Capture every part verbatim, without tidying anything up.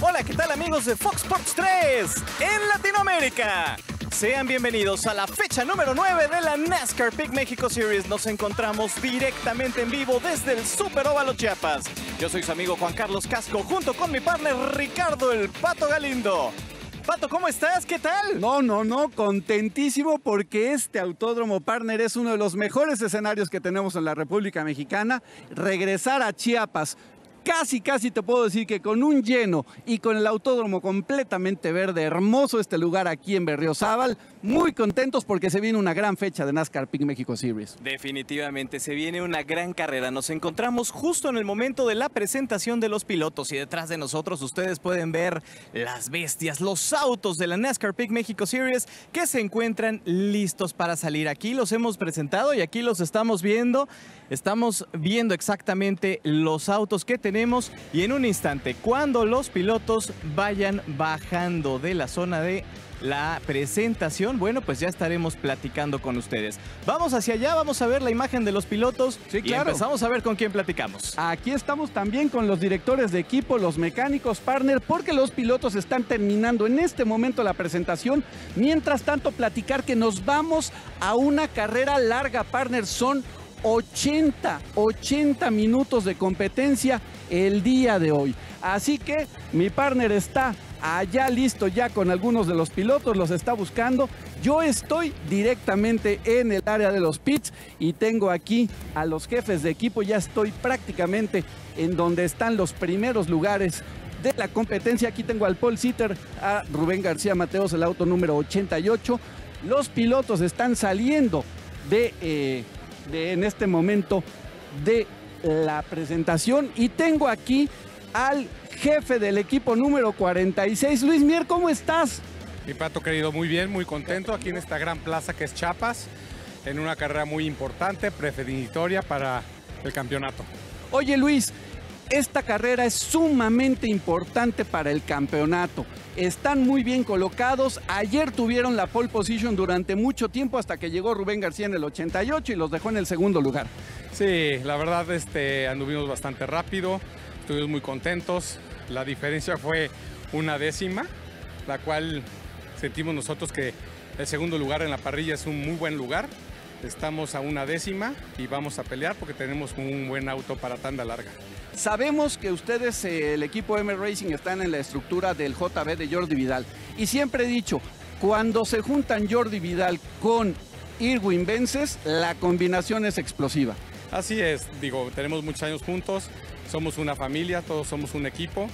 Hola, ¿qué tal amigos de Fox Sports tres en Latinoamérica? Sean bienvenidos a la fecha número nueve de la NASCAR Peak México Series. Nos encontramos directamente en vivo desde el Super Óvalo Chiapas. Yo soy su amigo Juan Carlos Casco, junto con mi partner Ricardo el Pato Galindo. Pato, ¿cómo estás? ¿Qué tal? No, no, no, contentísimo porque este autódromo, partner, es uno de los mejores escenarios que tenemos en la República Mexicana. Regresar a Chiapas, casi, casi te puedo decir que con un lleno y con el autódromo completamente verde, hermoso este lugar aquí en Berriozábal, muy contentos porque se viene una gran fecha de NASCAR Peak México Series. Definitivamente, se viene una gran carrera. Nos encontramos justo en el momento de la presentación de los pilotos y detrás de nosotros ustedes pueden ver las bestias, los autos de la NASCAR Peak México Series que se encuentran listos para salir. Aquí los hemos presentado y aquí los estamos viendo. Estamos viendo exactamente los autos que tenemos y en un instante, cuando los pilotos vayan bajando de la zona de la presentación, bueno, pues ya estaremos platicando con ustedes. Vamos hacia allá, vamos a ver la imagen de los pilotos. Sí, claro. Y empezamos a ver con quién platicamos. Aquí estamos también con los directores de equipo, los mecánicos, partner, porque los pilotos están terminando en este momento la presentación. Mientras tanto, platicar que nos vamos a una carrera larga, partner. Son ochenta, ochenta minutos de competencia el día de hoy. Así que mi partner está allá listo ya con algunos de los pilotos, los está buscando. Yo estoy directamente en el área de los pits y tengo aquí a los jefes de equipo. Ya estoy prácticamente en donde están los primeros lugares de la competencia. Aquí tengo al pole sitter, a Rubén García Mateos, el auto número ochenta y ocho. Los pilotos están saliendo de... Eh, De, en este momento de la presentación y tengo aquí al jefe del equipo número cuarenta y seis. Luis Mier, ¿cómo estás? Mi Pato querido, muy bien, muy contento aquí en esta gran plaza que es Chiapas, en una carrera muy importante, predefinitoria para el campeonato. Oye Luis, esta carrera es sumamente importante para el campeonato. Están muy bien colocados. Ayer tuvieron la pole position durante mucho tiempo hasta que llegó Rubén García en el ochenta y ocho y los dejó en el segundo lugar. Sí, la verdad este, anduvimos bastante rápido, estuvimos muy contentos. La diferencia fue una décima, la cual sentimos nosotros que el segundo lugar en la parrilla es un muy buen lugar. Estamos a una décima y vamos a pelear porque tenemos un buen auto para tanda larga. Sabemos que ustedes, eh, el equipo M Racing, están en la estructura del J B de Jordi Vidal. Y siempre he dicho, cuando se juntan Jordi Vidal con Irwin Vences, la combinación es explosiva. Así es, digo, tenemos muchos años juntos, somos una familia, todos somos un equipo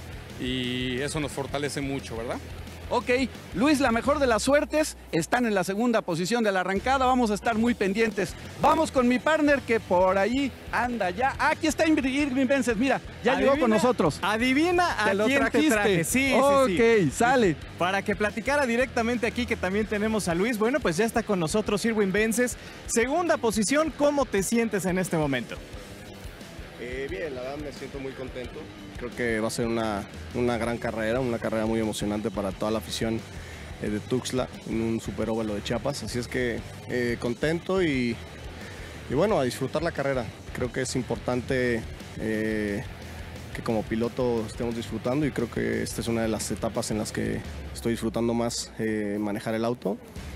y eso nos fortalece mucho, ¿verdad? Ok, Luis, la mejor de las suertes, están en la segunda posición de la arrancada, vamos a estar muy pendientes. Vamos con mi partner que por ahí anda ya. Ah, aquí está Irwin Vences, mira, ya Adivina, llegó con nosotros. Adivina a ¿Te lo quién trajiste? te traje. Sí, ok, sí, sí. sale. Para que platicara directamente aquí, que también tenemos a Luis. Bueno, pues ya está con nosotros Irwin Vences. Segunda posición, ¿cómo te sientes en este momento? Eh, bien, la verdad me siento muy contento. Creo que va a ser una, una gran carrera, una carrera muy emocionante para toda la afición eh, de Tuxtla en un super óvalo de Chiapas. Así es que eh, contento y, y bueno, a disfrutar la carrera. Creo que es importante eh, que como piloto estemos disfrutando y creo que esta es una de las etapas en las que estoy disfrutando más eh, manejar el auto.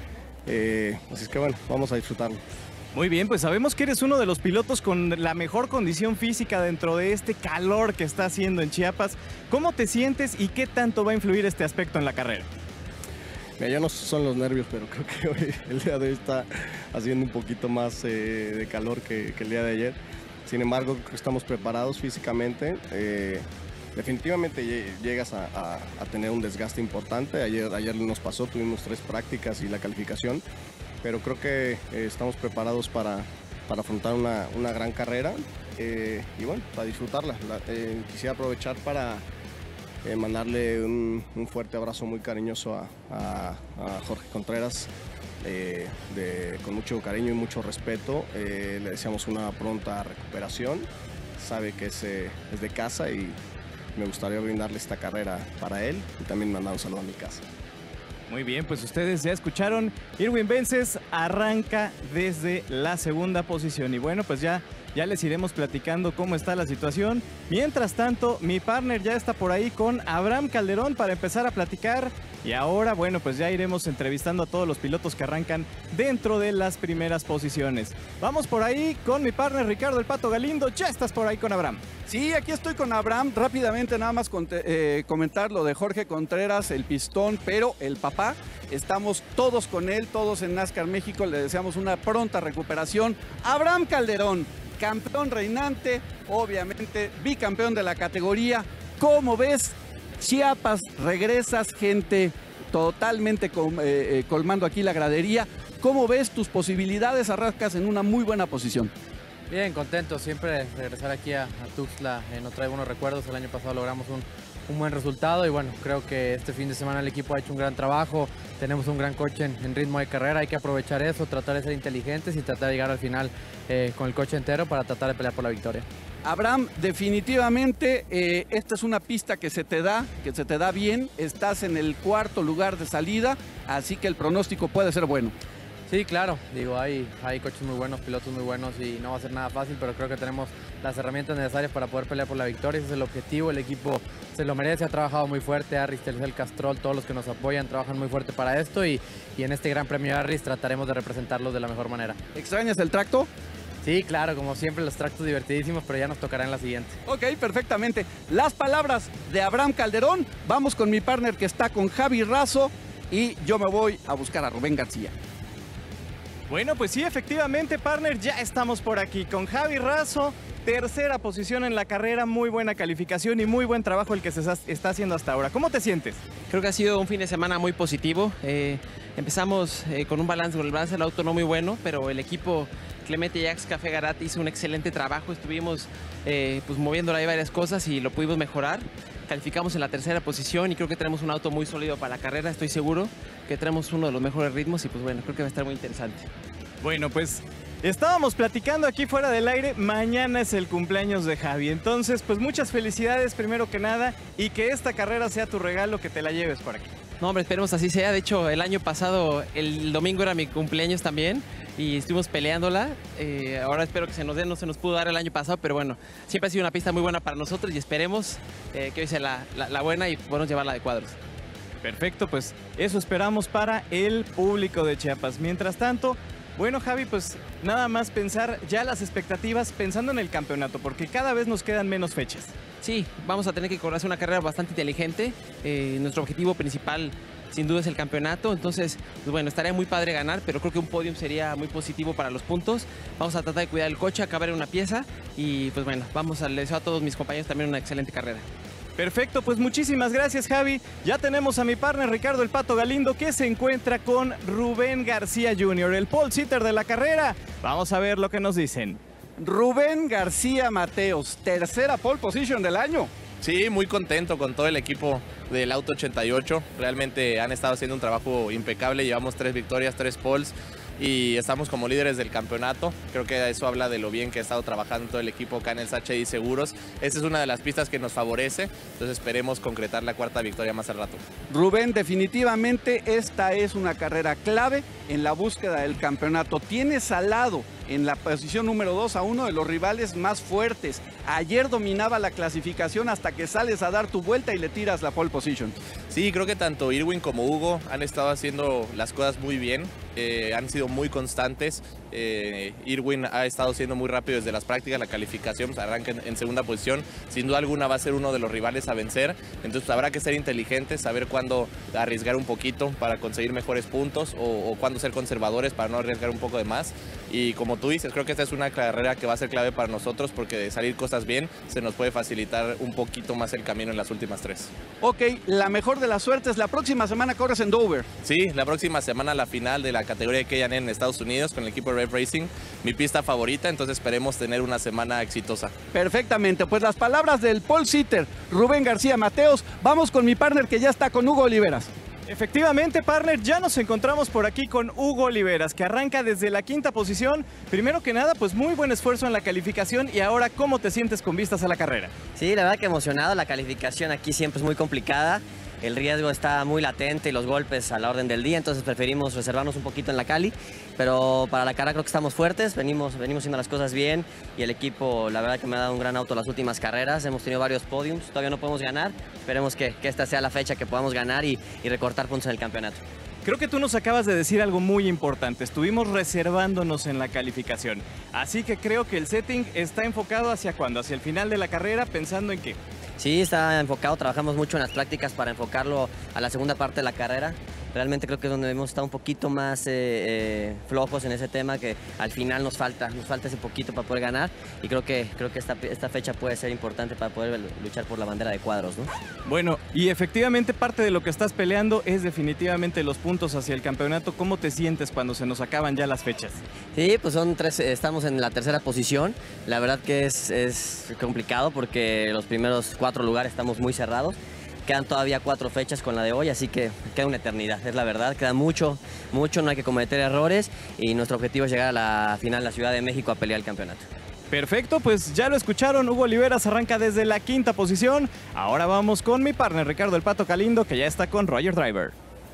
Eh, así es que bueno, vamos a disfrutarlo. Muy bien, pues sabemos que eres uno de los pilotos con la mejor condición física dentro de este calor que está haciendo en Chiapas. ¿Cómo te sientes y qué tanto va a influir este aspecto en la carrera? Mira, ya no son los nervios, pero creo que hoy, el día de hoy está haciendo un poquito más eh, de calor que, que el día de ayer. Sin embargo, creo que estamos preparados físicamente. Eh, definitivamente llegas a, a, a tener un desgaste importante. Ayer, ayer nos pasó, tuvimos tres prácticas y la calificación. Pero creo que eh, estamos preparados para, para afrontar una, una gran carrera eh, y bueno, para disfrutarla. La, eh, quisiera aprovechar para eh, mandarle un, un fuerte abrazo muy cariñoso a, a, a Jorge Contreras, eh, de, con mucho cariño y mucho respeto. Eh, le deseamos una pronta recuperación. Sabe que es, eh, es de casa y me gustaría brindarle esta carrera para él y también mandar un saludo a mi casa. Muy bien, pues ustedes ya escucharon. Irwin Vences arranca desde la segunda posición. Y bueno, pues ya Ya les iremos platicando cómo está la situación. Mientras tanto, mi partner ya está por ahí con Abraham Calderón para empezar a platicar. Y ahora, bueno, pues ya iremos entrevistando a todos los pilotos que arrancan dentro de las primeras posiciones. Vamos por ahí con mi partner Ricardo El Pato Galindo. Ya estás por ahí con Abraham. Sí, aquí estoy con Abraham. Rápidamente nada más eh, comentar lo de Jorge Contreras, el pistón, pero el papá. Estamos todos con él, todos en NASCAR México. Le deseamos una pronta recuperación. Abraham Calderón, campeón reinante, obviamente bicampeón de la categoría. ¿Cómo ves? Chiapas, regresas, gente, totalmente com, eh, colmando aquí la gradería. ¿Cómo ves tus posibilidades? Arrancas en una muy buena posición. Bien, contento siempre regresar aquí a, a Tuxtla. Eh, nos trae buenos recuerdos. El año pasado logramos un, un buen resultado y bueno, creo que este fin de semana el equipo ha hecho un gran trabajo. Tenemos un gran coche en, en ritmo de carrera, hay que aprovechar eso, tratar de ser inteligentes y tratar de llegar al final eh, con el coche entero para tratar de pelear por la victoria. Abraham, definitivamente eh, esta es una pista que se te da, que se te da bien. Estás en el cuarto lugar de salida, así que el pronóstico puede ser bueno. Sí, claro, digo, hay, hay coches muy buenos, pilotos muy buenos y no va a ser nada fácil, pero creo que tenemos las herramientas necesarias para poder pelear por la victoria. Ese es el objetivo, el equipo se lo merece, ha trabajado muy fuerte, Arris, Telcel, Castrol, todos los que nos apoyan trabajan muy fuerte para esto y, y en este Gran Premio Arris trataremos de representarlos de la mejor manera. ¿Extrañas el tracto? Sí, claro, como siempre los tractos divertidísimos, pero ya nos tocará en la siguiente. Ok, perfectamente. Las palabras de Abraham Calderón. Vamos con mi partner que está con Javi Razo y yo me voy a buscar a Rubén García. Bueno, pues sí, efectivamente, partner, ya estamos por aquí con Javi Razo. Tercera posición en la carrera, muy buena calificación y muy buen trabajo el que se está haciendo hasta ahora. ¿Cómo te sientes? Creo que ha sido un fin de semana muy positivo. Eh, empezamos eh, con un balance, con el balance del auto no muy bueno, pero el equipo Clemente Yax Café Garat hizo un excelente trabajo. Estuvimos eh, pues moviéndole ahí varias cosas y lo pudimos mejorar. Calificamos en la tercera posición y creo que tenemos un auto muy sólido para la carrera. Estoy seguro que tenemos uno de los mejores ritmos y pues bueno, creo que va a estar muy interesante. Bueno, pues estábamos platicando aquí fuera del aire, mañana es el cumpleaños de Javi, entonces pues muchas felicidades primero que nada y que esta carrera sea tu regalo, que te la lleves por aquí. No, hombre, esperemos así sea. De hecho, el año pasado, el domingo era mi cumpleaños también y estuvimos peleándola. Eh, ahora espero que se nos dé, no se nos pudo dar el año pasado, pero bueno, siempre ha sido una pista muy buena para nosotros y esperemos eh, que hoy sea la, la, la buena y podamos llevarla de cuadros. Perfecto, pues eso esperamos para el público de Chiapas. Mientras tanto, bueno, Javi, pues nada más pensar ya las expectativas pensando en el campeonato, porque cada vez nos quedan menos fechas. Sí, vamos a tener que correr una carrera bastante inteligente. Eh, nuestro objetivo principal sin duda es el campeonato, entonces, pues bueno, estaría muy padre ganar, pero creo que un podium sería muy positivo para los puntos. Vamos a tratar de cuidar el coche, acabar en una pieza y pues bueno, vamos a, les deseo a todos mis compañeros también una excelente carrera. Perfecto, pues muchísimas gracias, Javi. Ya tenemos a mi partner Ricardo El Pato Galindo, que se encuentra con Rubén García junior, el pole sitter de la carrera. Vamos a ver lo que nos dicen. Rubén García Mateos, tercera pole position del año. Sí, muy contento con todo el equipo del Auto ochenta y ocho. Realmente han estado haciendo un trabajo impecable. Llevamos tres victorias, tres poles y estamos como líderes del campeonato. Creo que eso habla de lo bien que ha estado trabajando todo el equipo acá en el H I Seguros. Esta es una de las pistas que nos favorece, entonces esperemos concretar la cuarta victoria más al rato. Rubén, definitivamente esta es una carrera clave en la búsqueda del campeonato. Tienes al lado en la posición número dos a uno de los rivales más fuertes. Ayer dominaba la clasificación hasta que sales a dar tu vuelta y le tiras la pole position. Sí, creo que tanto Irwin como Hugo han estado haciendo las cosas muy bien, eh, han sido muy constantes. Eh, Irwin ha estado siendo muy rápido desde las prácticas, la calificación pues, arranca en, en segunda posición. Sin duda alguna va a ser uno de los rivales a vencer, entonces pues, habrá que ser inteligentes, saber cuándo arriesgar un poquito para conseguir mejores puntos o, o cuándo ser conservadores para no arriesgar un poco de más. Y como tú dices, creo que esta es una carrera que va a ser clave para nosotros porque de salir cosas bien se nos puede facilitar un poquito más el camino en las últimas tres. Ok, la mejor de las suertes, la próxima semana corres en Dover. Sí, la próxima semana la final de la categoría de K and N en Estados Unidos con el equipo de Rev Racing, mi pista favorita, entonces esperemos tener una semana exitosa. Perfectamente, pues las palabras del pole sitter Rubén García Mateos. Vamos con mi partner que ya está con Hugo Oliveras. Efectivamente, partner, ya nos encontramos por aquí con Hugo Oliveras, que arranca desde la quinta posición. Primero que nada, pues muy buen esfuerzo en la calificación y ahora, ¿cómo te sientes con vistas a la carrera? Sí, la verdad que emocionado, la calificación aquí siempre es muy complicada. el riesgo está muy latente y los golpes a la orden del día, entonces preferimos reservarnos un poquito en la Cali, pero para la carrera creo que estamos fuertes, venimos, venimos haciendo las cosas bien y el equipo la verdad que me ha dado un gran auto las últimas carreras, hemos tenido varios podiums, todavía no podemos ganar, esperemos que, que esta sea la fecha que podamos ganar y, y recortar puntos en el campeonato. Creo que tú nos acabas de decir algo muy importante. Estuvimos reservándonos en la calificación. Así que creo que el setting está enfocado hacia cuándo, hacia el final de la carrera, pensando en qué. Sí, está enfocado. Trabajamos mucho en las prácticas para enfocarlo a la segunda parte de la carrera. Realmente creo que es donde hemos estado un poquito más eh, eh, flojos en ese tema, que al final nos falta, nos falta ese poquito para poder ganar. Y creo que, creo que esta, esta fecha puede ser importante para poder luchar por la bandera de cuadros, ¿no? Bueno, y efectivamente parte de lo que estás peleando es definitivamente los puntos hacia el campeonato. ¿Cómo te sientes cuando se nos acaban ya las fechas? Sí, pues son tres, estamos en la tercera posición. La verdad que es, es complicado porque los primeros cuatro lugares estamos muy cerrados. Quedan todavía cuatro fechas con la de hoy, así que queda una eternidad, es la verdad. Queda mucho, mucho, no hay que cometer errores y nuestro objetivo es llegar a la final de la Ciudad de México a pelear el campeonato. Perfecto, pues ya lo escucharon, Hugo Oliveras arranca desde la quinta posición. Ahora vamos con mi partner Ricardo El Pato Galindo, que ya está con Roger Driver.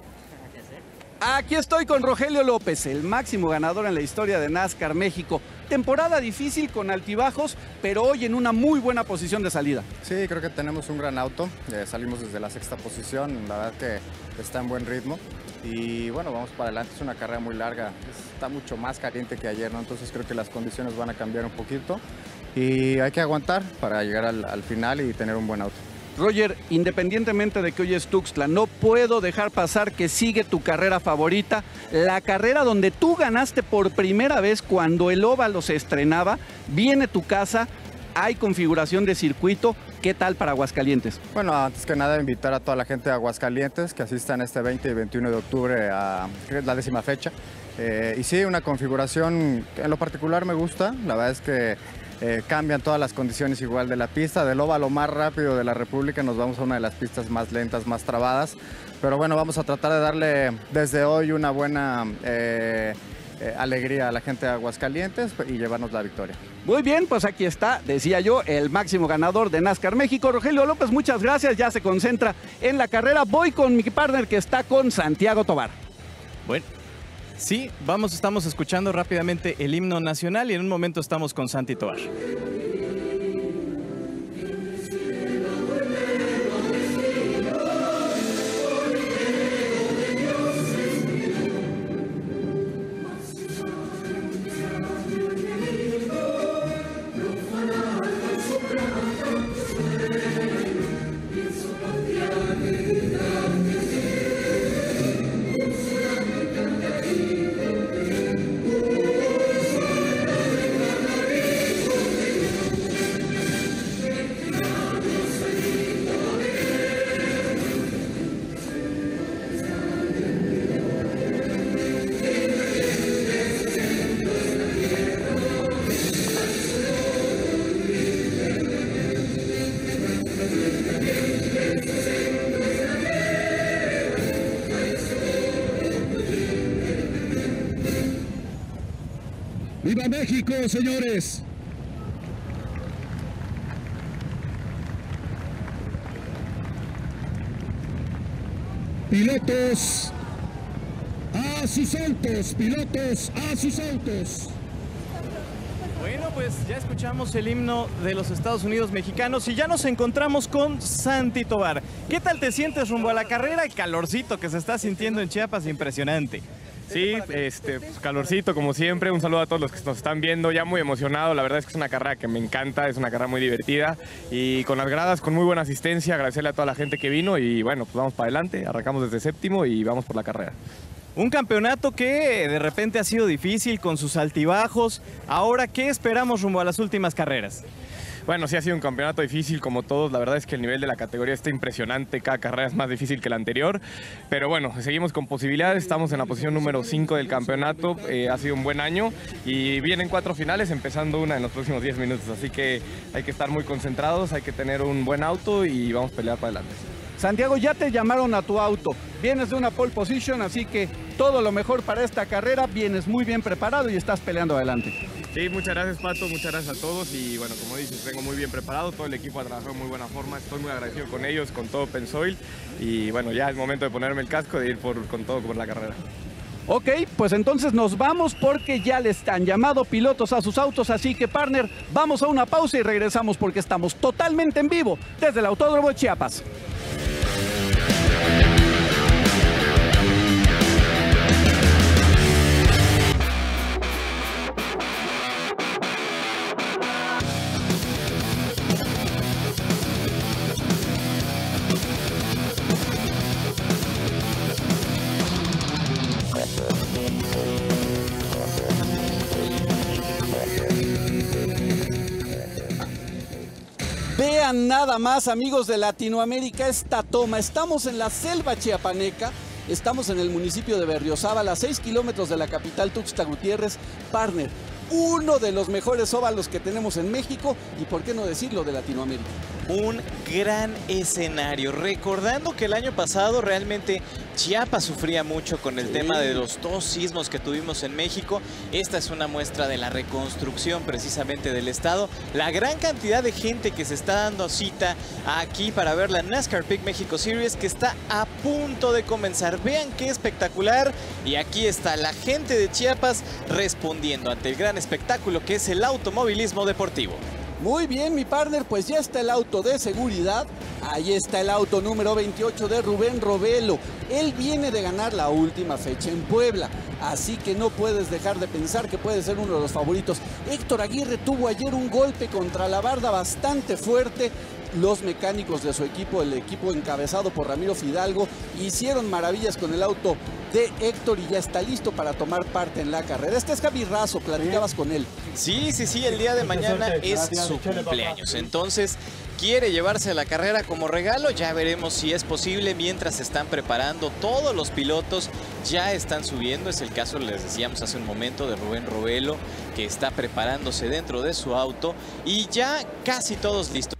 Aquí estoy con Rogelio López, el máximo ganador en la historia de NASCAR México. Temporada difícil con altibajos, pero hoy en una muy buena posición de salida. Sí, creo que tenemos un gran auto. Eh, salimos desde la sexta posición, la verdad que está en buen ritmo. Y bueno, vamos para adelante, es una carrera muy larga, está mucho más caliente que ayer, ¿no? Entonces creo que las condiciones van a cambiar un poquito y hay que aguantar para llegar al, al final y tener un buen auto. Roger, independientemente de que hoy es Tuxtla, no puedo dejar pasar que sigue tu carrera favorita, la carrera donde tú ganaste por primera vez cuando el óvalo se estrenaba, viene tu casa, hay configuración de circuito, ¿qué tal para Aguascalientes? Bueno, antes que nada invitar a toda la gente de Aguascalientes que asistan este veinte y veintiuno de octubre a la décima fecha. Eh, y sí, una configuración que en lo particular me gusta, la verdad es que Eh, cambian todas las condiciones igual de la pista, del óvalo más rápido de la República nos vamos a una de las pistas más lentas, más trabadas, pero bueno, vamos a tratar de darle desde hoy una buena eh, eh, alegría a la gente de Aguascalientes y llevarnos la victoria. Muy bien, pues aquí está, decía yo, el máximo ganador de NASCAR México, Rogelio López, muchas gracias, ya se concentra en la carrera. Voy con mi partner que está con Santiago Tovar. Bueno. Sí, vamos, estamos escuchando rápidamente el himno nacional y en un momento estamos con Santi Tovar. ¡Viva México, señores! Pilotos a sus autos, pilotos a sus autos. Bueno, pues ya escuchamos el himno de los Estados Unidos mexicanos y ya nos encontramos con Santi Tovar. ¿Qué tal te sientes rumbo a la carrera? El calorcito que se está sintiendo en Chiapas, impresionante. Sí, este, pues, calorcito como siempre, un saludo a todos los que nos están viendo, ya muy emocionado, la verdad es que es una carrera que me encanta, es una carrera muy divertida y con las gradas, con muy buena asistencia, agradecerle a toda la gente que vino y bueno, pues vamos para adelante, arrancamos desde séptimo y vamos por la carrera. Un campeonato que de repente ha sido difícil con sus altibajos, ahora ¿qué esperamos rumbo a las últimas carreras? Bueno, sí ha sido un campeonato difícil como todos, la verdad es que el nivel de la categoría está impresionante, cada carrera es más difícil que la anterior, pero bueno, seguimos con posibilidades, estamos en la posición número cinco del campeonato, eh, ha sido un buen año y vienen cuatro finales, empezando una en los próximos diez minutos, así que hay que estar muy concentrados, hay que tener un buen auto y vamos a pelear para adelante. Santiago, ya te llamaron a tu auto, vienes de una pole position, así que todo lo mejor para esta carrera. Vienes muy bien preparado y estás peleando adelante. Sí, muchas gracias, Pato, muchas gracias a todos y bueno, como dices, vengo muy bien preparado, todo el equipo ha trabajado en muy buena forma, estoy muy agradecido con ellos, con todo Pennzoil y bueno, ya es momento de ponerme el casco, de ir por, con todo por la carrera. Ok, pues entonces nos vamos porque ya les han llamado pilotos a sus autos, así que partner, vamos a una pausa y regresamos porque estamos totalmente en vivo desde el Autódromo de Chiapas. Vean nada más, amigos de Latinoamérica, esta toma. Estamos en la selva chiapaneca, estamos en el municipio de Berriozábal, a seis kilómetros de la capital Tuxtla Gutiérrez. Partner, uno de los mejores óvalos que tenemos en México y, por qué no decirlo, de Latinoamérica. Un gran escenario, recordando que el año pasado realmente Chiapas sufría mucho con el sí. tema de los dos sismos que tuvimos en México. Esta es una muestra de la reconstrucción precisamente del estado. La gran cantidad de gente que se está dando cita aquí para ver la NASCAR Peak México Series, que está a punto de comenzar. Vean qué espectacular. Y aquí está la gente de Chiapas respondiendo ante el gran espectáculo que es el automovilismo deportivo. Muy bien, mi partner, pues ya está el auto de seguridad. Ahí está el auto número veintiocho de Rubén Robelo. Él viene de ganar la última fecha en Puebla, así que no puedes dejar de pensar que puede ser uno de los favoritos. Héctor Aguirre tuvo ayer un golpe contra la barda bastante fuerte. Los mecánicos de su equipo, el equipo encabezado por Ramiro Fidalgo, hicieron maravillas con el auto de Héctor y ya está listo para tomar parte en la carrera. Este es Javi Razo, platicabas con él. Sí, sí, sí, el día de mañana es su cumpleaños, entonces quiere llevarse la carrera como regalo. Ya veremos si es posible mientras se están preparando. Todos los pilotos ya están subiendo. Es el caso, les decíamos hace un momento, de Rubén Robelo, que está preparándose dentro de su auto y ya casi todos listos.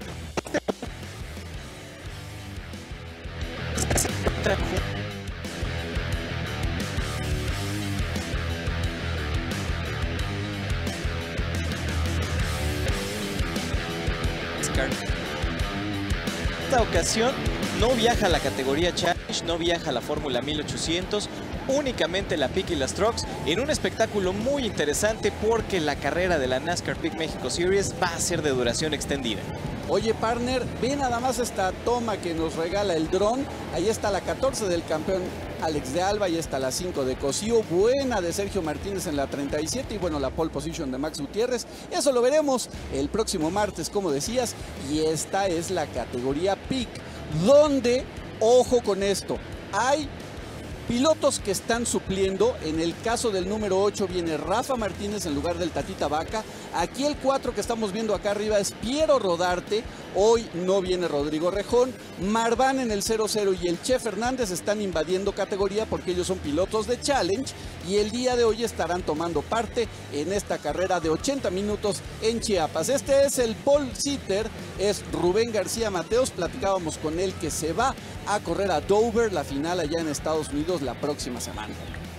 Esta ocasión no viaja la categoría Challenge, no viaja la Fórmula mil ochocientos, únicamente la Peak y las Trucks, en un espectáculo muy interesante porque la carrera de la NASCAR Peak México Series va a ser de duración extendida. Oye, partner, ve nada más esta toma que nos regala el dron. Ahí está la catorce del campeón Alex de Alba, ahí está la cinco de Cosío, buena de Sergio Martínez en la treinta y siete y bueno, la pole position de Max Gutiérrez. Eso lo veremos el próximo martes, como decías, y esta es la categoría Peak, donde, ojo con esto, hay pilotos que están supliendo. En el caso del número ocho viene Rafa Martínez en lugar del Tatita Vaca. Aquí el cuatro que estamos viendo acá arriba es Piero Rodarte. Hoy no viene Rodrigo Rejón. Marván en el cero cero y el Che Fernández están invadiendo categoría porque ellos son pilotos de Challenge y el día de hoy estarán tomando parte en esta carrera de ochenta minutos en Chiapas. Este es el pole sitter, es Rubén García Mateos. Platicábamos con él que se va a correr a Dover, la final allá en Estados Unidos, la próxima semana.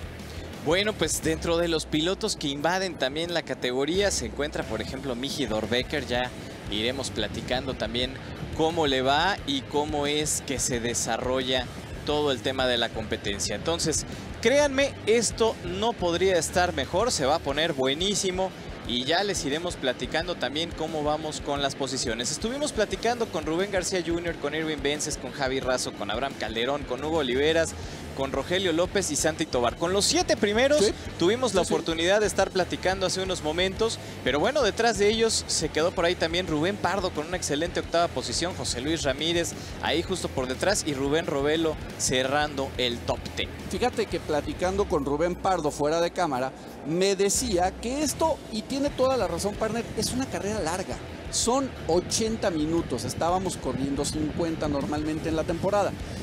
Bueno, pues dentro de los pilotos que invaden también la categoría se encuentra, por ejemplo, Michi Dorbecker. Ya iremos platicando también cómo le va y cómo es que se desarrolla todo el tema de la competencia. Entonces, créanme, esto no podría estar mejor, se va a poner buenísimo. Y ya les iremos platicando también cómo vamos con las posiciones. Estuvimos platicando con Rubén García junior, con Irving Vences, con Javi Razo, con Abraham Calderón, con Hugo Oliveras, con Rogelio López y Santi Tobar. Con los siete primeros ¿Sí? tuvimos la sí, oportunidad sí. de estar platicando hace unos momentos. Pero bueno, detrás de ellos se quedó por ahí también Rubén Pardo con una excelente octava posición. José Luis Ramírez ahí justo por detrás y Rubén Robelo cerrando el top diez. Fíjate que platicando con Rubén Pardo fuera de cámara, me decía que esto, y tiene toda la razón, partner, es una carrera larga. Son ochenta minutos, estábamos corriendo cincuenta normalmente en la temporada.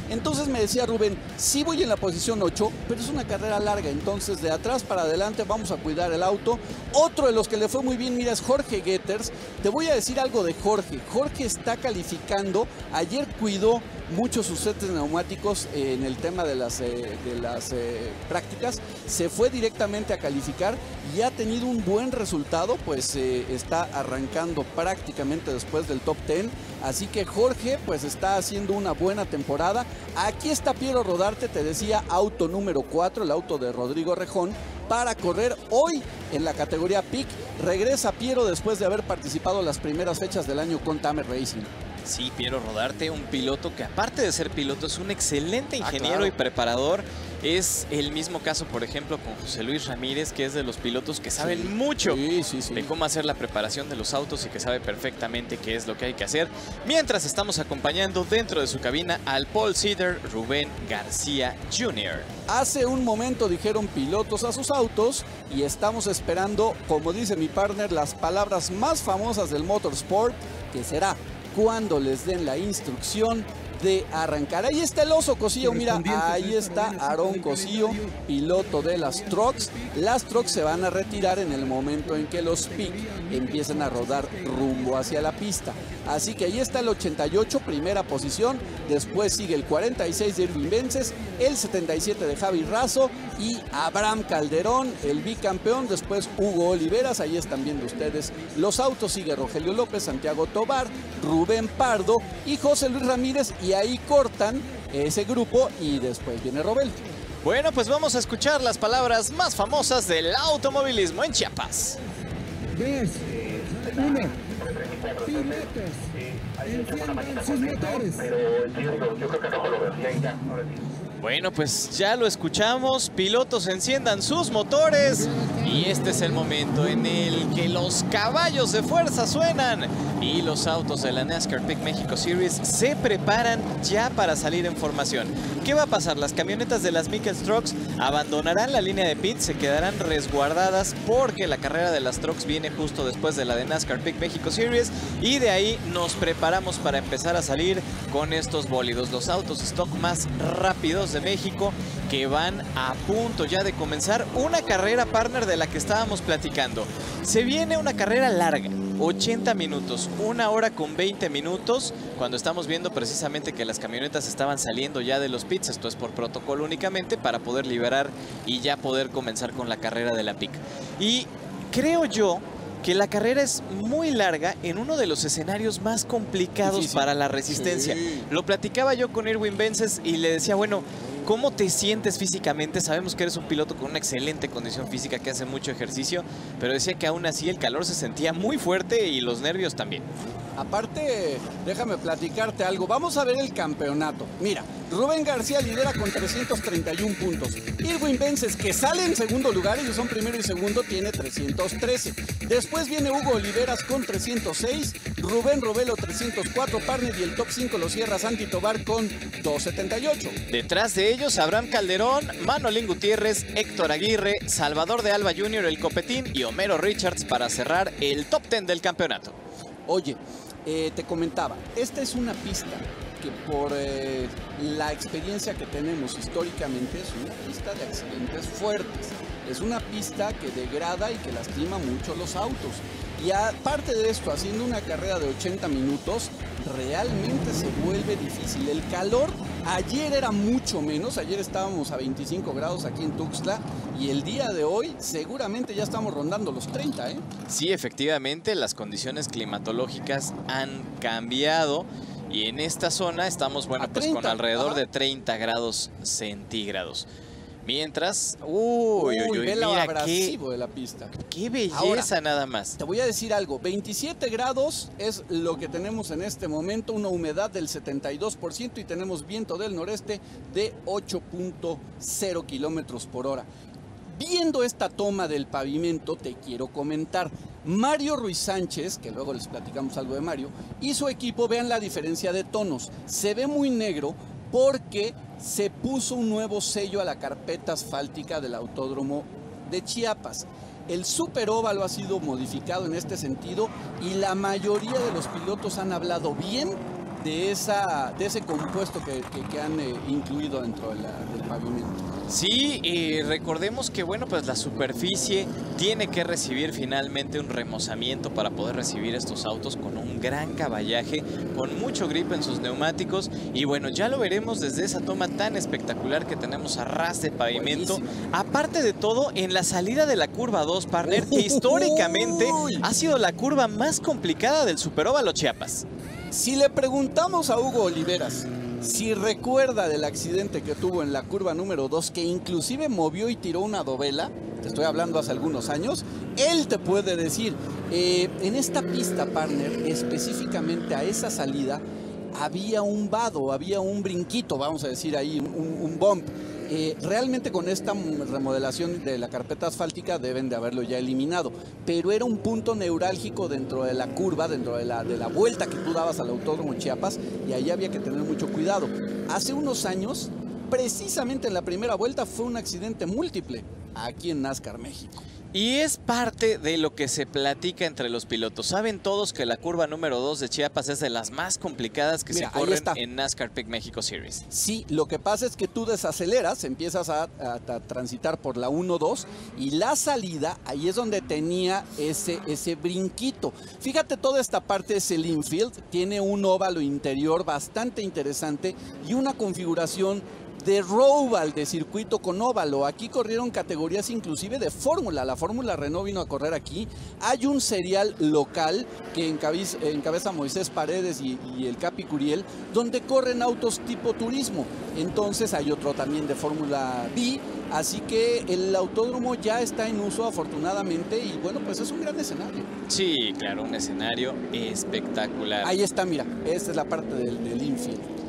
Entonces me decía Rubén, sí voy en la posición ocho, pero es una carrera larga, entonces de atrás para adelante vamos a cuidar el auto. Otro de los que le fue muy bien, mira, es Jorge Getters. Te voy a decir algo de Jorge. Jorge está calificando, ayer cuidó mucho sus sets neumáticos eh, en el tema de las, eh, de las eh, prácticas, se fue directamente a calificar y ha tenido un buen resultado, pues eh, está arrancando prácticamente después del top diez, así que Jorge pues está haciendo una buena temporada. Aquí está Piero Rodarte, te decía, auto número cuatro, el auto de Rodrigo Rejón, para correr hoy en la categoría P I C. Regresa Piero después de haber participado en las primeras fechas del año con Tamer Racing. Sí, Piero Rodarte, un piloto que aparte de ser piloto es un excelente ingeniero ah, claro. y preparador. Es el mismo caso, por ejemplo, con José Luis Ramírez, que es de los pilotos que saben sí, mucho sí, sí, sí. de cómo hacer la preparación de los autos y que sabe perfectamente qué es lo que hay que hacer. Mientras estamos acompañando dentro de su cabina al pole sitter Rubén García junior Hace un momento dijeron pilotos a sus autos y estamos esperando, como dice mi partner, las palabras más famosas del motorsport, que será cuando les den la instrucción de arrancar. Ahí está el oso Cosillo, mira, ahí está Aarón Cosillo, piloto de las trucks. Las trucks se van a retirar en el momento en que los P I C empiecen a rodar rumbo hacia la pista. Así que ahí está el ochenta y ocho, primera posición. Después sigue el cuarenta y seis de Irving Vences, el setenta y siete de Javi Razo y Abraham Calderón, el bicampeón. Después Hugo Oliveras, ahí están viendo ustedes los autos. Sigue Rogelio López, Santiago Tobar, Rubén Pardo y José Luis Ramírez. Y ahí cortan ese grupo y después viene Robel. Bueno, pues vamos a escuchar las palabras más famosas del automovilismo en Chiapas. Dos, uno, pilotos, enciendan sus motores. Bueno, pues ya lo escuchamos, pilotos enciendan sus motores y este es el momento en el que los caballos de fuerza suenan y los autos de la NASCAR Pick México Series se preparan ya para salir en formación. ¿Ququé va a pasar? Las camionetas de las Mikkels Trucks abandonarán la línea de pit, se quedarán resguardadas porque la carrera de las trucks viene justo después de la de NASCAR Pick México Series y de ahí nos preparamos para empezar a salir con estos bólidos, los autos stock más rápidos de México, que van a punto ya de comenzar una carrera, partner, de la que estábamos platicando. Se viene una carrera larga, ochenta minutos, una hora con veinte minutos, cuando estamos viendo precisamente que las camionetas estaban saliendo ya de los pits. Esto es por protocolo únicamente para poder liberar y ya poder comenzar con la carrera de la P I C. Y creo yo que la carrera es muy larga en uno de los escenarios más complicados sí, sí. para la resistencia. Sí. Lo platicaba yo con Irwin Vences y le decía, bueno, ¿cómo te sientes físicamente? Sabemos que eres un piloto con una excelente condición física, que hace mucho ejercicio, pero decía que aún así el calor se sentía muy fuerte y los nervios también. Aparte, déjame platicarte algo. Vamos a ver el campeonato. Mira, Rubén García lidera con trescientos treinta y un puntos. Irwin Vences, que sale en segundo lugar, ellos son primero y segundo, tiene trescientos trece. Después viene Hugo Oliveras con trescientos seis, Rubén Robelo trescientos cuatro, partner, y el top cinco lo cierra Santi Tobar con doscientos setenta y ocho. Detrás de ellos, Abraham Calderón, Manolín Gutiérrez, Héctor Aguirre, Salvador de Alba junior, el Copetín, y Homero Richards para cerrar el top diez del campeonato. Oye, eh, te comentaba, esta es una pista que por eh, la experiencia que tenemos históricamente es una pista de accidentes fuertes. Es una pista que degrada y que lastima mucho los autos. Y aparte de esto, haciendo una carrera de ochenta minutos, realmente se vuelve difícil. El calor ayer era mucho menos, ayer estábamos a veinticinco grados aquí en Tuxtla y el día de hoy seguramente ya estamos rondando los treinta, ¿eh? Sí, efectivamente, las condiciones climatológicas han cambiado. Y en esta zona estamos, bueno, pues con alrededor Ajá. de treinta grados centígrados. Mientras, uy, uy, uy, uy ve mira abrasivo qué, de la pista. Qué belleza. Ahora, nada más. Te voy a decir algo, veintisiete grados es lo que tenemos en este momento, una humedad del setenta y dos por ciento y tenemos viento del noreste de ocho punto cero kilómetros por hora. Viendo esta toma del pavimento, te quiero comentar. Mario Ruiz Sánchez, que luego les platicamos algo de Mario, y su equipo, vean la diferencia de tonos. Se ve muy negro porque se puso un nuevo sello a la carpeta asfáltica del Autódromo de Chiapas. El superóvalo ha sido modificado en este sentido y la mayoría de los pilotos han hablado bien de, esa, de ese compuesto que, que, que han eh, incluido dentro de la, del pavimento. Sí, y recordemos que bueno, pues la superficie tiene que recibir finalmente un remozamiento para poder recibir estos autos con un gran caballaje, con mucho grip en sus neumáticos. Y bueno, ya lo veremos desde esa toma tan espectacular que tenemos a ras de pavimento. Buenísimo. Aparte de todo, en la salida de la curva dos, partner, que históricamente ha sido la curva más complicada del Superóvalo Chiapas. Si le preguntamos a Hugo Oliveras si recuerda del accidente que tuvo en la curva número dos, que inclusive movió y tiró una dovela, te estoy hablando hace algunos años, él te puede decir, eh, en esta pista, partner, específicamente a esa salida, había un vado, había un brinquito, vamos a decir ahí, un, un bump. Eh, realmente con esta remodelación de la carpeta asfáltica deben de haberlo ya eliminado, pero era un punto neurálgico dentro de la curva, dentro de la, de la vuelta que tú dabas al Autódromo Chiapas, y ahí había que tener mucho cuidado. Hace unos años, precisamente en la primera vuelta, fue un accidente múltiple aquí en NASCAR México. Y es parte de lo que se platica entre los pilotos. Saben todos que la curva número dos de Chiapas es de las más complicadas que Mira, se corren en NASCAR Peak México Series. Sí, lo que pasa es que tú desaceleras, empiezas a, a, a transitar por la uno dos y la salida, ahí es donde tenía ese, ese brinquito. Fíjate, toda esta parte es el infield, tiene un óvalo interior bastante interesante y una configuración de Roval, de circuito con óvalo. Aquí corrieron categorías inclusive de fórmula. La Fórmula Renault vino a correr aquí. Hay un serial local que encabeza, encabeza Moisés Paredes y, y el Capi Curiel, donde corren autos tipo turismo. Entonces hay otro también de Fórmula B. Así que el autódromo ya está en uso, afortunadamente, y bueno, pues es un gran escenario. Sí, claro, un escenario espectacular. Ahí está, mira, esta es la parte del, del infield.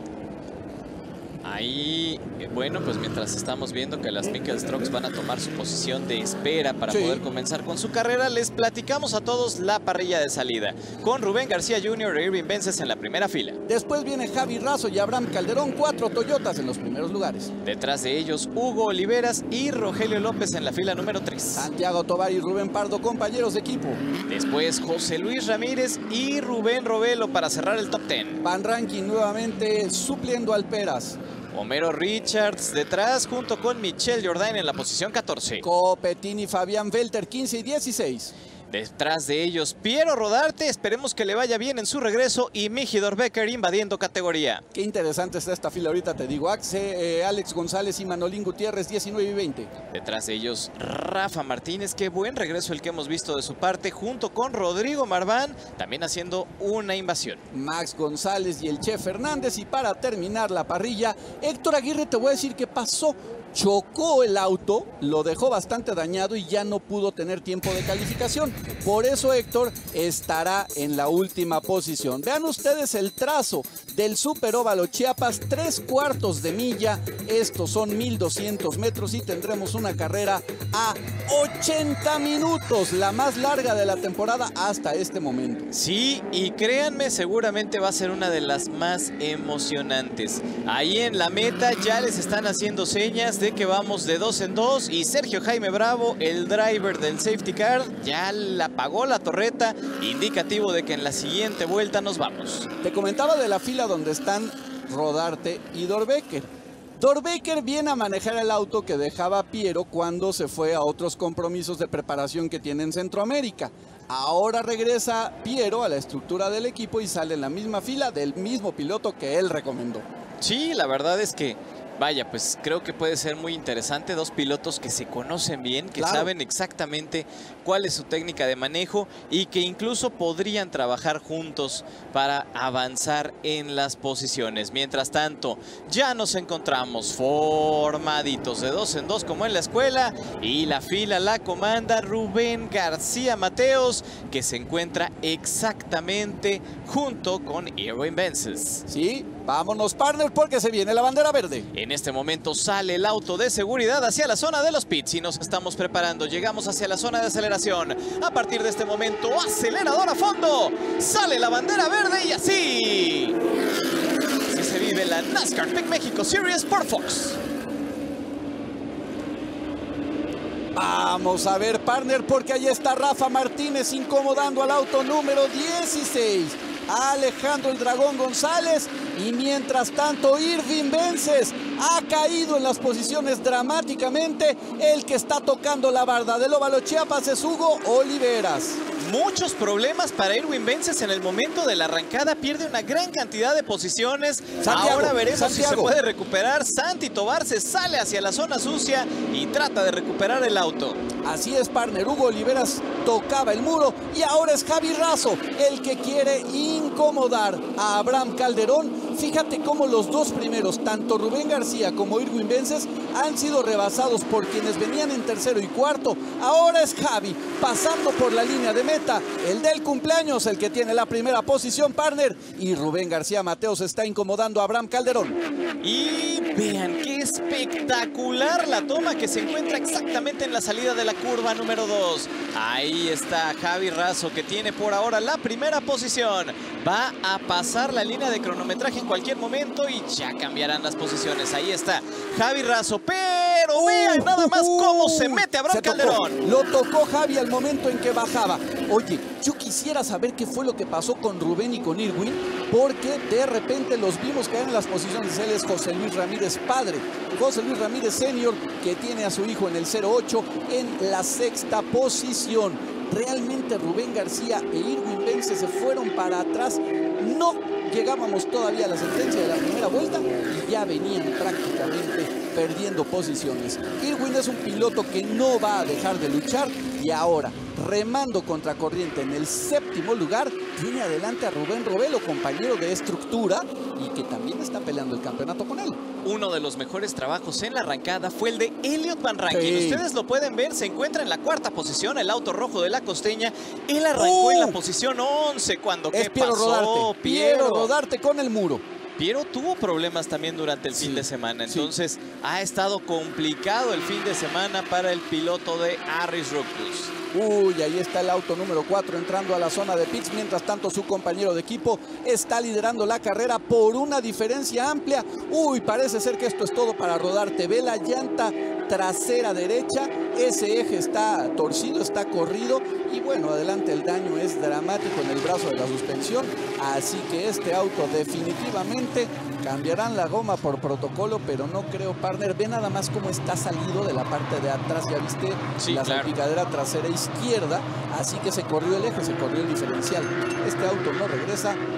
Ahí, bueno, pues mientras estamos viendo que las Mikel Trucks van a tomar su posición de espera para sí. poder comenzar con su carrera, les platicamos a todos la parrilla de salida, con Rubén García junior e Irving Vences en la primera fila. Después viene Javi Razo y Abraham Calderón, cuatro Toyotas en los primeros lugares. Detrás de ellos, Hugo Oliveras y Rogelio López en la fila número tres. Santiago Tovar y Rubén Pardo, compañeros de equipo. Después, José Luis Ramírez y Rubén Robelo para cerrar el top ten. Van Ranking nuevamente supliendo al Peras. Homero Richards detrás junto con Michelle Jordain en la posición catorce. Copetini y Fabián Velter quince y dieciséis. Detrás de ellos, Piero Rodarte, esperemos que le vaya bien en su regreso, y Mijidor Becker invadiendo categoría. Qué interesante está esta fila ahorita, te digo. Axe, eh, Alex González y Manolín Gutiérrez, diecinueve y veinte. Detrás de ellos, Rafa Martínez, qué buen regreso el que hemos visto de su parte, junto con Rodrigo Marván, también haciendo una invasión. Max González y el Che Fernández, y para terminar la parrilla, Héctor Aguirre, te voy a decir qué pasó. Chocó el auto, lo dejó bastante dañado y ya no pudo tener tiempo de calificación. Por eso Héctor estará en la última posición. Vean ustedes el trazo del Superóvalo Chiapas, tres cuartos de milla. Estos son mil doscientos metros y tendremos una carrera a ochenta minutos, la más larga de la temporada hasta este momento. Sí, y créanme, seguramente va a ser una de las más emocionantes. Ahí en la meta ya les están haciendo señas de que vamos de dos en dos, y Sergio Jaime Bravo, el driver del safety car, ya la apagó la torreta, indicativo de que en la siguiente vuelta nos vamos. Te comentaba de la fila donde están Rodarte y Dorbecker. Dorbecker viene a manejar el auto que dejaba Piero cuando se fue a otros compromisos de preparación que tiene en Centroamérica. Ahora regresa Piero a la estructura del equipo y sale en la misma fila del mismo piloto que él recomendó. Sí, la verdad es que vaya, pues creo que puede ser muy interesante. Dos pilotos que se conocen bien, que claro. saben exactamente cuál es su técnica de manejo y que incluso podrían trabajar juntos para avanzar en las posiciones. Mientras tanto, ya nos encontramos formaditos de dos en dos como en la escuela, y la fila la comanda Rubén García Mateos, que se encuentra exactamente junto con Irwin Vences. Sí, vámonos, partner, porque se viene la bandera verde. En este momento sale el auto de seguridad hacia la zona de los pits y nos estamos preparando. Llegamos hacia la zona de aceleración. A partir de este momento, acelerador a fondo. Sale la bandera verde y así. Así se vive la NASCAR Peak México Series por Fox. Vamos a ver, partner, porque ahí está Rafa Martínez incomodando al auto número dieciséis. a Alejandro el Dragón González. Y mientras tanto, Irving Vences ha caído en las posiciones dramáticamente. El que está tocando la barda del óvalo Chiapas es Hugo Oliveras. Muchos problemas para Irving Vences en el momento de la arrancada. Pierde una gran cantidad de posiciones. Santiago, Ahora veremos Santiago. si se puede recuperar. Santi Tobar se sale hacia la zona sucia y trata de recuperar el auto. Así es, partner. Hugo Oliveras tocaba el muro y ahora es Javi Razo el que quiere incomodar a Abraham Calderón. Fíjate cómo los dos primeros, tanto Rubén García como Irving Vences, han sido rebasados por quienes venían en tercero y cuarto. Ahora es Javi pasando por la línea de meta, el del cumpleaños, el que tiene la primera posición, partner. Y Rubén García Mateos está incomodando a Abraham Calderón. Y vean qué espectacular la toma que se encuentra exactamente en la salida de la curva número dos. Ahí está Javi Razo, que tiene por ahora la primera posición. Va a pasar la línea de cronometraje en cualquier momento y ya cambiarán las posiciones. Ahí está Javi Razo, pero vean nada más cómo se mete Abraham Se tocó. Calderón. Lo tocó Javi al momento en que bajaba. Oye, yo quisiera saber qué fue lo que pasó con Rubén y con Irwin, porque de repente los vimos caer en las posiciones. Él es José Luis Ramírez padre, José Luis Ramírez senior, que tiene a su hijo en el cero ocho en la sexta posición. Realmente Rubén García e Irwin Vences se fueron para atrás. No llegábamos todavía a la sentencia de la primera vuelta y ya venían prácticamente perdiendo posiciones. Irwin es un piloto que no va a dejar de luchar y ahora, remando contracorriente en el séptimo lugar, tiene adelante a Rubén Robelo, compañero de estructura y que también está peleando el campeonato con él. Uno de los mejores trabajos en la arrancada fue el de Elliot Van Rankin. Sí. Ustedes lo pueden ver, se encuentra en la cuarta posición, el auto rojo de la Costeña. Él arrancó uh, en la posición once cuando es ¿qué Piero pasó? Rodarte. Piero Rodarte con el muro. Piero tuvo problemas también durante el sí, fin de semana, entonces sí. ha estado complicado el fin de semana para el piloto de Harris Rockus. Uy, ahí está el auto número cuatro entrando a la zona de pits. Mientras tanto, su compañero de equipo está liderando la carrera por una diferencia amplia. Uy, parece ser que esto es todo para Rodarte. Ve la llanta trasera derecha. Ese eje está torcido, está corrido. Y bueno, adelante el daño es dramático en el brazo de la suspensión. Así que este auto definitivamente cambiarán la goma por protocolo, pero no creo, partner. Ve nada más cómo está salido de la parte de atrás. Ya viste sí, la claro. salpicadera trasera izquierda, así que se corrió el eje, se corrió el diferencial. Este auto no regresa en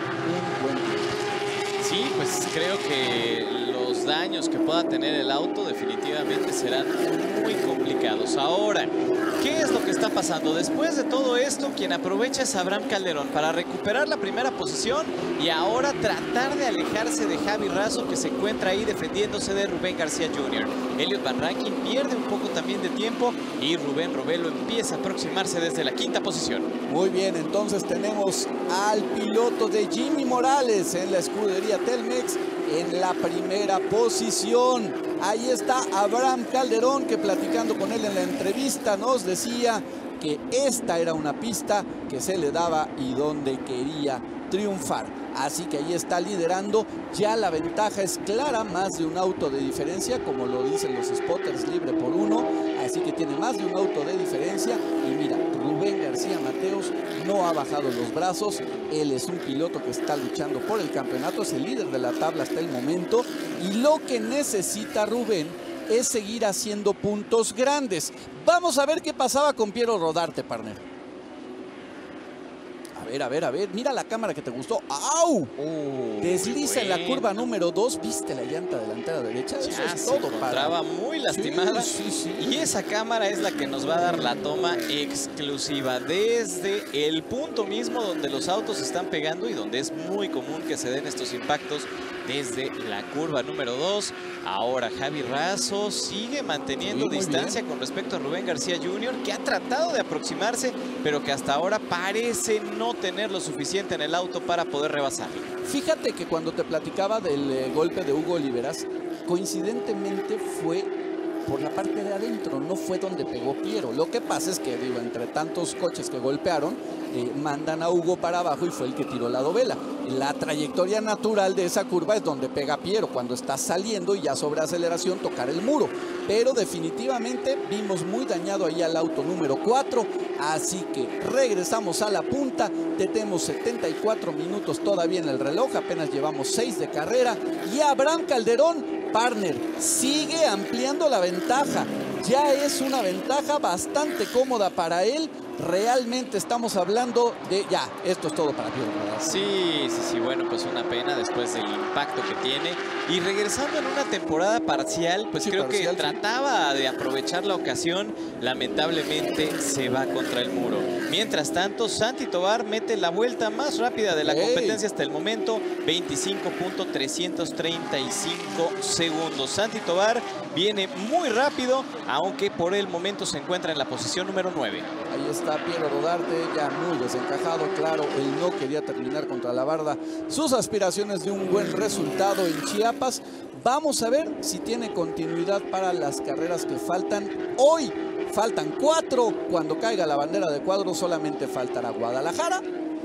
un buen tiempo. Sí, pues creo que los daños que pueda tener el auto definitivamente serán muy complicados. Ahora, ¿qué es lo que está pasando? Después de todo esto, quien aprovecha es Abraham Calderón para recuperar la primera posición y ahora tratar de alejarse de Javi Razo, que se encuentra ahí defendiéndose de Rubén García junior Elliot Van Rankin pierde un poco también de tiempo y Rubén Robelo empieza a aproximarse desde la quinta posición. Muy bien, entonces tenemos al piloto de Jimmy Morales en la escudería Telmex en la primera posición. Ahí está Abraham Calderón, que platicando con él en la entrevista nos decía que esta era una pista que se le daba y donde quería triunfar. Así que ahí está liderando. Ya la ventaja es clara, más de un auto de diferencia, como lo dicen los spotters, libre por uno. Así que tiene más de un auto de diferencia. Y mira, Rubén García Mateos no ha bajado los brazos. Él es un piloto que está luchando por el campeonato, es el líder de la tabla hasta el momento. Y lo que necesita Rubén es seguir haciendo puntos grandes. Vamos a ver qué pasaba con Piero Rodarte, partner. A ver, a ver, a ver. Mira la cámara que te gustó. ¡Au! Oh, Desliza en bueno. la curva número dos. ¿Viste la llanta delantera derecha? Eso Ya es se todo encontraba para... muy lastimada. Sí, sí, sí. Y esa cámara es la que nos va a dar la toma exclusiva desde el punto mismo donde los autos están pegando y donde es muy común que se den estos impactos, desde la curva número dos. Ahora Javi Razo sigue manteniendo Sí, distancia bien. con respecto a Rubén García junior, que ha tratado de aproximarse, pero que hasta ahora parece no tener lo suficiente en el auto para poder rebasarlo. Fíjate que cuando te platicaba del eh, golpe de Hugo Oliveras, coincidentemente fue por la parte de adentro, no fue donde pegó Piero. Lo que pasa es que, digo, entre tantos coches que golpearon, eh, mandan a Hugo para abajo y fue el que tiró la dovela. La trayectoria natural de esa curva es donde pega Piero, cuando está saliendo y ya sobre aceleración tocar el muro. Pero definitivamente vimos muy dañado ahí al auto número cuatro, así que regresamos a la punta. Tenemos setenta y cuatro minutos todavía en el reloj, apenas llevamos seis de carrera y Abraham Calderón, partner, sigue ampliando la ventaja. Ya es una ventaja bastante cómoda para él. Realmente estamos hablando de... Ya, esto es todo para Piero, ¿verdad? Sí, sí, sí, bueno, pues una pena después del impacto que tiene. Y regresando en una temporada parcial, pues sí, creo parcial, que sí. trataba de aprovechar la ocasión. Lamentablemente se va contra el muro. Mientras tanto, Santi Tobar mete la vuelta más rápida de la hey. competencia hasta el momento, veinticinco punto trescientos treinta y cinco segundos. Santi Tobar viene muy rápido, aunque por el momento se encuentra en la posición número nueve. Ahí está Piero Rodarte, ya muy desencajado, claro, él no quería terminar contra la barda. Sus aspiraciones de un buen resultado en Chiapas. Vamos a ver si tiene continuidad para las carreras que faltan hoy. Faltan cuatro, cuando caiga la bandera de cuadros solamente faltará Guadalajara,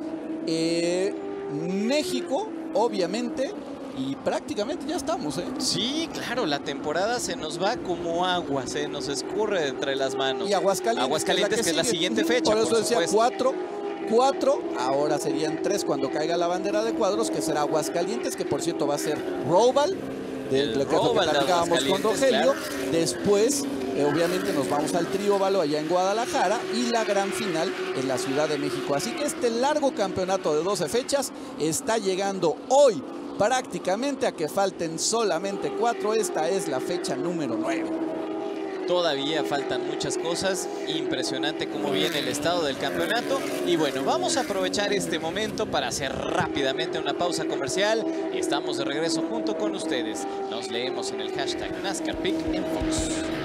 eh, México, obviamente, y prácticamente ya estamos, ¿eh? Sí, claro, la temporada se nos va como agua, se nos escurre entre las manos. Y Aguascalientes, Aguascalientes que, es la, que, que es la siguiente fecha, por eso por decía cuatro, cuatro, ahora serían tres cuando caiga la bandera de cuadros, que será Aguascalientes, que por cierto va a ser Roval, de lo que platicábamos con Rogelio, claro. Después... Eh, obviamente nos vamos al Trióvalo allá en Guadalajara y la gran final en la Ciudad de México. Así que este largo campeonato de doce fechas está llegando hoy prácticamente a que falten solamente cuatro. Esta es la fecha número nueve. Todavía faltan muchas cosas, impresionante cómo viene el estado del campeonato. Y bueno, vamos a aprovechar este momento para hacer rápidamente una pausa comercial. Y estamos de regreso junto con ustedes. Nos leemos en el hashtag NASCARPick en Fox.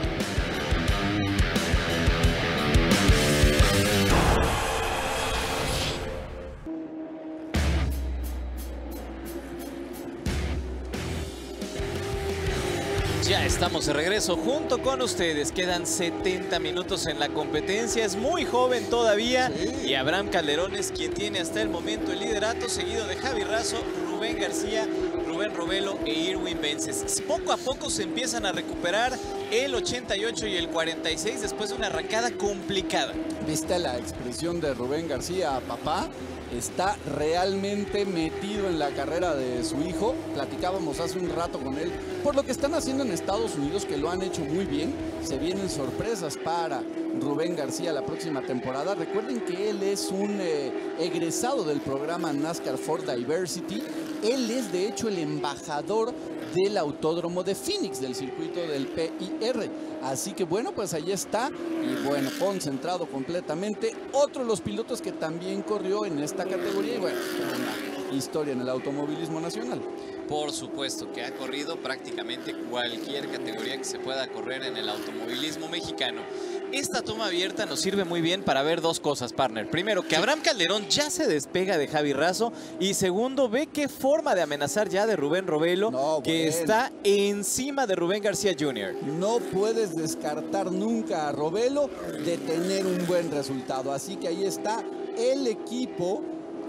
Ya estamos de regreso junto con ustedes. Quedan setenta minutos en la competencia. Es muy joven todavía. Sí. Y Abraham Calderón es quien tiene hasta el momento el liderato, seguido de Javi Razo, Rubén García, Rubén Robelo e Irwin Vences. Poco a poco se empiezan a recuperar el ochenta y ocho y el cuarenta y seis después de una arrancada complicada. ¿Viste la expresión de Rubén García, papá? Está realmente metido en la carrera de su hijo. Platicábamos hace un rato con él por lo que están haciendo en Estados Unidos, que lo han hecho muy bien. Se vienen sorpresas para Rubén García la próxima temporada. Recuerden que él es un eh, egresado del programa NASCAR for Diversity. Él es de hecho el embajador del autódromo de Phoenix, del circuito del P I R. Así que bueno, pues ahí está. Y bueno, concentrado completamente. Otro de los pilotos que también corrió en esta categoría. Y bueno, una historia en el automovilismo nacional. Por supuesto que ha corrido prácticamente cualquier categoría que se pueda correr en el automovilismo mexicano. Esta toma abierta nos sirve muy bien para ver dos cosas, partner. Primero, que Abraham Calderón ya se despega de Javi Razo. Y segundo, ve qué forma de amenazar ya de Rubén Robelo, no, que bueno. está encima de Rubén García junior No puedes descartar nunca a Robelo de tener un buen resultado. Así que ahí está el equipo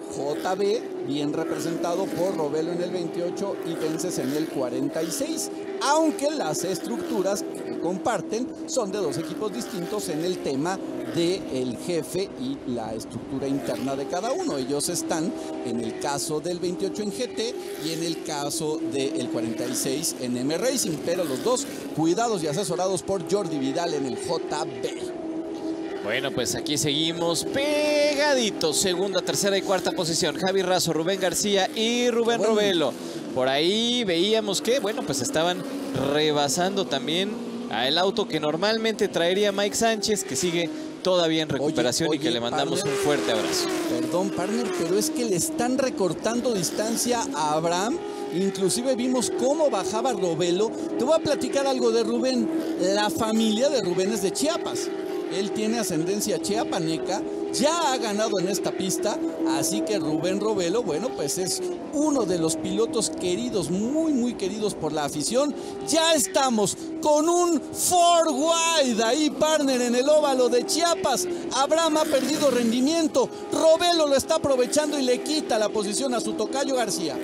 J B, bien representado por Robelo en el veintiocho y Vences en el cuarenta y seis, aunque las estructuras que comparten son de dos equipos distintos en el tema del jefe y la estructura interna de cada uno. Ellos están en el caso del veintiocho en G T y en el caso del cuarenta y seis en M Racing, pero los dos cuidados y asesorados por Jordi Vidal en el J B. Bueno, pues aquí seguimos pegaditos. Segunda, tercera y cuarta posición. Javi Razo, Rubén García y Rubén bueno. Robelo. Por ahí veíamos que, bueno, pues estaban rebasando también a el auto que normalmente traería Mike Sánchez, que sigue todavía en recuperación oye, oye, y que le mandamos partner, un fuerte abrazo. Perdón, partner, pero es que le están recortando distancia a Abraham. Inclusive vimos cómo bajaba Robelo. Te voy a platicar algo de Rubén. La familia de Rubén es de Chiapas. Él tiene ascendencia chiapaneca ya ha ganado en esta pista, así que Rubén Robelo, bueno, pues es uno de los pilotos queridos, muy, muy queridos por la afición. Ya estamos con un four wide ahí, partner, en el óvalo de Chiapas. Abraham ha perdido rendimiento, Robelo lo está aprovechando y le quita la posición a su tocayo García.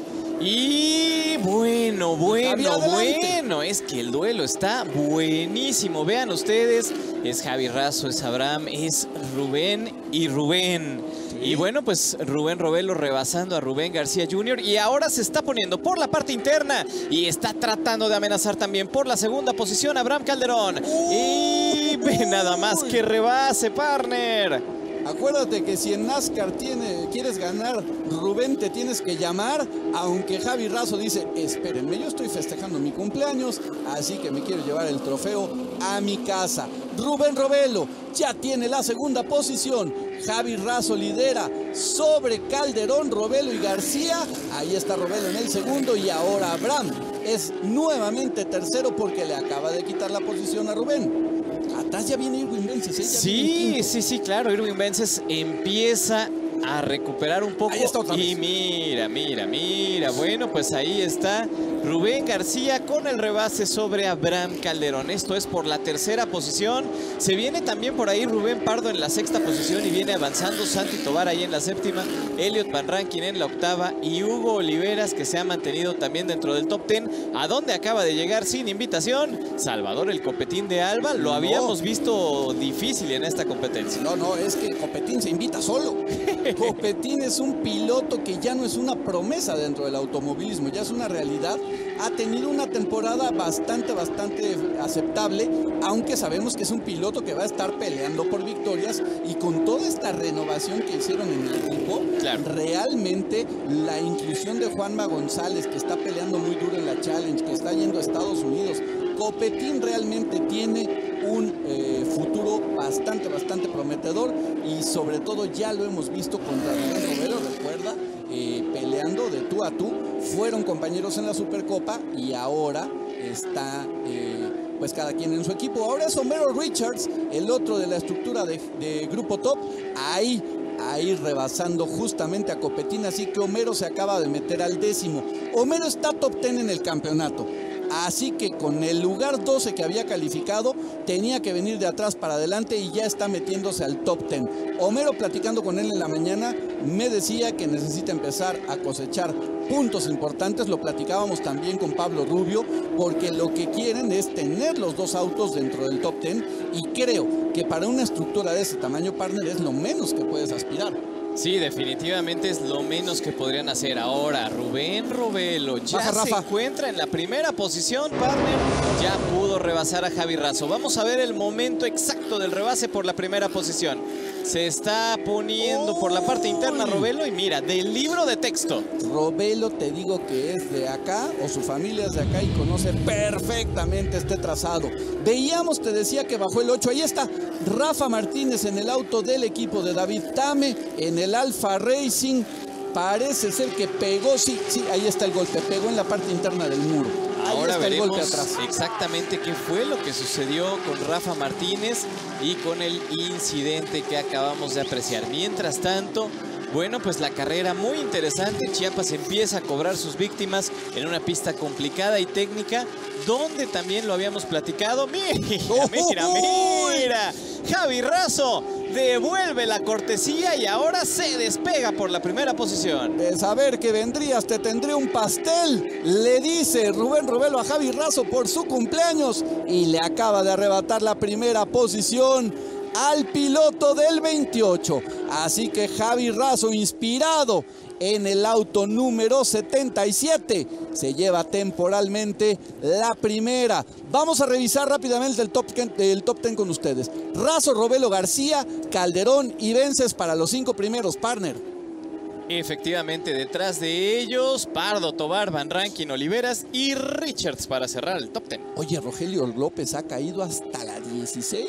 Y bueno, bueno, bueno, es que el duelo está buenísimo. Vean ustedes, es Javi Razo, es Abraham, es Rubén y Rubén. Sí. Y bueno, pues Rubén Robelo rebasando a Rubén García junior Y ahora se está poniendo por la parte interna y está tratando de amenazar también por la segunda posición a Abraham Calderón. Uy, y ve nada más que rebase, partner. Acuérdate que si en NASCAR tiene, quieres ganar, Rubén, te tienes que llamar, aunque Javi Razo dice, espérenme, yo estoy festejando mi cumpleaños, así que me quiero llevar el trofeo a mi casa. Rubén Robelo ya tiene la segunda posición. Javi Razo lidera sobre Calderón, Robelo y García. Ahí está Robelo en el segundo y ahora Abraham es nuevamente tercero porque le acaba de quitar la posición a Rubén. Atrás ya viene Irwin Vences. ¿eh? Sí, sí, sí, claro. Irwin Vences empieza a recuperar un poco. Ahí está otra vez. Y mira, mira, mira. Bueno, pues ahí está Rubén García con el rebase sobre Abraham Calderón. Esto es por la tercera posición. Se viene también por ahí Rubén Pardo en la sexta posición y viene avanzando Santi Tobar ahí en la séptima. Elliot Van Rankin en la octava y Hugo Oliveras, que se ha mantenido también dentro del top ten. ¿A dónde acaba de llegar sin invitación? Salvador el Copetín de Alba. Lo habíamos no. visto difícil en esta competencia. No, no, es que Copetín se invita solo. Copetín es un piloto que ya no es una promesa dentro del automovilismo, ya es una realidad. Ha tenido una temporada bastante, bastante aceptable, aunque sabemos que es un piloto que va a estar peleando por victorias, y con toda esta renovación que hicieron en el equipo, claro, realmente la inclusión de Juanma González, que está peleando muy duro en la Challenge, que está yendo a Estados Unidos, Copetín realmente tiene un eh, futuro bastante, bastante prometedor, y sobre todo ya lo hemos visto contra Rubén Robelo, recuerda, eh, peleando de tú a tú. Fueron compañeros en la Supercopa y ahora está eh, pues cada quien en su equipo. Ahora es Homero Richards, el otro de la estructura de, de Grupo Top, ahí ahí rebasando justamente a Copetín, así que Homero se acaba de meter al décimo. Homero está top ten en el campeonato, así que con el lugar doce que había calificado, tenía que venir de atrás para adelante y ya está metiéndose al top ten. Homero, platicando con él en la mañana, me decía que necesita empezar a cosechar puntos importantes. Lo platicábamos también con Pablo Rubio, porque lo que quieren es tener los dos autos dentro del top ten, y creo que para una estructura de ese tamaño, partner, es lo menos que puedes aspirar. Sí, definitivamente es lo menos que podrían hacer. Ahora Rubén Robelo ya Baja, se Rafa. encuentra en la primera posición, partner. Ya pudo rebasar a Javi Razo. Vamos a ver el momento exacto del rebase por la primera posición. Se está poniendo por la parte interna Robelo y mira, del libro de texto. Robelo, te digo que es de acá, o su familia es de acá y conoce perfectamente este trazado. Veíamos, te decía que bajó el ocho, ahí está Rafa Martínez en el auto del equipo de David Tame, en el Alfa Racing. Parece ser que pegó, sí, sí, ahí está el golpe, pegó en la parte interna del muro. Ahí Ahora está el veremos golpe atrás. exactamente qué fue lo que sucedió con Rafa Martínez y con el incidente que acabamos de apreciar. Mientras tanto, bueno, pues la carrera muy interesante. Chiapas empieza a cobrar sus víctimas en una pista complicada y técnica, donde también lo habíamos platicado. Mira, mira, mira. Javi Razo devuelve la cortesía y ahora se despega por la primera posición. De saber que vendrías te tendré un pastel, le dice Rubén Robelo a Javi Razo por su cumpleaños, y le acaba de arrebatar la primera posición al piloto del veintiocho. Así que Javi Razo, inspirado en el auto número setenta y siete, se lleva temporalmente la primera. Vamos a revisar rápidamente el top, el top ten con ustedes. Razo, Robelo, García, Calderón y Vences para los cinco primeros, partner. Efectivamente, detrás de ellos, Pardo, Tobar, Van Rankin, Oliveras y Richards para cerrar el top ten. Oye, Rogelio López ha caído hasta la dieciséis.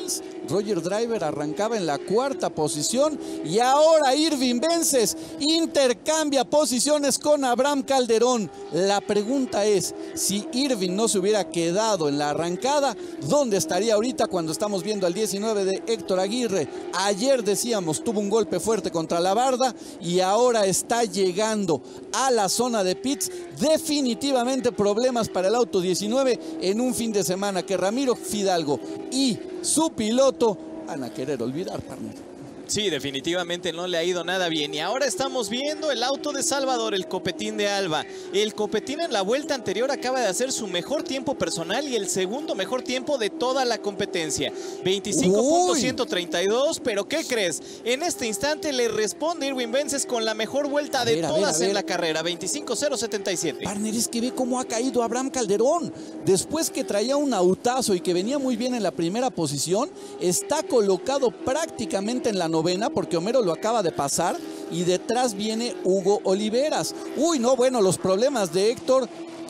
Roger Driver arrancaba en la cuarta posición y ahora Irving Vences intercambia posiciones con Abraham Calderón. La pregunta es, si Irving no se hubiera quedado en la arrancada, ¿dónde estaría ahorita cuando estamos viendo al diecinueve de Héctor Aguirre? Ayer decíamos, tuvo un golpe fuerte contra la barda y ahora está llegando a la zona de pits. Definitivamente problemas para el auto diecinueve en un fin de semana que Ramiro Fidalgo y su piloto van a querer olvidar, partner. Sí, definitivamente no le ha ido nada bien. Y ahora estamos viendo el auto de Salvador, el Copetín de Alba. El Copetín en la vuelta anterior acaba de hacer su mejor tiempo personal y el segundo mejor tiempo de toda la competencia. veinticinco punto ciento treinta y dos, pero ¿qué crees? En este instante le responde Irving Vences con la mejor vuelta a de ver, todas a ver, a ver. en la carrera, veinticinco punto cero setenta y siete. Partner, es que ve cómo ha caído Abraham Calderón. Después que traía un autazo y que venía muy bien en la primera posición, está colocado prácticamente en la novena porque Homero lo acaba de pasar y detrás viene Hugo Oliveras. Uy, no, bueno, los problemas de Héctor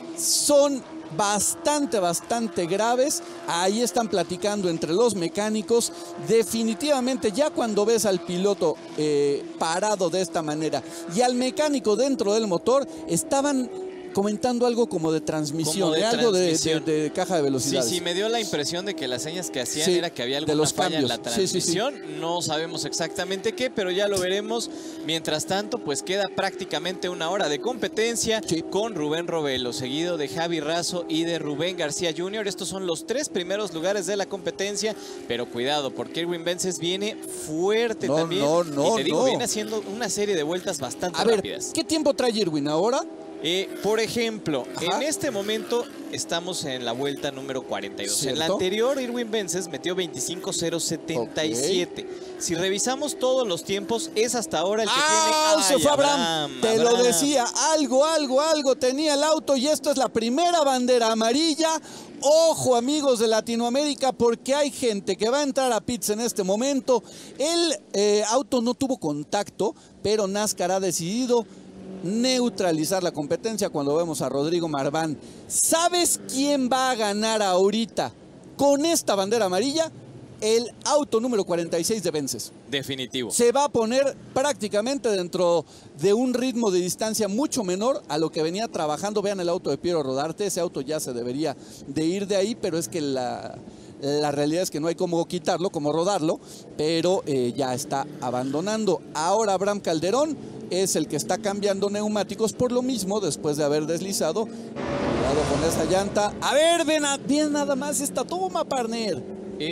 son bastante, bastante graves. Ahí están platicando entre los mecánicos. Definitivamente ya cuando ves al piloto eh, parado de esta manera y al mecánico dentro del motor, estaban comentando algo como de transmisión, como de, de algo transmisión. De, de, de caja de velocidades. Sí, sí, me dio la impresión de que las señas que hacían sí, era que había alguna falla en la transmisión. Sí, sí, sí. No sabemos exactamente qué, pero ya lo veremos. Mientras tanto, pues queda prácticamente una hora de competencia sí. con Rubén Robelo, seguido de Javi Razo y de Rubén García junior Estos son los tres primeros lugares de la competencia, pero cuidado, porque Irving Vences viene fuerte no, también. No, no, y te digo, no. viene haciendo una serie de vueltas bastante A rápidas. Ver, ¿qué tiempo trae Irving ahora? Eh, por ejemplo, Ajá. en este momento estamos en la vuelta número cuarenta y dos. ¿Cierto? En la anterior, Irving Vences metió veinticinco punto cero setenta y siete. Okay. Si revisamos todos los tiempos, es hasta ahora el que ¡Ah, tiene... se fue Abraham! Abraham Te Abraham. lo decía, algo, algo, algo tenía el auto y esto es la primera bandera amarilla. Ojo, amigos de Latinoamérica, porque hay gente que va a entrar a pits en este momento. El eh, auto no tuvo contacto, pero NASCAR ha decidido neutralizar la competencia cuando vemos a Rodrigo Marván. ¿Sabes quién va a ganar ahorita con esta bandera amarilla? El auto número cuarenta y seis de Vences. Definitivo. Se va a poner prácticamente dentro de un ritmo de distancia mucho menor a lo que venía trabajando. Vean el auto de Piero Rodarte, ese auto ya se debería de ir de ahí, pero es que la... La realidad es que no hay cómo quitarlo, cómo rodarlo, pero eh, ya está abandonando. Ahora Abraham Calderón es el que está cambiando neumáticos por lo mismo, después de haber deslizado. Cuidado con esa llanta. A ver, ven, a, ven nada más esta toma, partner.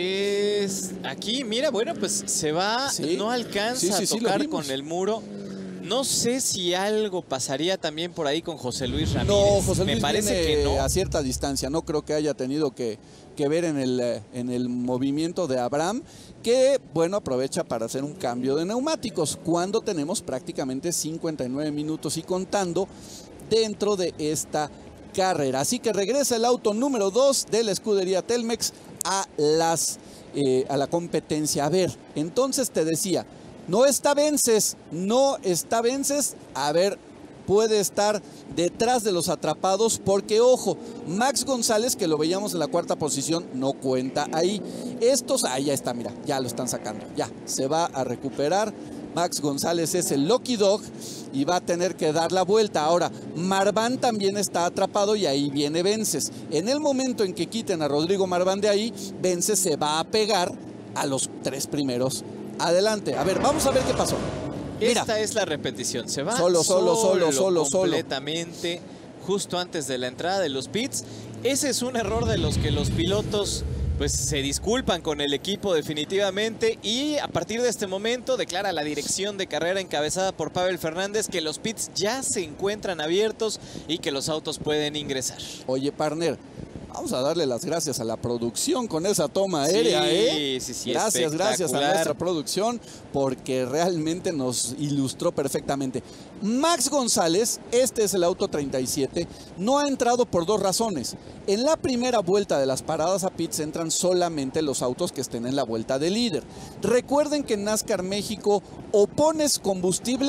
Es aquí, mira, bueno, pues se va, ¿Sí? no alcanza sí, sí, sí, a tocar con el muro. No sé si algo pasaría también por ahí con José Luis Ramírez. No, José Luis Me parece que no. a cierta distancia. No creo que haya tenido que, que ver en el, en el movimiento de Abraham, que, bueno, aprovecha para hacer un cambio de neumáticos cuando tenemos prácticamente cincuenta y nueve minutos y contando dentro de esta carrera. Así que regresa el auto número dos de la escudería Telmex a, las, eh, a la competencia. A ver, entonces te decía... No está Vences, no está Vences, a ver, puede estar detrás de los atrapados porque, ojo, Max González, que lo veíamos en la cuarta posición, no cuenta ahí. Estos, ah, ya está, mira, ya lo están sacando, ya, se va a recuperar. Max González es el Lucky Dog y va a tener que dar la vuelta. Ahora, Marván también está atrapado y ahí viene Vences. En el momento en que quiten a Rodrigo Marván de ahí, Vences se va a pegar a los tres primeros. Adelante, a ver, vamos a ver qué pasó. Mira. Esta es la repetición, se va solo, solo, solo, solo, solo, completamente justo antes de la entrada de los pits. Ese es un error de los que los pilotos pues se disculpan con el equipo definitivamente y a partir de este momento declara la dirección de carrera encabezada por Pavel Fernández que los pits ya se encuentran abiertos y que los autos pueden ingresar. Oye, partner, vamos a darle las gracias a la producción con esa toma aérea, sí, ¿eh? Sí, sí, gracias, gracias a nuestra producción porque realmente nos ilustró perfectamente. Max González, este es el auto treinta y siete, no ha entrado por dos razones. En la primera vuelta de las paradas a pits entran solamente los autos que estén en la vuelta de líder. Recuerden que en NASCAR México o pones combustible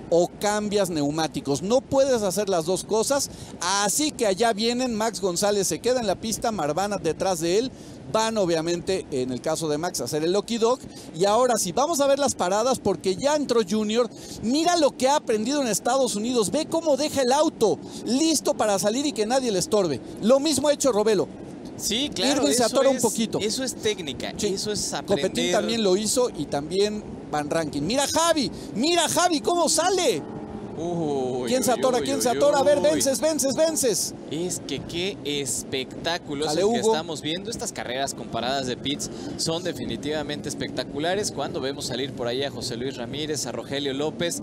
o cambias neumáticos. No puedes hacer las dos cosas, así que allá vienen. Max González se queda en la pista, Marvana detrás de él. Van obviamente, en el caso de Max, a hacer el Lucky Dog. Y ahora sí, vamos a ver las paradas porque ya entró Junior. Mira lo que ha aprendido en Estados Unidos. Ve cómo deja el auto listo para salir y que nadie le estorbe. Lo mismo ha hecho Robelo. Sí, claro. Irwin se atora es, un poquito. Eso es técnica, sí. Eso es aprender. Copetín también lo hizo y también Van Rankin. Mira Javi, mira Javi cómo sale. Uy, ¿Quién se atora? uy, ¿Quién uy, se atora? A ver, uy. vences, vences, vences. Es que qué espectáculo es Dale, el que Hugo. estamos viendo. Estas carreras con paradas de pits son definitivamente espectaculares. Cuando vemos salir por ahí a José Luis Ramírez, a Rogelio López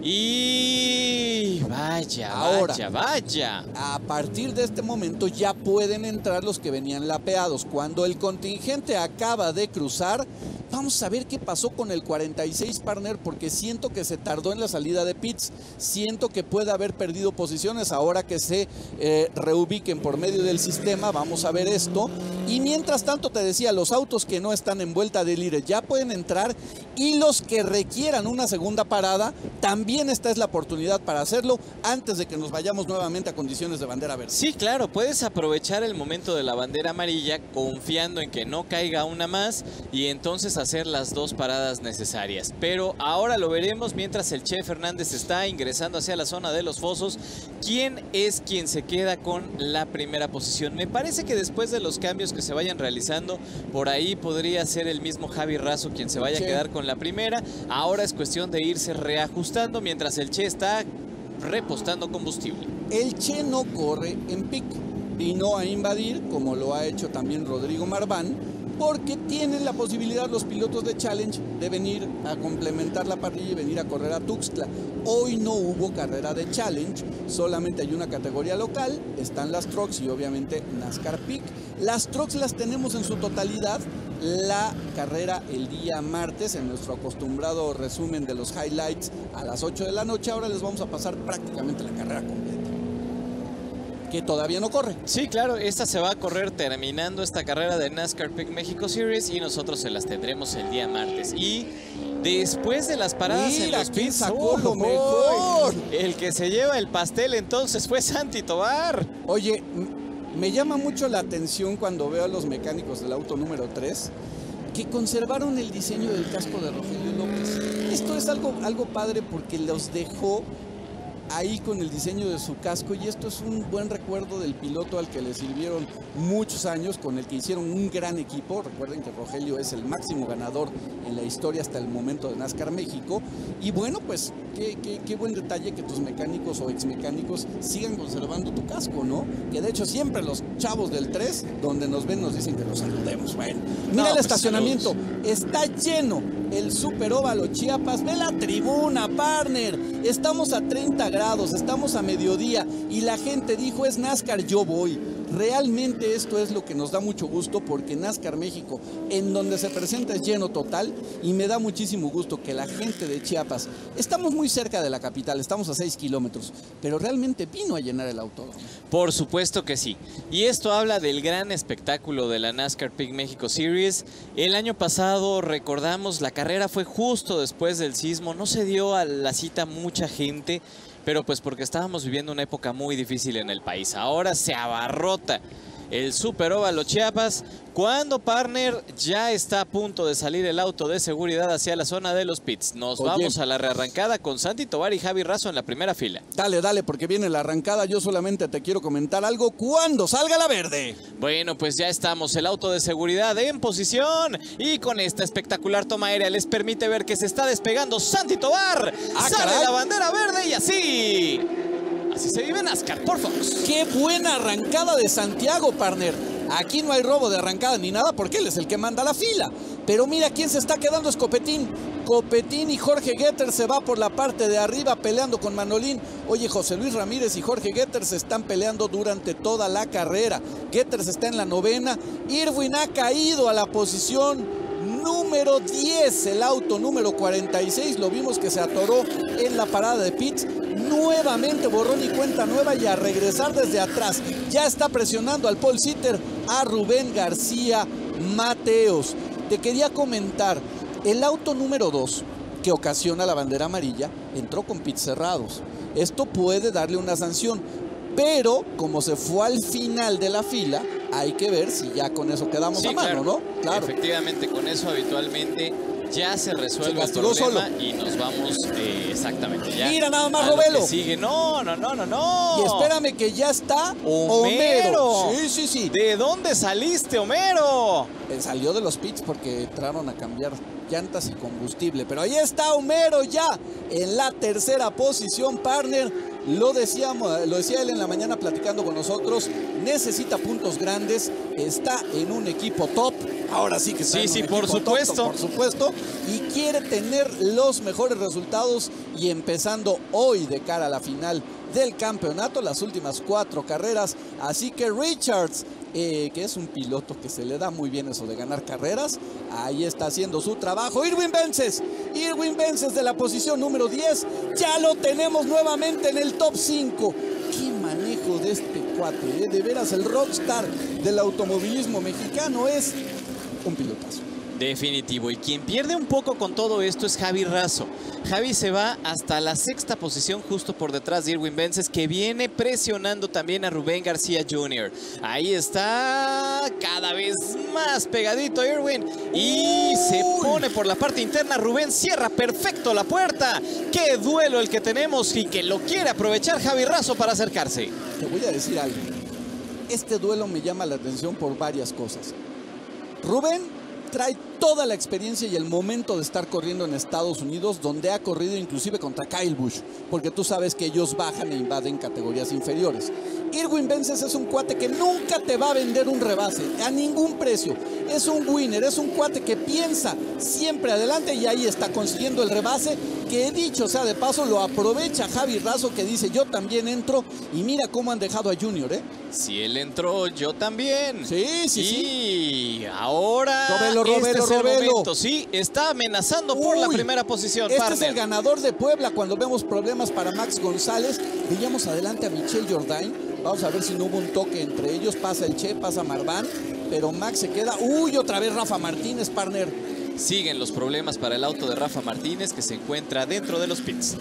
y vaya, Ahora, vaya, vaya. A partir de este momento ya pueden entrar los que venían lapeados. Cuando el contingente acaba de cruzar, vamos a ver qué pasó con el cuarenta y seis, partner, porque siento que se tardó en la salida de pits. Siento que puede haber perdido posiciones ahora que se eh, reubiquen por medio del sistema. Vamos a ver esto. Y mientras tanto te decía, los autos que no están en vuelta de líder ya pueden entrar, y los que requieran una segunda parada, también esta es la oportunidad para hacerlo antes de que nos vayamos nuevamente a condiciones de bandera verde. Sí, claro, puedes aprovechar el momento de la bandera amarilla confiando en que no caiga una más y entonces hacer las dos paradas necesarias. Pero ahora lo veremos mientras el Che Fernández está ingresando hacia la zona de los fosos. ¿Quién es quien se queda con la primera posición? Me parece que después de los cambios que se vayan realizando, por ahí podría ser el mismo Javi Razo quien se vaya Che. a quedar con la primera. Ahora es cuestión de irse reajustando mientras el Che está repostando combustible. El Che no corre en pick, vino a invadir, como lo ha hecho también Rodrigo Marván, porque tienen la posibilidad los pilotos de Challenge de venir a complementar la parrilla y venir a correr a Tuxtla. Hoy no hubo carrera de Challenge, solamente hay una categoría local, están las Trucks y obviamente NASCAR Peak. Las Trucks las tenemos en su totalidad, la carrera el día martes en nuestro acostumbrado resumen de los highlights a las ocho de la noche. Ahora les vamos a pasar prácticamente la carrera completa, que todavía no corre. Sí, claro, esta se va a correr terminando esta carrera de NASCAR Peak México Series y nosotros se las tendremos el día martes. Y después de las paradas Mira, en los ¿quién pits, sacó oh, lo oh, mejor? el que se lleva el pastel entonces fue Santi Tobar. Oye, me llama mucho la atención cuando veo a los mecánicos del auto número tres que conservaron el diseño del casco de Rogelio López. Esto es algo, algo padre porque los dejó ahí con el diseño de su casco, y esto es un buen recuerdo del piloto al que le sirvieron muchos años, con el que hicieron un gran equipo. Recuerden que Rogelio es el máximo ganador en la historia hasta el momento de NASCAR México, y bueno, pues qué, qué, qué buen detalle que tus mecánicos o ex mecánicos sigan conservando tu casco, ¿no? Que de hecho siempre los chavos del tres, donde nos ven, nos dicen que los saludemos. Bueno, mira No, el pues, estacionamiento, saludos. está lleno el Super Óvalo Chiapas. Ve la tribuna, partner, estamos a treinta grados, estamos a mediodía y la gente dijo es NASCAR, yo voy. Realmente esto es lo que nos da mucho gusto, porque NASCAR México, en donde se presenta, es lleno total, y me da muchísimo gusto que la gente de Chiapas, estamos muy cerca de la capital, estamos a seis kilómetros, pero realmente vino a llenar el autódromo. Por supuesto que sí. Y esto habla del gran espectáculo de la NASCAR Peak México Series. El año pasado, recordamos, la carrera fue justo después del sismo. No se dio a la cita mucha gente, pero pues porque estábamos viviendo una época muy difícil en el país. Ahora se abarrota el Super Óvalo Chiapas, cuando, partner, ya está a punto de salir el auto de seguridad hacia la zona de los pits. Nos Oye. vamos a la rearrancada con Santi Tobar y Javi Razo en la primera fila. Dale, dale, porque viene la arrancada. Yo solamente te quiero comentar algo. ¡Cuando salga la verde! Bueno, pues ya estamos, el auto de seguridad en posición, y con esta espectacular toma aérea les permite ver que se está despegando Santi Tobar. Ah, Sale caray. la bandera verde y así... Así se vive NASCAR por Fox. ¡Qué buena arrancada de Santiago, partner! Aquí no hay robo de arrancada ni nada, porque él es el que manda la fila. Pero mira quién se está quedando, es Copetín. Copetín y Jorge Getter se va por la parte de arriba peleando con Manolín. Oye, José Luis Ramírez y Jorge Getter se están peleando durante toda la carrera. Getter está en la novena. Irwin ha caído a la posición número diez, el auto número cuarenta y seis, lo vimos que se atoró en la parada de pits. Nuevamente borrón y cuenta nueva, y a regresar desde atrás ya está presionando al pole sitter, a Rubén García Mateos. Te quería comentar, el auto número dos, que ocasiona la bandera amarilla, entró con pits cerrados. Esto puede darle una sanción, pero como se fue al final de la fila, hay que ver si ya con eso quedamos Sí, a mano, claro. ¿no? Claro. Efectivamente, con eso habitualmente ya se resuelve Se el castigó problema solo. y nos vamos eh, exactamente ya. Mira nada más, a lo Robelo. que sigue. No, no, no, no, no. Y espérame que ya está Homero. Homero. Sí, sí, sí. ¿De dónde saliste, Homero? Eh, Salió de los pits porque entraron a cambiar llantas y combustible. Pero ahí está Homero ya en la tercera posición, partner. Lo decíamos, lo decía él en la mañana platicando con nosotros. Necesita puntos grandes. Está en un equipo top. Ahora sí que está Sí, en sí, un por equipo supuesto. top, por supuesto. Y quiere tener los mejores resultados. Y empezando hoy de cara a la final del campeonato, las últimas cuatro carreras. Así que Richards, eh, que es un piloto que se le da muy bien eso de ganar carreras, ahí está haciendo su trabajo. Irwin Vences, Irwin Vences de la posición número diez, ya lo tenemos nuevamente en el top cinco. Qué manejo de este cuate, eh. De veras el rockstar del automovilismo mexicano, es un pilotazo. Definitivo. Y quien pierde un poco con todo esto es Javi Razo. Javi se va hasta la sexta posición, justo por detrás de Irwin Vences, que viene presionando también a Rubén García junior Ahí está, cada vez más pegadito Irwin. Y se pone por la parte interna. Rubén cierra perfecto la puerta. Qué duelo el que tenemos y que lo quiere aprovechar Javi Razo para acercarse. Te voy a decir algo. Este duelo me llama la atención por varias cosas. Rubén trae toda la experiencia y el momento de estar corriendo en Estados Unidos, donde ha corrido inclusive contra Kyle Busch, porque tú sabes que ellos bajan e invaden categorías inferiores. Irwin Vences es un cuate que nunca te va a vender un rebase, a ningún precio. Es un winner, es un cuate que piensa siempre adelante y ahí está consiguiendo el rebase, que dicho sea de paso, lo aprovecha Javi Razo, que dice yo también entro, y mira cómo han dejado a Junior, ¿eh? Si él entró, yo también. Sí, sí, y sí. Y ahora Robelo, Robelo, este es el Robelo. momento. Sí, está amenazando por la Uy, primera posición, Este partner. es el ganador de Puebla. Cuando vemos problemas para Max González, veíamos adelante a Michel Jourdain. Vamos a ver si no hubo un toque entre ellos. Pasa el Che, pasa Marván, pero Max se queda. Uy, otra vez Rafa Martínez, partner. Siguen los problemas para el auto de Rafa Martínez, que se encuentra dentro de los pits.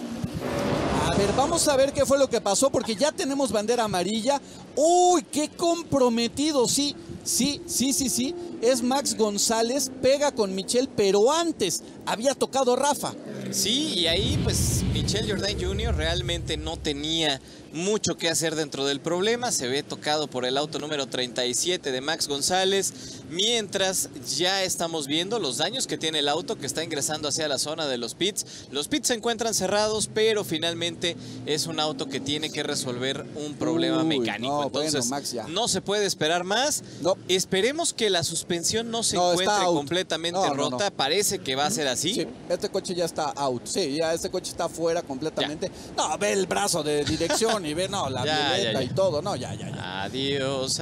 A ver, vamos a ver qué fue lo que pasó, porque ya tenemos bandera amarilla. ¡Uy, qué comprometido! Sí, sí, sí, sí, sí. Es Max González, pega con Michel, pero antes había tocado Rafa. Sí, y ahí pues Michel Jourdain junior realmente no tenía mucho que hacer dentro del problema. Se ve tocado por el auto número treinta y siete de Max González, mientras ya estamos viendo los daños que tiene el auto, que está ingresando hacia la zona de los pits. Los pits se encuentran cerrados, pero finalmente es un auto que tiene que resolver un problema Uy, mecánico. no, Entonces bueno, Max, ya. no se puede esperar más. No. Esperemos que la suspensión no se No, está encuentre out. completamente No, no, rota. no. Parece que va a ser así. Sí, este coche ya está out. Sí, ya este coche está fuera completamente. No, ve el brazo de dirección y ve, no, la Ya, violeta ya, ya. y todo. No, ya, ya, ya. Adiós,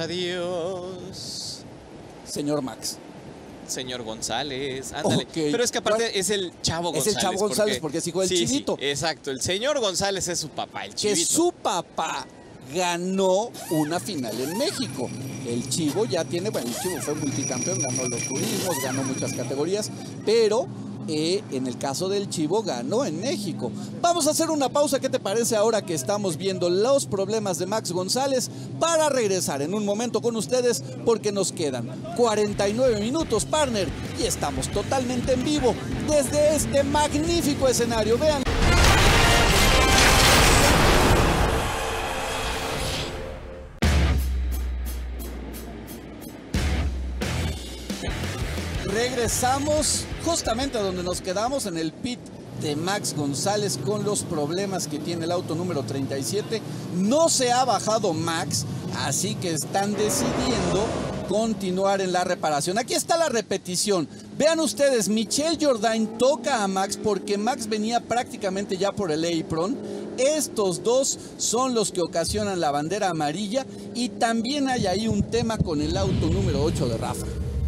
adiós. Señor Max. Señor González, ándale. Ok. Pero es que aparte es el Chavo Es González. el Chavo González porque es hijo del sí, Chivito. Sí, exacto, el señor González es su papá, el Que Chivito. su papá ganó una final en México. El Chivo ya tiene, bueno, el Chivo fue multicampeón, ganó los turismos, ganó muchas categorías, pero eh, en el caso del Chivo ganó en México. Vamos a hacer una pausa, ¿qué te parece ahora que estamos viendo los problemas de Max González? Para regresar en un momento con ustedes, porque nos quedan cuarenta y nueve minutos, partner, y estamos totalmente en vivo desde este magnífico escenario. Vean. Regresamos justamente a donde nos quedamos, en el pit de Max González, con los problemas que tiene el auto número treinta y siete. No se ha bajado Max, así que están decidiendo continuar en la reparación. Aquí está la repetición. Vean ustedes, Michel Jourdain toca a Max porque Max venía prácticamente ya por el apron. Estos dos son los que ocasionan la bandera amarilla, y también hay ahí un tema con el auto número ocho de Rafa.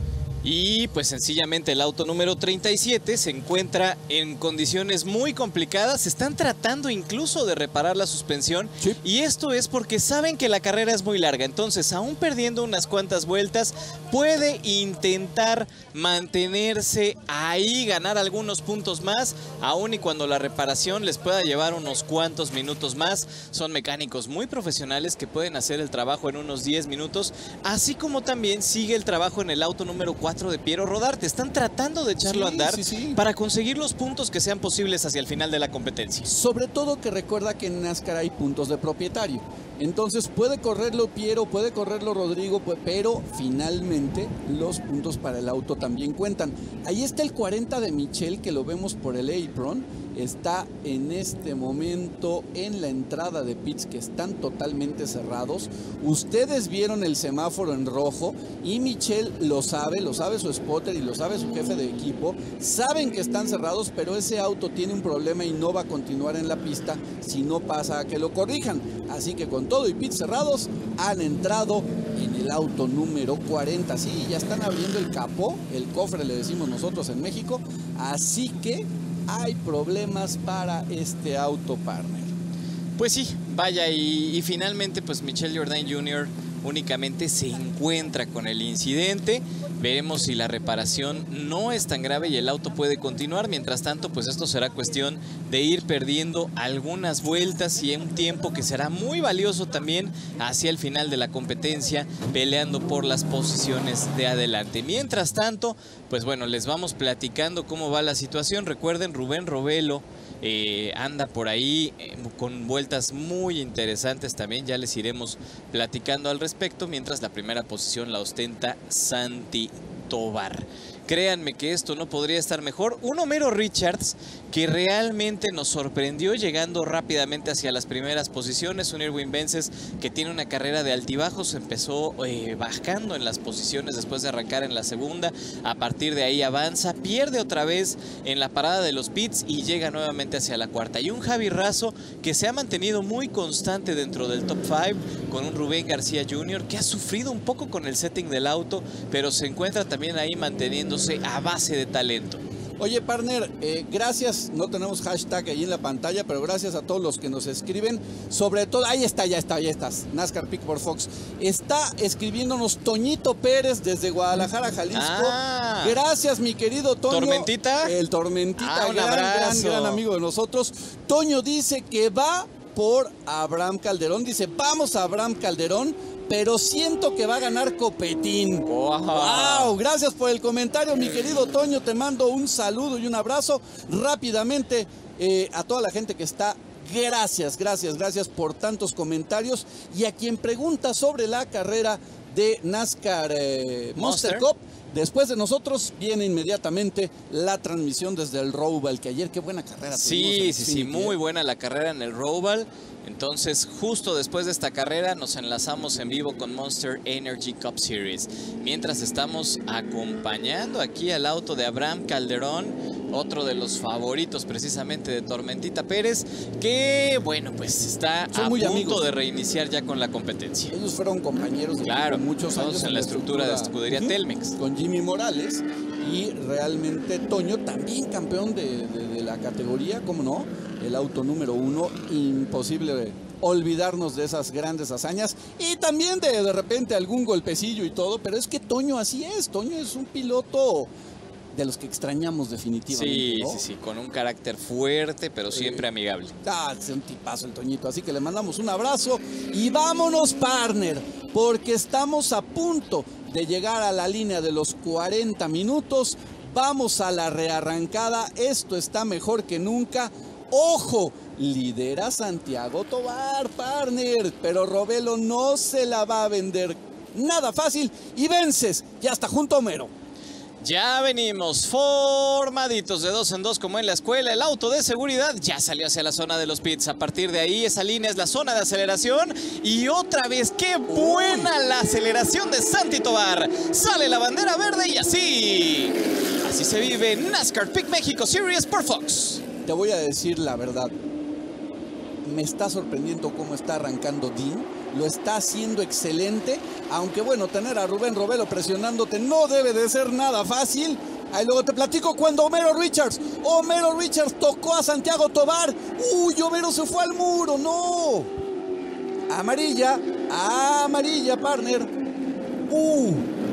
Y pues sencillamente el auto número treinta y siete se encuentra en condiciones muy complicadas. Están tratando incluso de reparar la suspensión. Sí. Y esto es porque saben que la carrera es muy larga. Entonces, aún perdiendo unas cuantas vueltas, puede intentar mantenerse ahí, ganar algunos puntos más, aún y cuando la reparación les pueda llevar unos cuantos minutos más. Son mecánicos muy profesionales que pueden hacer el trabajo en unos diez minutos, así como también sigue el trabajo en el auto número cuatro de Piero Rodarte. Están tratando de echarlo sí, a andar sí, sí. para conseguir los puntos que sean posibles hacia el final de la competencia. Sobre todo que recuerda que en NASCAR hay puntos de propietario. Entonces puede correrlo Piero, puede correrlo Rodrigo, pero finalmente los puntos para el auto también cuentan. Ahí está el cuarenta de Michel, que lo vemos por el apron. Está en este momento en la entrada de pits, que están totalmente cerrados. Ustedes vieron el semáforo en rojo y Michel lo sabe, lo sabe su spotter y lo sabe su jefe de equipo. Saben que están cerrados, pero ese auto tiene un problema y no va a continuar en la pista si no pasa a que lo corrijan. Así que con todo y pits cerrados, han entrado en el auto número cuarenta. Sí, ya están abriendo el capó, el cofre le decimos nosotros en México. Así que hay problemas para este auto, partner. Pues sí, vaya, y, y finalmente pues Michel Jourdain junior únicamente se encuentra con el incidente. Veremos si la reparación no es tan grave y el auto puede continuar. Mientras tanto, pues esto será cuestión de ir perdiendo algunas vueltas y en un tiempo que será muy valioso también hacia el final de la competencia, peleando por las posiciones de adelante. Mientras tanto, pues bueno, les vamos platicando cómo va la situación. Recuerden, Rubén Robelo Eh, anda por ahí eh, con vueltas muy interesantes también, ya les iremos platicando al respecto, mientras la primera posición la ostenta Santi Tobar. Créanme que esto no podría estar mejor. Un Homero Richards que realmente nos sorprendió llegando rápidamente hacia las primeras posiciones. Un Irwin Vences que tiene una carrera de altibajos. Empezó eh, bajando en las posiciones después de arrancar en la segunda. A partir de ahí avanza, pierde otra vez en la parada de los pits y llega nuevamente hacia la cuarta. Y un Javi Razo que se ha mantenido muy constante dentro del top cinco, con un Rubén García junior que ha sufrido un poco con el setting del auto, pero se encuentra también ahí manteniendo a base de talento. Oye, partner, eh, gracias, no tenemos hashtag ahí en la pantalla, pero gracias a todos los que nos escriben, sobre todo, ahí está, ya está, ya estás, NASCAR Pick por Fox, está escribiéndonos Toñito Pérez desde Guadalajara, Jalisco. Ah, gracias, mi querido Toño. ¿Tormentita? El Tormentita, ah, un gran, abrazo. gran, gran amigo de nosotros. Toño dice que va por Abraham Calderón, dice, vamos a Abraham Calderón, pero siento que va a ganar Copetín. Wow. Wow, gracias por el comentario, mi querido Toño. Te mando un saludo y un abrazo rápidamente eh, a toda la gente que está. Gracias, gracias, gracias por tantos comentarios. Y a quien pregunta sobre la carrera de NASCAR eh, Monster, Monster Cup, después de nosotros viene inmediatamente la transmisión desde el Roval, que ayer qué buena carrera sí, tuvimos. Sí, sí, sí, muy buena la carrera en el Roval. Entonces, justo después de esta carrera nos enlazamos en vivo con Monster Energy Cup Series. Mientras estamos acompañando aquí al auto de Abraham Calderón, otro de los favoritos precisamente de Tormentita Pérez, que, bueno, pues está Son a punto amigos. de reiniciar ya con la competencia. Ellos fueron compañeros de claro, muchos años en la estructura, estructura de escudería uh-huh, Telmex. Con Jimmy Morales. Y realmente Toño también campeón de, de, de la categoría, ¿cómo no? El auto número uno, imposible olvidarnos de esas grandes hazañas y también de de repente algún golpecillo y todo, pero es que Toño así es, Toño es un piloto de los que extrañamos definitivamente. Sí, ¿no? sí, sí, con un carácter fuerte, pero siempre eh, amigable. Ah, es un tipazo el Toñito, así que le mandamos un abrazo y vámonos, partner, porque estamos a punto de llegar a la línea de los cuarenta minutos. Vamos a la rearrancada, esto está mejor que nunca. ¡Ojo! Lidera Santiago Tobar, partner, pero Robelo no se la va a vender nada fácil y Vences ya está junto a Homero. Ya venimos formaditos de dos en dos como en la escuela. El auto de seguridad ya salió hacia la zona de los pits. A partir de ahí esa línea es la zona de aceleración. Y otra vez, qué buena la aceleración de Santi Tobar. Sale la bandera verde y así. Así se vive NASCAR Pick México Series por Fox. Te voy a decir la verdad. Me está sorprendiendo cómo está arrancando Dean. lo está haciendo excelente, aunque bueno, tener a Rubén Robelo presionándote no debe de ser nada fácil. Ahí luego te platico cuando Homero Richards, Homero Richards tocó a Santiago Tobar. Uy, Homero se fue al muro, no. Amarilla, amarilla, partner. Uh,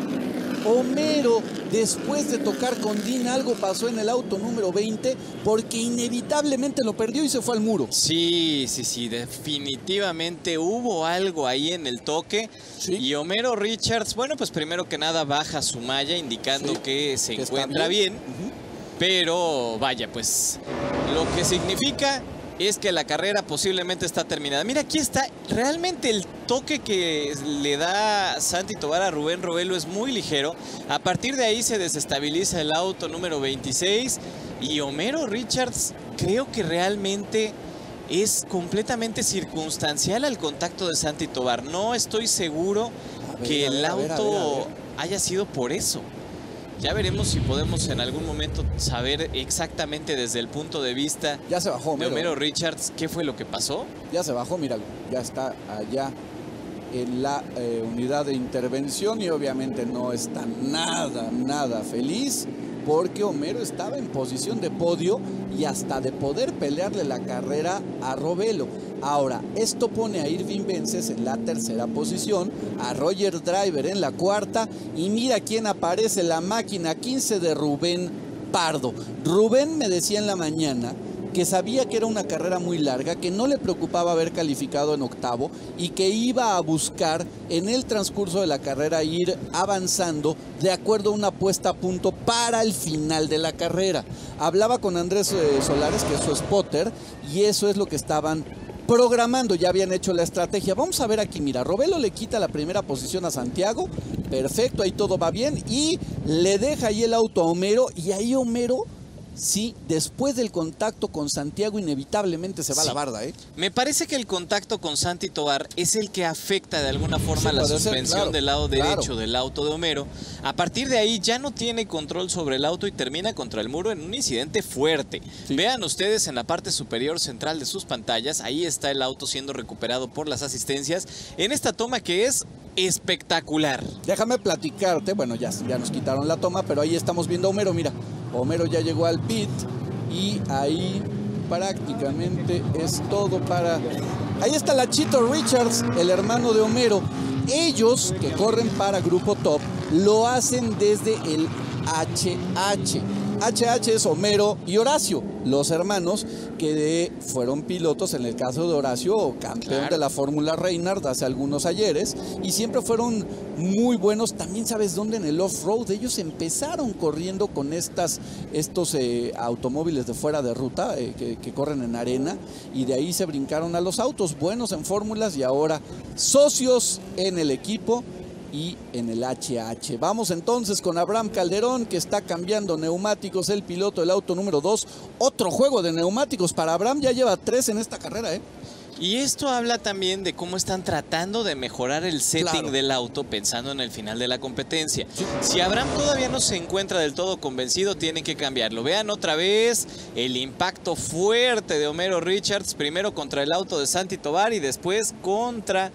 Homero, después de tocar con Dean, algo pasó en el auto número veinte, porque inevitablemente lo perdió y se fue al muro. Sí, sí, sí, definitivamente hubo algo ahí en el toque. ¿Sí? Y Homero Richards, bueno, pues primero que nada baja su malla, indicando sí, que se que encuentra bien. bien uh-huh. Pero vaya, pues lo que significa es que la carrera posiblemente está terminada. Mira, aquí está, realmente el toque que le da Santi Tobar a Rubén Robelo es muy ligero. A partir de ahí se desestabiliza el auto número veintiséis y Homero Richards creo que realmente es completamente circunstancial al contacto de Santi Tobar. No estoy seguro ver, que ver, el auto a ver, a ver, a ver. haya sido por eso. Ya veremos si podemos en algún momento saber exactamente desde el punto de vista ya se bajó, de Homero Richards qué fue lo que pasó. Ya se bajó, míralo, ya está allá en la eh, unidad de intervención y obviamente no está nada, nada feliz porque Homero estaba en posición de podio y hasta de poder pelearle la carrera a Robelo. Ahora, esto pone a Irving Vences en la tercera posición, a Roger Driver en la cuarta y mira quién aparece, la máquina quince de Rubén Pardo. Rubén me decía en la mañana que sabía que era una carrera muy larga, que no le preocupaba haber calificado en octavo y que iba a buscar en el transcurso de la carrera ir avanzando de acuerdo a una puesta a punto para el final de la carrera. Hablaba con Andrés eh, Solares, que es su spotter, y eso es lo que estaban programando, ya habían hecho la estrategia. Vamos a ver aquí, mira, Robelo le quita la primera posición a Santiago, perfecto, ahí todo va bien, y le deja ahí el auto a Homero, y ahí Homero, sí, después del contacto con Santiago inevitablemente se va sí. a la barda, ¿eh? Me parece que el contacto con Santi Tobar es el que afecta de alguna forma sí, la suspensión ser, claro, del lado derecho claro. del auto de Homero. A partir de ahí ya no tiene control sobre el auto y termina contra el muro en un incidente fuerte. Sí. Vean ustedes en la parte superior central de sus pantallas, ahí está el auto siendo recuperado por las asistencias en esta toma que es espectacular. Déjame platicarte, bueno, ya, ya nos quitaron la toma, pero ahí estamos viendo a Homero, mira. Homero ya llegó al pit y ahí prácticamente es todo para... Ahí está la Chito Richards, el hermano de Homero. Ellos que corren para Grupo Top lo hacen desde el H H. H H es Homero y Horacio, los hermanos que fueron pilotos, en el caso de Horacio, campeón claro. de la Fórmula Reynard hace algunos ayeres, y siempre fueron muy buenos. También sabes dónde, en el off-road, ellos empezaron corriendo con estas, estos eh, automóviles de fuera de ruta eh, que, que corren en arena, y de ahí se brincaron a los autos, buenos en fórmulas y ahora socios en el equipo y en el H H. Vamos entonces con Abraham Calderón, que está cambiando neumáticos, el piloto del auto número dos. Otro juego de neumáticos para Abraham, ya lleva tres en esta carrera, ¿eh? Y esto habla también de cómo están tratando de mejorar el setting claro. del auto pensando en el final de la competencia. Sí. Si Abraham todavía no se encuentra del todo convencido, tienen que cambiarlo. Vean otra vez el impacto fuerte de Homero Richards, primero contra el auto de Santi Tobar y después contra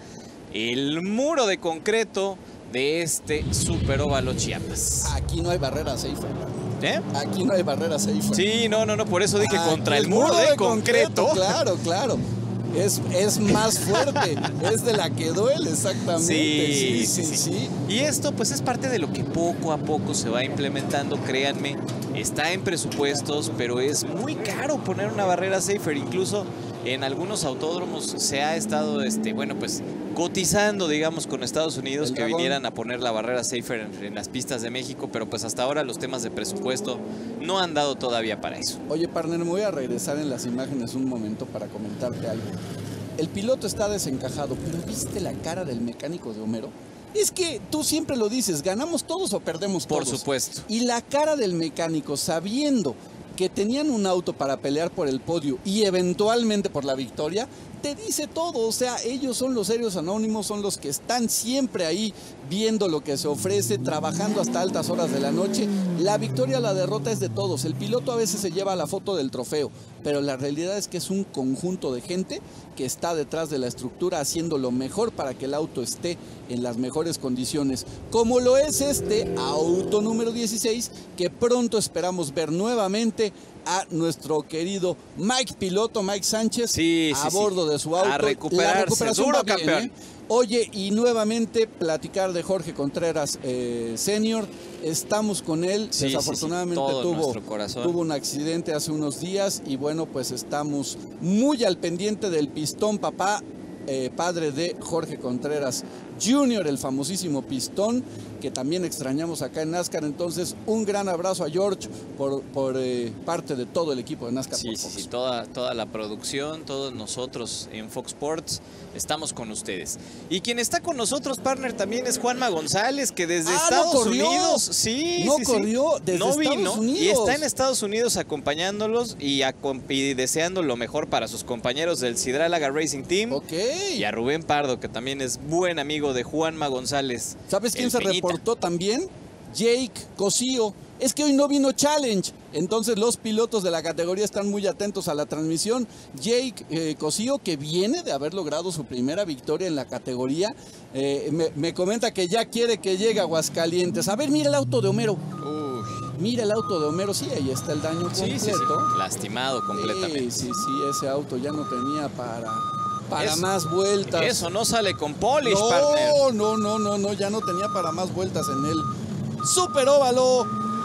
el muro de concreto de este super óvalo Chiapas. Aquí no hay barrera safe. ¿Eh? Aquí no hay barrera safe. Sí, no, no, no, por eso dije Aquí contra el muro, muro de, de concreto. concreto. Claro, claro. Es, es más fuerte, es de la que duele, exactamente. Sí sí, sí, sí, sí. Y esto pues es parte de lo que poco a poco se va implementando, créanme. Está en presupuestos, pero es muy caro poner una barrera safer. Incluso en algunos autódromos se ha estado, este, bueno, pues cotizando, digamos, con Estados Unidos, que vinieran a poner la barrera safer en, en las pistas de México, pero pues hasta ahora los temas de presupuesto no han dado todavía para eso. Oye, partner, me voy a regresar en las imágenes un momento para comentarte algo. El piloto está desencajado, pero ¿viste la cara del mecánico de Homero? Es que tú siempre lo dices, ¿ganamos todos o perdemos todos? Por supuesto. Y la cara del mecánico, sabiendo que tenían un auto para pelear por el podio y eventualmente por la victoria, te dice todo. O sea, ellos son los serios anónimos, son los que están siempre ahí viendo lo que se ofrece, trabajando hasta altas horas de la noche. La victoria, la derrota es de todos. El piloto a veces se lleva la foto del trofeo, pero la realidad es que es un conjunto de gente que está detrás de la estructura haciendo lo mejor para que el auto esté en las mejores condiciones, como lo es este auto número dieciséis, que pronto esperamos ver nuevamente a nuestro querido Mike Piloto, Mike Sánchez, sí, sí, a bordo sí. de su auto. A recuperarse, la recuperación duro va bien, campeón. ¿eh? Oye, y nuevamente platicar de Jorge Contreras eh, Senior. Estamos con él, Sí, desafortunadamente sí, sí. Todo tuvo, nuestro corazón. tuvo un accidente hace unos días y bueno, pues estamos muy al pendiente del Pistón Papá, eh, padre de Jorge Contreras junior, el famosísimo Pistón, que también extrañamos acá en NASCAR. Entonces, un gran abrazo a George por, por eh, parte de todo el equipo de NASCAR. Sí, sí, sí, toda, toda la producción, todos nosotros en Fox Sports estamos con ustedes. Y quien está con nosotros, partner, también es Juanma González, que desde Ah, Estados ¿no corrió? Unidos, sí, No sí, sí, corrió desde no Estados vino, Unidos. y está en Estados Unidos acompañándolos y, acom- y deseando lo mejor para sus compañeros del Sidralaga Racing Team. Ok. Y a Rubén Pardo, que también es buen amigo de Juanma González. ¿Sabes quién el se Peñita. reportó también? Jake Cosío. Es que hoy no vino Challenge, entonces los pilotos de la categoría están muy atentos a la transmisión. Jake eh, Cosío, que viene de haber logrado su primera victoria en la categoría, eh, me, me comenta que ya quiere que llegue a Aguascalientes. A ver, mira el auto de Homero. Uy. Mira el auto de Homero, sí, ahí está el daño completo. Sí, sí, sí, lastimado completamente. Sí, sí, sí, ese auto ya no tenía para, para Eso- más vueltas. Eso no sale con polish, no, partner. No, no, no, no, ya no tenía para más vueltas en el Super Óvalo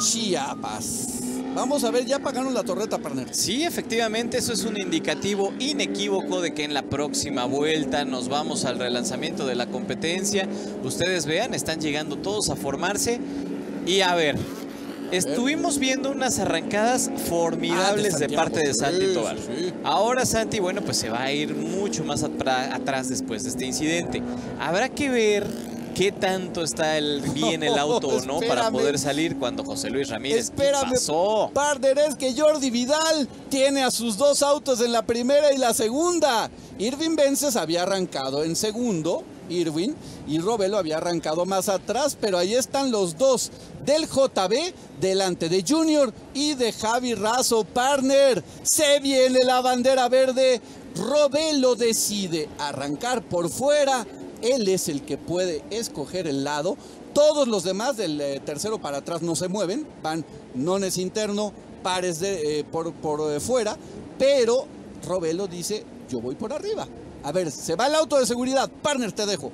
Chiapas. Vamos a ver, ya pagaron la torreta, partner. Sí, efectivamente, eso es un indicativo inequívoco de que en la próxima vuelta nos vamos al relanzamiento de la competencia. Ustedes vean, están llegando todos a formarse. Y a ver, estuvimos viendo unas arrancadas formidables Ah, de de, parte de Santiago, Santi sí, Tobar. sí, sí. Ahora Santi, bueno, pues se va a ir mucho más atra- atrás después de este incidente. Habrá que ver qué tanto está el, bien el auto o no para Espérame. poder salir cuando José Luis Ramírez. ¿Qué Espérame, pasó? partner, es que Jordi Vidal tiene a sus dos autos en la primera y la segunda. Irving Vences había arrancado en segundo, Irving, y Robelo había arrancado más atrás, pero ahí están los dos del J B delante de Junior y de Javi Razo, partner. Se viene la bandera verde. Robelo decide arrancar por fuera. Él es el que puede escoger el lado. Todos los demás del eh, tercero para atrás no se mueven. Van nones interno, pares de, eh, por, por eh, fuera. Pero Robelo dice, yo voy por arriba. A ver, se va el auto de seguridad. Partner, te dejo.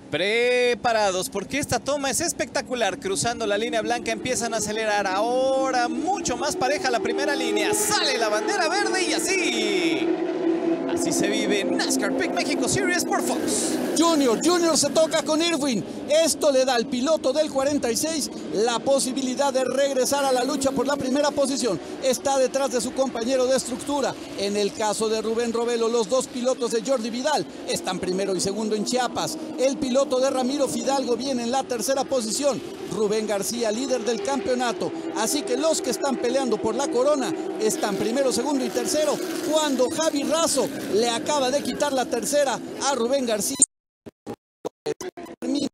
Preparados, porque esta toma es espectacular. Cruzando la línea blanca empiezan a acelerar. Ahora mucho más pareja la primera línea. Sale la bandera verde y así. Así se vive NASCAR Pick México Series por Fox. Junior, Junior se toca con Irving. Esto le da al piloto del cuarenta y seis la posibilidad de regresar a la lucha por la primera posición. Está detrás de su compañero de estructura. En el caso de Rubén Robelo, los dos pilotos de Jordi Vidal están primero y segundo en Chiapas. El piloto de Ramiro Fidalgo viene en la tercera posición. Rubén García, líder del campeonato. Así que los que están peleando por la corona están primero, segundo y tercero. Cuando Javi Razo le acaba de quitar la tercera a Rubén García. Termina.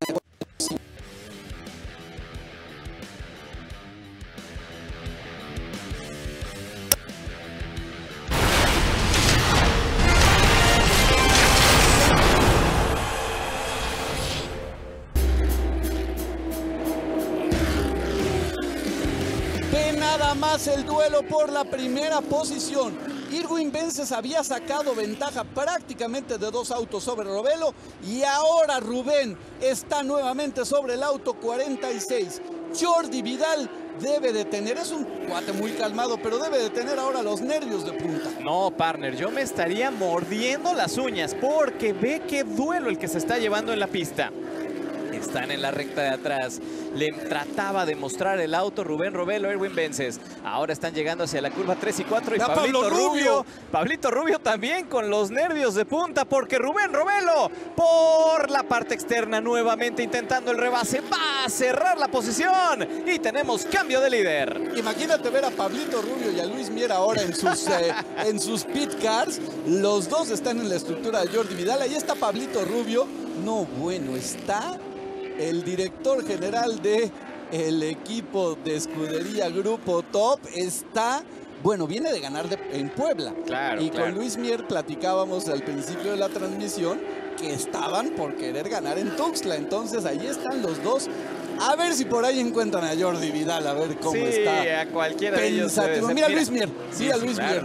Ve nada más el duelo por la primera posición. Irwin Vences había sacado ventaja prácticamente de dos autos sobre Robelo y ahora Rubén está nuevamente sobre el auto cuarenta y seis. Jordi Vidal debe de tener, es un cuate muy calmado, pero debe de tener ahora los nervios de punta. No, partner, yo me estaría mordiendo las uñas porque ve qué duelo el que se está llevando en la pista. Están en la recta de atrás. Le trataba de mostrar el auto Rubén Robelo, Irwin Vences. Ahora están llegando hacia la curva tres y cuatro y ¡Ya Pablito Pablo Rubio. Rubio! Pablito Rubio también con los nervios de punta porque Rubén Robelo por la parte externa nuevamente intentando el rebase. Va a cerrar la posición y tenemos cambio de líder. Imagínate ver a Pablito Rubio y a Luis Miera ahora en sus, eh, en sus pit cars. Los dos están en la estructura de Jordi Vidal. Ahí está Pablito Rubio. No, bueno, está el director general de el equipo de escudería Grupo Top. Está Bueno, viene de ganar de, en Puebla. Claro, y claro. con Luis Mier platicábamos al principio de la transmisión que estaban por querer ganar en Tuxtla. Entonces ahí están los dos. A ver si por ahí encuentran a Jordi Vidal, a ver cómo sí, está. a cualquiera de ellos debe Pensativo. ser. Mira, Mira, Luis Mier, sí, mira sí, Luis claro.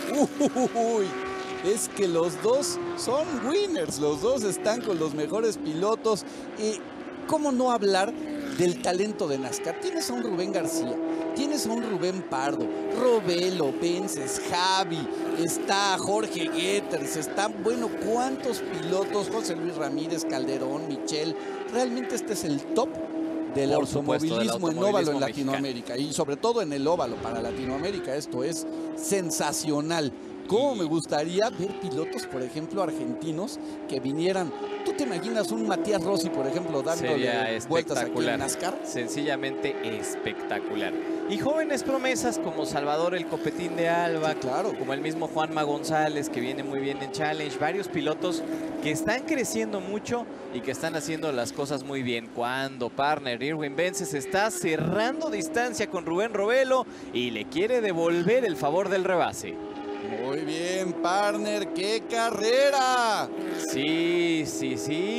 Mier. Uy, es que los dos son winners, los dos están con los mejores pilotos. Y cómo no hablar del talento de NASCAR. Tienes a un Rubén García, tienes a un Rubén Pardo, Robelo, Vences, Javi, está Jorge Guetters, está, bueno, cuántos pilotos, José Luis Ramírez, Calderón, Michel. Realmente este es el top del Por supuesto, del automovilismo en automovilismo óvalo en mexicano. Latinoamérica y sobre todo en el óvalo para Latinoamérica. Esto es sensacional. ¿Cómo me gustaría ver pilotos, por ejemplo, argentinos que vinieran? ¿Tú te imaginas un Matías Rossi, por ejemplo, dándole Sería vueltas aquí espectacular. en NASCAR? Sencillamente espectacular. Y jóvenes promesas como Salvador el Copetín de Alba, Sí, claro. como el mismo Juanma González, que viene muy bien en Challenge. Varios pilotos que están creciendo mucho y que están haciendo las cosas muy bien. Cuando partner Irwin Vences está cerrando distancia con Rubén Robelo y le quiere devolver el favor del rebase. Muy bien, partner, ¡qué carrera! Sí, sí,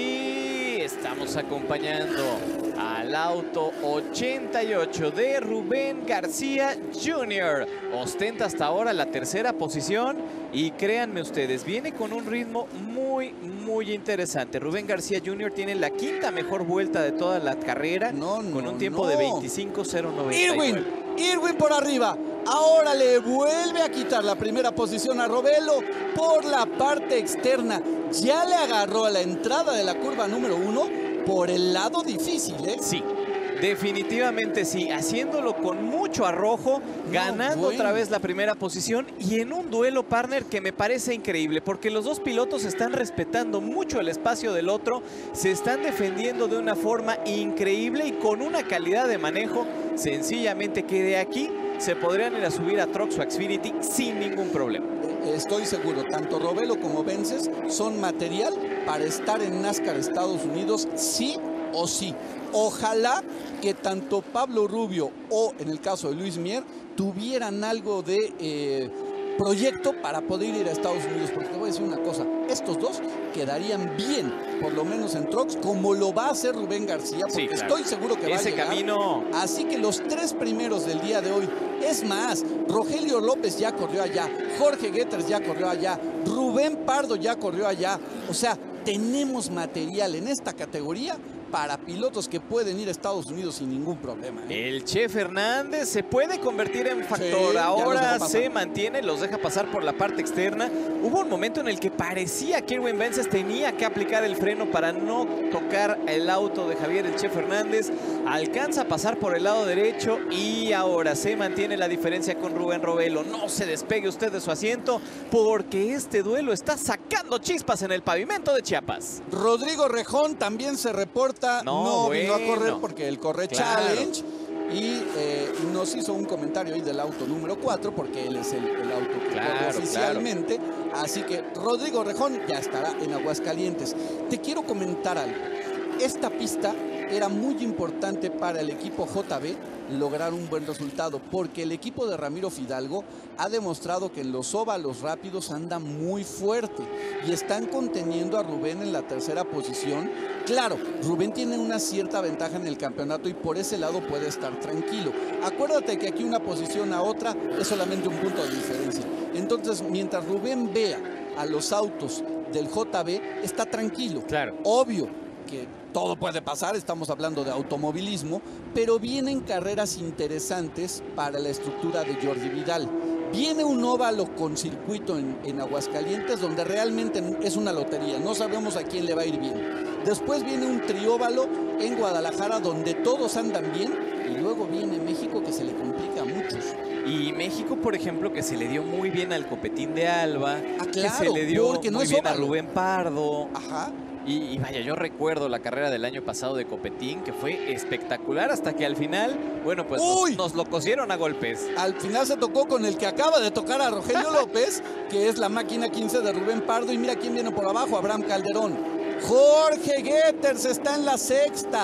sí. Estamos acompañando al auto ochenta y ocho de Rubén García junior Ostenta hasta ahora la tercera posición y créanme ustedes, viene con un ritmo muy, muy interesante. Rubén García junior tiene la quinta mejor vuelta de toda la carrera no, no, con un tiempo no. de veinticinco cero noventa y nueve. Irwin, Irwin por arriba. Ahora le vuelve a quitar la primera posición a Robelo por la parte externa. Ya le agarró a la entrada de la curva número uno por el lado difícil, ¿eh? Sí, definitivamente sí, haciéndolo con mucho arrojo, No, ganando bueno. otra vez la primera posición y en un duelo, partner, que me parece increíble porque los dos pilotos están respetando mucho el espacio del otro, se están defendiendo de una forma increíble y con una calidad de manejo sencillamente que de aquí se podrían ir a subir a Trucks o Xfinity sin ningún problema. Estoy seguro, tanto Robelo como Vences son material para estar en NASCAR Estados Unidos, sí o sí. Ojalá que tanto Pablo Rubio o, en el caso de Luis Mier, tuvieran algo de eh, proyecto para poder ir a Estados Unidos. Porque te voy a decir una cosa, estos dos quedarían bien, por lo menos en Trucks, como lo va a hacer Rubén García, porque Sí, claro. estoy seguro que va a Ese llegar. camino. Así que los tres primeros del día de hoy, es más, Rogelio López ya corrió allá, Jorge Guetters ya corrió allá, Rubén Pardo ya corrió allá. O sea, tenemos material en esta categoría para pilotos que pueden ir a Estados Unidos sin ningún problema, ¿eh? El Che Fernández se puede convertir en factor. Sí, ya los Ahora deja pasar. se mantiene, los deja pasar por la parte externa. Hubo un momento en el que parecía que Irwin Vences tenía que aplicar el freno para no tocar el auto de Javier el Che Fernández. Alcanza a pasar por el lado derecho y ahora se mantiene la diferencia con Rubén Robelo. No se despegue usted de su asiento porque este duelo está sacando chispas en el pavimento de Chiapas. Rodrigo Rejón también se reporta, no, No, vino a correr bueno. porque él corre Claro. Challenge y eh, nos hizo un comentario ahí del auto número cuatro porque él es el, el auto que Claro, corre oficialmente. Así que Rodrigo Rejón ya estará en Aguascalientes. Te quiero comentar algo. Esta pista era muy importante para el equipo J B lograr un buen resultado porque el equipo de Ramiro Fidalgo ha demostrado que en los óvalos rápidos anda muy fuerte y están conteniendo a Rubén en la tercera posición. Claro, Rubén tiene una cierta ventaja en el campeonato y por ese lado puede estar tranquilo. Acuérdate que aquí una posición a otra es solamente un punto de diferencia. Entonces, mientras Rubén vea a los autos del J B, está tranquilo. Claro. Obvio que todo puede pasar, estamos hablando de automovilismo, pero vienen carreras interesantes para la estructura de Jordi Vidal. Viene un óvalo con circuito en, en Aguascalientes donde realmente es una lotería, no sabemos a quién le va a ir bien. Después viene un trióvalo en Guadalajara donde todos andan bien y luego viene México que se le complica a muchos. Y México, por ejemplo, que se le dio muy bien al Copetín de Alba, Ah, que claro, se le dio porque no muy es bien a óvalo. Rubén Pardo. Ajá. Y, y vaya, yo recuerdo la carrera del año pasado de Copetín, que fue espectacular hasta que al final, bueno, pues nos, nos lo cosieron a golpes. Al final se tocó con el que acaba de tocar a Rogelio López, que es la máquina quince de Rubén Pardo. Y mira quién viene por abajo, Abraham Calderón. Jorge Guetters está en la sexta.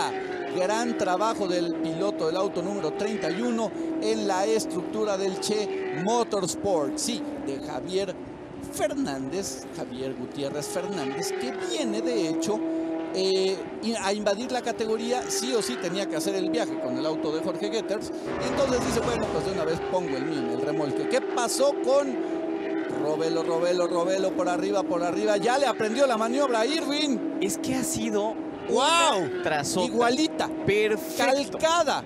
Gran trabajo del piloto del auto número treinta y uno en la estructura del Che Motorsport. Sí, de Javier Fernández, Javier Gutiérrez Fernández, que viene de hecho eh, a invadir la categoría. Sí o sí tenía que hacer el viaje con el auto de Jorge Getters. Entonces dice, bueno, pues de una vez pongo el mío en el remolque. ¿Qué pasó con Robelo, Robelo, Robelo por arriba, por arriba? Ya le aprendió la maniobra a Irwin. Es que ha sido ¡wow! Tras otra. Igualita. Perfecto. Calcada.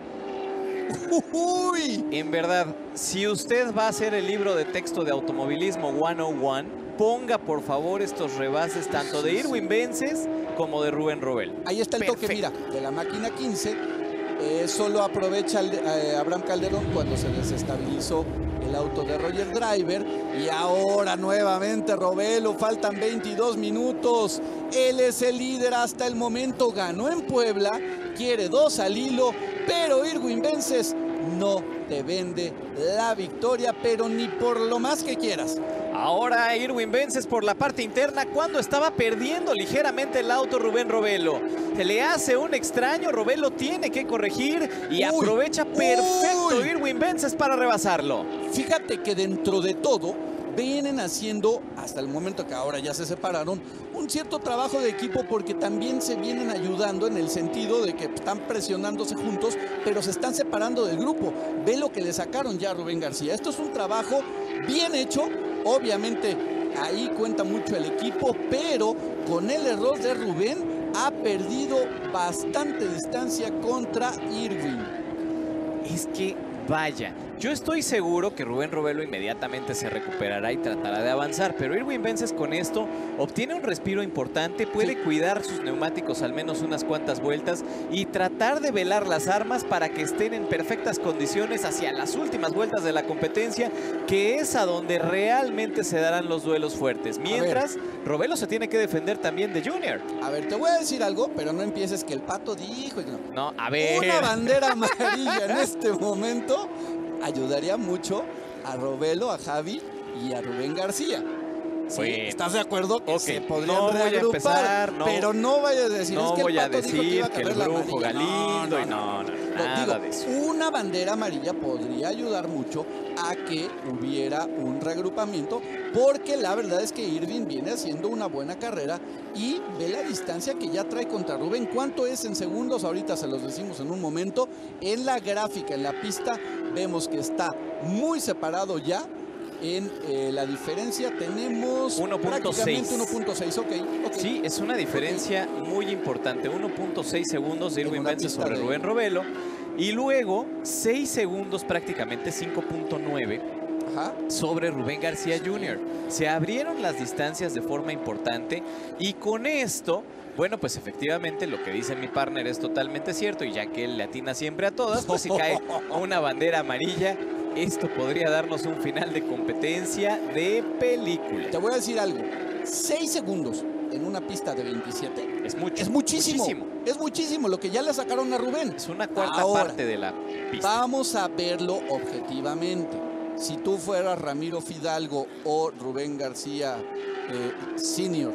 Uy. En verdad, si usted va a hacer el libro de texto de automovilismo ciento uno, ponga por favor estos rebases tanto de Irwin Vences como de Rubén Robelo. Ahí está el Perfecto. toque, mira, de la máquina quince. Eh, solo aprovecha el, eh, Abraham Calderón cuando se desestabilizó el auto de Roger Driver. Y ahora nuevamente Robelo, faltan veintidós minutos. Él es el líder hasta el momento, ganó en Puebla, quiere dos al hilo, pero Irwin Vences no te vende la victoria, pero ni por lo más que quieras. Ahora Irwin Vences por la parte interna cuando estaba perdiendo ligeramente el auto Rubén Robelo. Se le hace un extraño, Robelo tiene que corregir y uy, aprovecha perfecto uy. Irwin Vences para rebasarlo. Fíjate que dentro de todo vienen haciendo, hasta el momento que ahora ya se separaron, un cierto trabajo de equipo porque también se vienen ayudando en el sentido de que están presionándose juntos, pero se están separando del grupo. Ve lo que le sacaron ya a Rubén García. Esto es un trabajo bien hecho. Obviamente ahí cuenta mucho el equipo, pero con el error de Rubén ha perdido bastante distancia contra Irwin. Es que vaya, yo estoy seguro que Rubén Robelo inmediatamente se recuperará y tratará de avanzar, pero Irwin Vences con esto obtiene un respiro importante, puede sí. cuidar sus neumáticos al menos unas cuantas vueltas y tratar de velar las armas para que estén en perfectas condiciones hacia las últimas vueltas de la competencia, que es a donde realmente se darán los duelos fuertes. Mientras, Robelo se tiene que defender también de Junior. A ver, te voy a decir algo, pero no empieces que el Pato dijo... Y no. no, a ver... Una bandera amarilla en este momento ayudaría mucho a Robelo, a Javi y a Rubén García. ¿Sí? Bueno, ¿estás de acuerdo que okay. se podrían no reagrupar? Voy a empezar, no, pero no vayas a decir no es que voy el a Pato decir dijo que, iba a que el caber la Brujo Galindo no, y no, no, no nada digo, de eso. Una bandera amarilla podría ayudar mucho a que hubiera un reagrupamiento, porque la verdad es que Irving viene haciendo una buena carrera y ve la distancia que ya trae contra Rubén. ¿Cuánto es en segundos? Ahorita se los decimos en un momento. En la gráfica, en la pista, vemos que está muy separado ya. En eh, la diferencia tenemos uno punto seis. uno punto seis, ok. okay. Sí, es una diferencia okay. muy importante. uno punto seis segundos de Irwin Vences sobre de... Rubén Robelo. Y luego seis segundos, prácticamente cinco punto nueve sobre Rubén García junior Se abrieron las distancias de forma importante y con esto... Bueno, pues efectivamente lo que dice mi partner es totalmente cierto y ya que él le atina siempre a todas, pues si cae una bandera amarilla, esto podría darnos un final de competencia de película. Te voy a decir algo, seis segundos en una pista de veintisiete es mucho. Es muchísimo, muchísimo. Es muchísimo lo que ya le sacaron a Rubén. Es una cuarta Ahora, parte de la pista. Vamos a verlo objetivamente. Si tú fueras Ramiro Fidalgo o Rubén García eh, senior,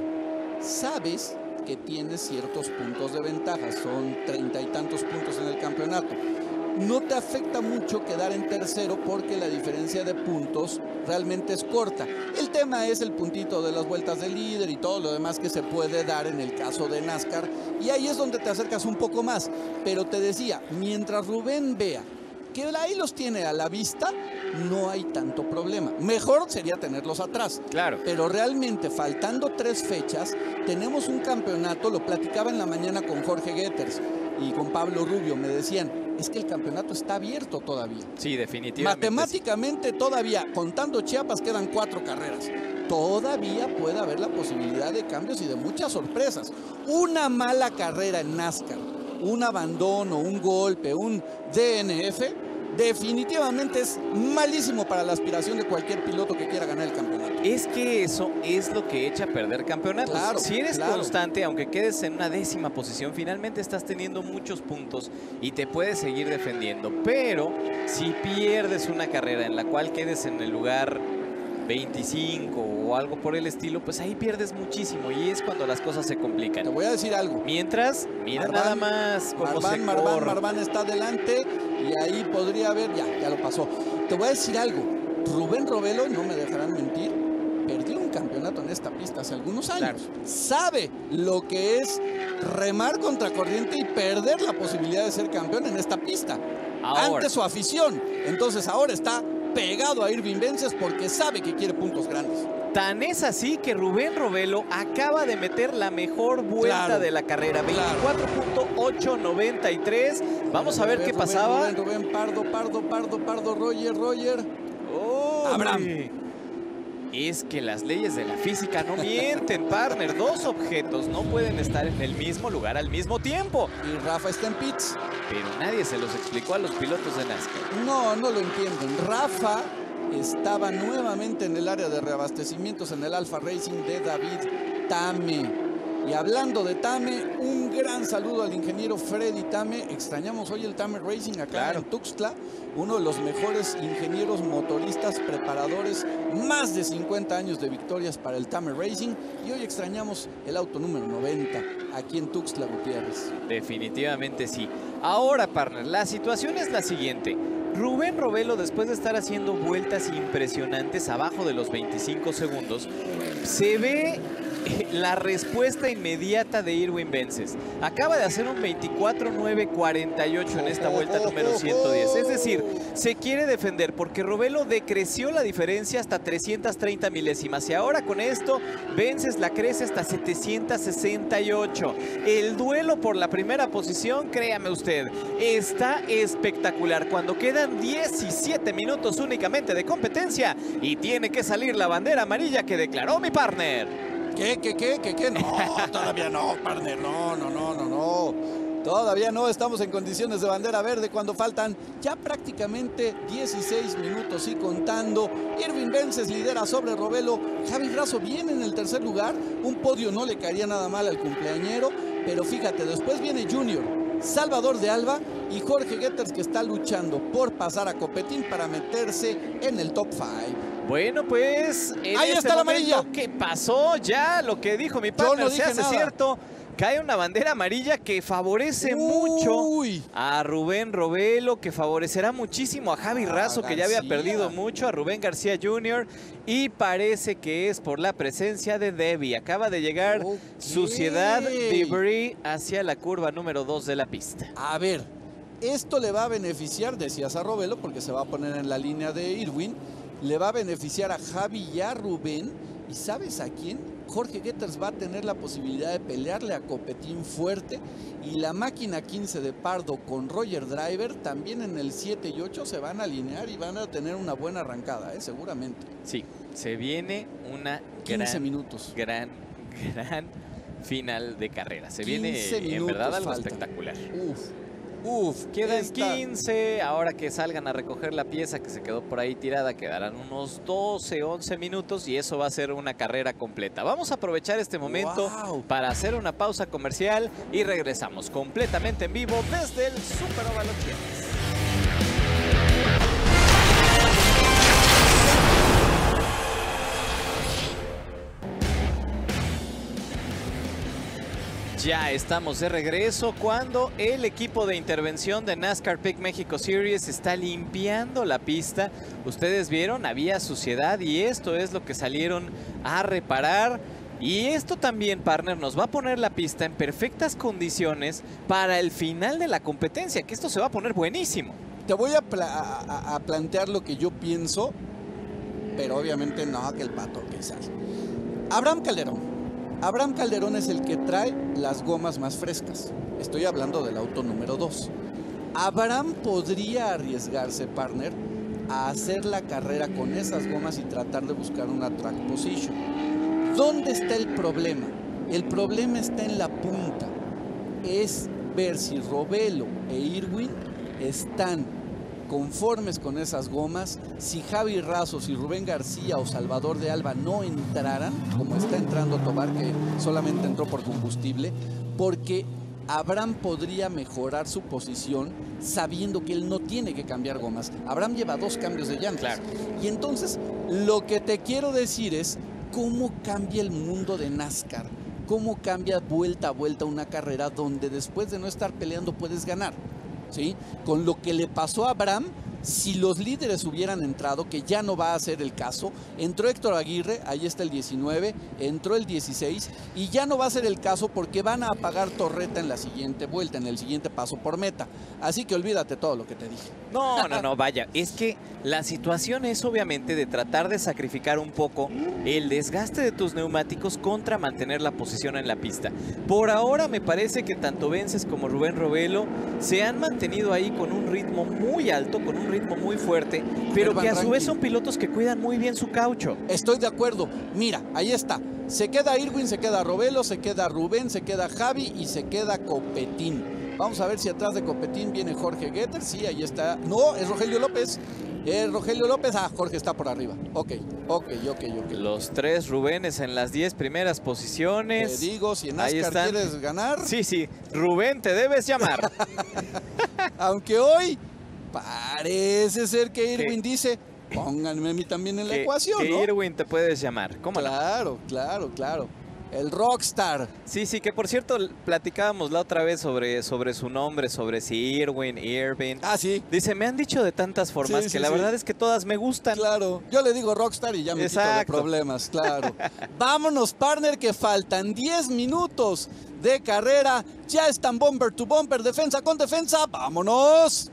sabes que tienes ciertos puntos de ventaja, son treinta y tantos puntos en el campeonato. No te afecta mucho quedar en tercero porque la diferencia de puntos realmente es corta. El tema es el puntito de las vueltas de líder y todo lo demás que se puede dar en el caso de NASCAR, y ahí es donde te acercas un poco más. Pero te decía, mientras Rubén vea que ahí los tiene a la vista, no hay tanto problema. Mejor sería tenerlos atrás. Claro. Pero realmente, faltando tres fechas, tenemos un campeonato, lo platicaba en la mañana con Jorge Getters y con Pablo Rubio, me decían, es que el campeonato está abierto todavía. Sí, definitivamente. Matemáticamente sí. Todavía, contando Chiapas, quedan cuatro carreras. Todavía puede haber la posibilidad de cambios y de muchas sorpresas. Una mala carrera en NASCAR, un abandono, un golpe, un D N F, definitivamente es malísimo para la aspiración de cualquier piloto que quiera ganar el campeonato. Es que eso es lo que echa a perder campeonatos. Claro, si eres claro. constante, aunque quedes en una décima posición, finalmente estás teniendo muchos puntos y te puedes seguir defendiendo. Pero si pierdes una carrera en la cual quedes en el lugar veinticinco o algo por el estilo, pues ahí pierdes muchísimo y es cuando las cosas se complican. Te voy a decir algo. Mientras, mira Marván, nada más cómo Marván, se Marván, corre. Marván está adelante y ahí podría haber, ya, ya lo pasó. Te voy a decir algo. Rubén Robelo, no me dejarán mentir, perdió un campeonato en esta pista hace algunos años. Claro. Sabe lo que es remar contra corriente y perder la posibilidad de ser campeón en esta pista. Ahora. Ante su afición. Entonces ahora está pegado a Irving Vences porque sabe que quiere puntos grandes. Tan es así que Rubén Robelo acaba de meter la mejor vuelta claro, de la carrera, veinticuatro punto ochocientos noventa y tres. Vamos a ver Rubén, qué Rubén, pasaba. Rubén, Rubén, Pardo, Pardo, Pardo, Pardo, Roger, Roger. Oh, Abraham. Es que las leyes de la física no mienten, partner. Dos objetos no pueden estar en el mismo lugar al mismo tiempo. Y Rafa está en pits. Pero nadie se los explicó a los pilotos de NASCAR. No, no lo entienden. Rafa estaba nuevamente en el área de reabastecimientos en el Alfa Racing de David Tame. Y hablando de Tame, un gran saludo al ingeniero Freddy Tame. Extrañamos hoy el Tame Racing acá claro. en Tuxtla. Uno de los mejores ingenieros motoristas, preparadores, más de cincuenta años de victorias para el Tame Racing. Y hoy extrañamos el auto número noventa aquí en Tuxtla Gutiérrez. Definitivamente sí. Ahora, partner, la situación es la siguiente. Rubén Robelo, después de estar haciendo vueltas impresionantes abajo de los veinticinco segundos, se ve la respuesta inmediata de Irwin Vences. Acaba de hacer un veinticuatro nueve cuarenta y ocho en esta vuelta número ciento diez. Es decir, se quiere defender porque Robelo decreció la diferencia hasta trescientas treinta milésimas y ahora con esto Vences la crece hasta setecientos sesenta y ocho. El duelo por la primera posición, créame usted, está espectacular. Cuando quedan diecisiete minutos únicamente de competencia y tiene que salir la bandera amarilla que declaró mi partner. ¿Qué, qué, qué, qué, qué? No, todavía no, partner, no, no, no, no, no. Todavía no estamos en condiciones de bandera verde cuando faltan ya prácticamente dieciséis minutos y contando. Irving Vences lidera sobre Robelo. Javi Razo viene en el tercer lugar. Un podio no le caería nada mal al cumpleañero. Pero fíjate, después viene Junior, Salvador de Alba y Jorge Getters, que está luchando por pasar a Copetín para meterse en el top cinco. Bueno, pues en ahí este está la amarilla. ¿Qué pasó? Ya lo que dijo mi partner no se hace nada. Cierto. Cae una bandera amarilla que favorece Uy. mucho a Rubén Robelo, que favorecerá muchísimo a Javi Razo, ah, que ya había perdido mucho, a Rubén García junior Y parece que es por la presencia de Debbie. Acaba de llegar okay. Suciedad Debris hacia la curva número dos de la pista. A ver, esto le va a beneficiar, decías a Robelo, porque se va a poner en la línea de Irwin. Le va a beneficiar a Javi y a Rubén. ¿Y sabes a quién? Jorge Getters va a tener la posibilidad de pelearle a Copetín fuerte. Y la máquina quince de Pardo con Roger Driver también en el siete y ocho se van a alinear y van a tener una buena arrancada, ¿eh? Seguramente. Sí, se viene una quince gran, minutos. gran, gran final de carrera. Se viene en verdad algo faltan. espectacular. Uf. Uf, quedan esta... quince, ahora que salgan a recoger la pieza que se quedó por ahí tirada, quedarán unos doce, once minutos y eso va a ser una carrera completa. Vamos a aprovechar este momento wow. para hacer una pausa comercial y regresamos completamente en vivo desde el Superóvalo Chiapas. Ya estamos de regreso cuando el equipo de intervención de NASCAR Peak México Series está limpiando la pista. Ustedes vieron, había suciedad y esto es lo que salieron a reparar. Y esto también, partner, nos va a poner la pista en perfectas condiciones para el final de la competencia, que esto se va a poner buenísimo. Te voy a, pla a, a plantear lo que yo pienso, pero obviamente no que el pato quizás. Abraham Calderón. Abraham Calderón es el que trae las gomas más frescas. Estoy hablando del auto número dos. Abraham podría arriesgarse, partner, a hacer la carrera con esas gomas y tratar de buscar una track position. ¿Dónde está el problema? El problema está en la punta. Es ver si Robelo e Irwin están conformes con esas gomas. Si Javi Razo, si Rubén García o Salvador de Alba no entraran, como está entrando Tobar, que solamente entró por combustible, porque Abraham podría mejorar su posición sabiendo que él no tiene que cambiar gomas. Abraham lleva dos cambios de llantas. Claro. Y entonces, lo que te quiero decir es cómo cambia el mundo de NASCAR. Cómo cambia vuelta a vuelta una carrera donde después de no estar peleando puedes ganar. ¿Sí? Con lo que le pasó a Abraham, si los líderes hubieran entrado, que ya no va a ser el caso, entró Héctor Aguirre, ahí está el diecinueve, entró el dieciséis, y ya no va a ser el caso porque van a apagar torreta en la siguiente vuelta, en el siguiente paso por meta. Así que olvídate todo lo que te dije. No, no, no, vaya, es que la situación es obviamente de tratar de sacrificar un poco el desgaste de tus neumáticos contra mantener la posición en la pista. Por ahora me parece que tanto Vences como Rubén Robelo se han mantenido ahí con un ritmo muy alto, con un ritmo muy fuerte, pero que a su vez son pilotos que cuidan muy bien su caucho. Estoy de acuerdo. Mira, ahí está. Se queda Irwin, se queda Robelo, se queda Rubén, se queda Javi y se queda Copetín. Vamos a ver si atrás de Copetín viene Jorge Getter. Sí, ahí está. No, es Rogelio López. Es Rogelio López. Ah, Jorge está por arriba. Ok, ok, ok, ok. Los tres Rubénes en las diez primeras posiciones. Te digo, si en NASCAR quieres ganar. Sí, sí. Rubén, te debes llamar. Aunque hoy parece ser que Irwin que, dice, pónganme a mí también en la que, ecuación, que ¿no? Irwin te puedes llamar. ¿Cómo Claro, no? claro, claro. El rockstar. Sí, sí, que por cierto platicábamos la otra vez sobre, sobre su nombre, sobre si Irwin, Irvin. Ah, sí. Dice, me han dicho de tantas formas sí, que sí, la sí. verdad es que todas me gustan. Claro, yo le digo rockstar y ya me Exacto. quito de problemas, claro. Vámonos, partner, que faltan diez minutos de carrera. Ya están bumper to bumper, defensa con defensa. ¡Vámonos!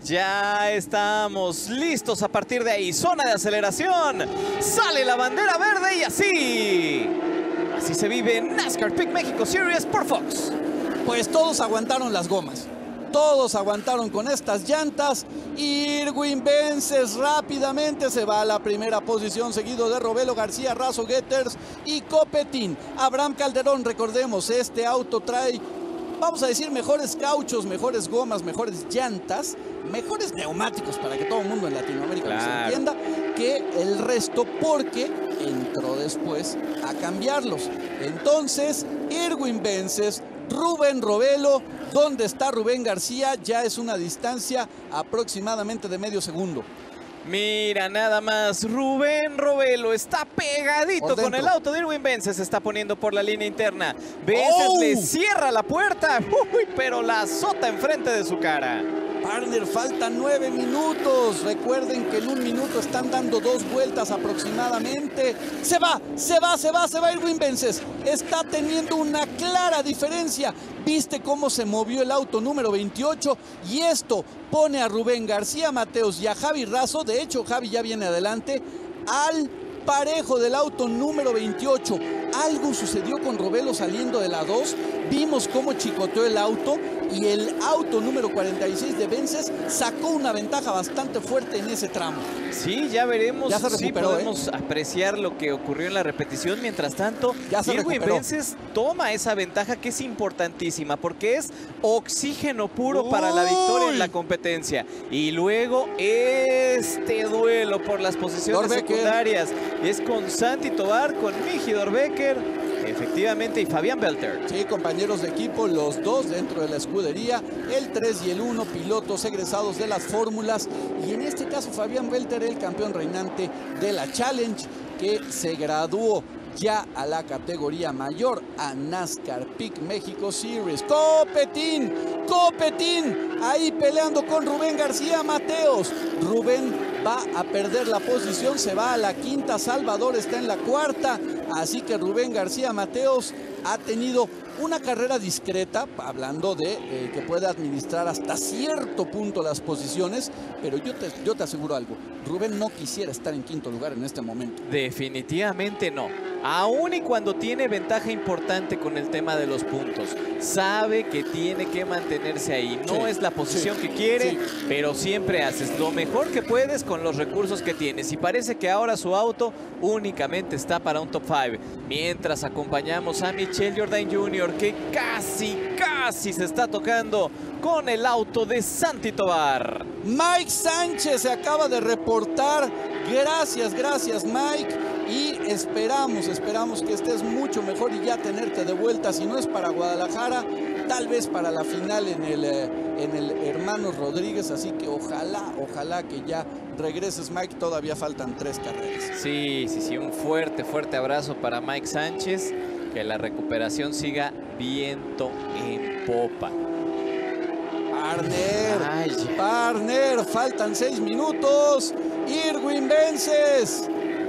Ya estamos listos a partir de ahí. Zona de aceleración. Sale la bandera verde y así. Así se vive NASCAR Peak México Series por Fox. Pues todos aguantaron las gomas. Todos aguantaron con estas llantas. Irwin Vences rápidamente se va a la primera posición, seguido de Robelo García, Razo Getters y Copetín. Abraham Calderón, recordemos, este auto trae, vamos a decir, mejores cauchos, mejores gomas, mejores llantas, mejores neumáticos para que todo el mundo en Latinoamérica claro. se entienda, que el resto, porque entró después a cambiarlos. Entonces, Irwin Vences, Rubén Robelo, ¿dónde está Rubén García? Ya es una distancia aproximadamente de medio segundo. Mira, nada más, Rubén Robelo está pegadito con el auto de Irwin Vences, se está poniendo por la línea interna. Vences oh. le cierra la puerta, uy, pero la azota enfrente de su cara. Partner, faltan nueve minutos. Recuerden que en un minuto están dando dos vueltas aproximadamente. Se va, se va, se va, se va Irwin Vences. Está teniendo una clara diferencia. ¿Viste cómo se movió el auto número veintiocho? Y esto pone a Rubén García Mateos y a Javi Razo. De hecho, Javi ya viene adelante al parejo del auto número veintiocho. Algo sucedió con Robelo saliendo de la dos. Vimos cómo chicoteó el auto y el auto número cuarenta y seis de Vences sacó una ventaja bastante fuerte en ese tramo. Sí, ya veremos ya se recuperó, si podemos ¿eh? apreciar lo que ocurrió en la repetición. Mientras tanto, ya se Irwin recuperó. Vences toma esa ventaja que es importantísima porque es oxígeno puro Uy. para la victoria en la competencia. Y luego este duelo por las posiciones Dorbecker. secundarias es con Santi Tobar, con Miji Dorbecker. Efectivamente, y Fabián Belter. Sí, compañeros de equipo, los dos dentro de la escudería, el tres y el uno, pilotos egresados de las fórmulas. Y en este caso, Fabián Belter, el campeón reinante de la Challenge, que se graduó ya a la categoría mayor, a NASCAR Peak México Series. Copetín, Copetín, ahí peleando con Rubén García Mateos. Rubén va a perder la posición, se va a la quinta, Salvador está en la cuarta, así que Rubén García Mateos ha tenido una carrera discreta, hablando de eh, que puede administrar hasta cierto punto las posiciones, pero yo te, yo te aseguro algo, Rubén no quisiera estar en quinto lugar en este momento. Definitivamente no, aún y cuando tiene ventaja importante con el tema de los puntos, sabe que tiene que mantenerse ahí, no sí, es la posición sí, que quiere, sí. pero siempre haces lo mejor que puedes con los recursos que tienes y parece que ahora su auto únicamente está para un top cinco, mientras acompañamos a Michelle Jordain junior que casi, casi se está tocando con el auto de Santi Tobar. Mike Sánchez se acaba de reportar. Gracias, gracias Mike. Y esperamos, esperamos que estés mucho mejor y ya tenerte de vuelta. Si no es para Guadalajara, tal vez para la final en el, eh, en el Hermanos Rodríguez, así que ojalá, ojalá que ya regreses, Mike, todavía faltan tres carreras. Sí, sí, sí, un fuerte, fuerte abrazo para Mike Sánchez, que la recuperación siga viento en popa. Parner, Ay, Parner, faltan seis minutos, Irwin Vences.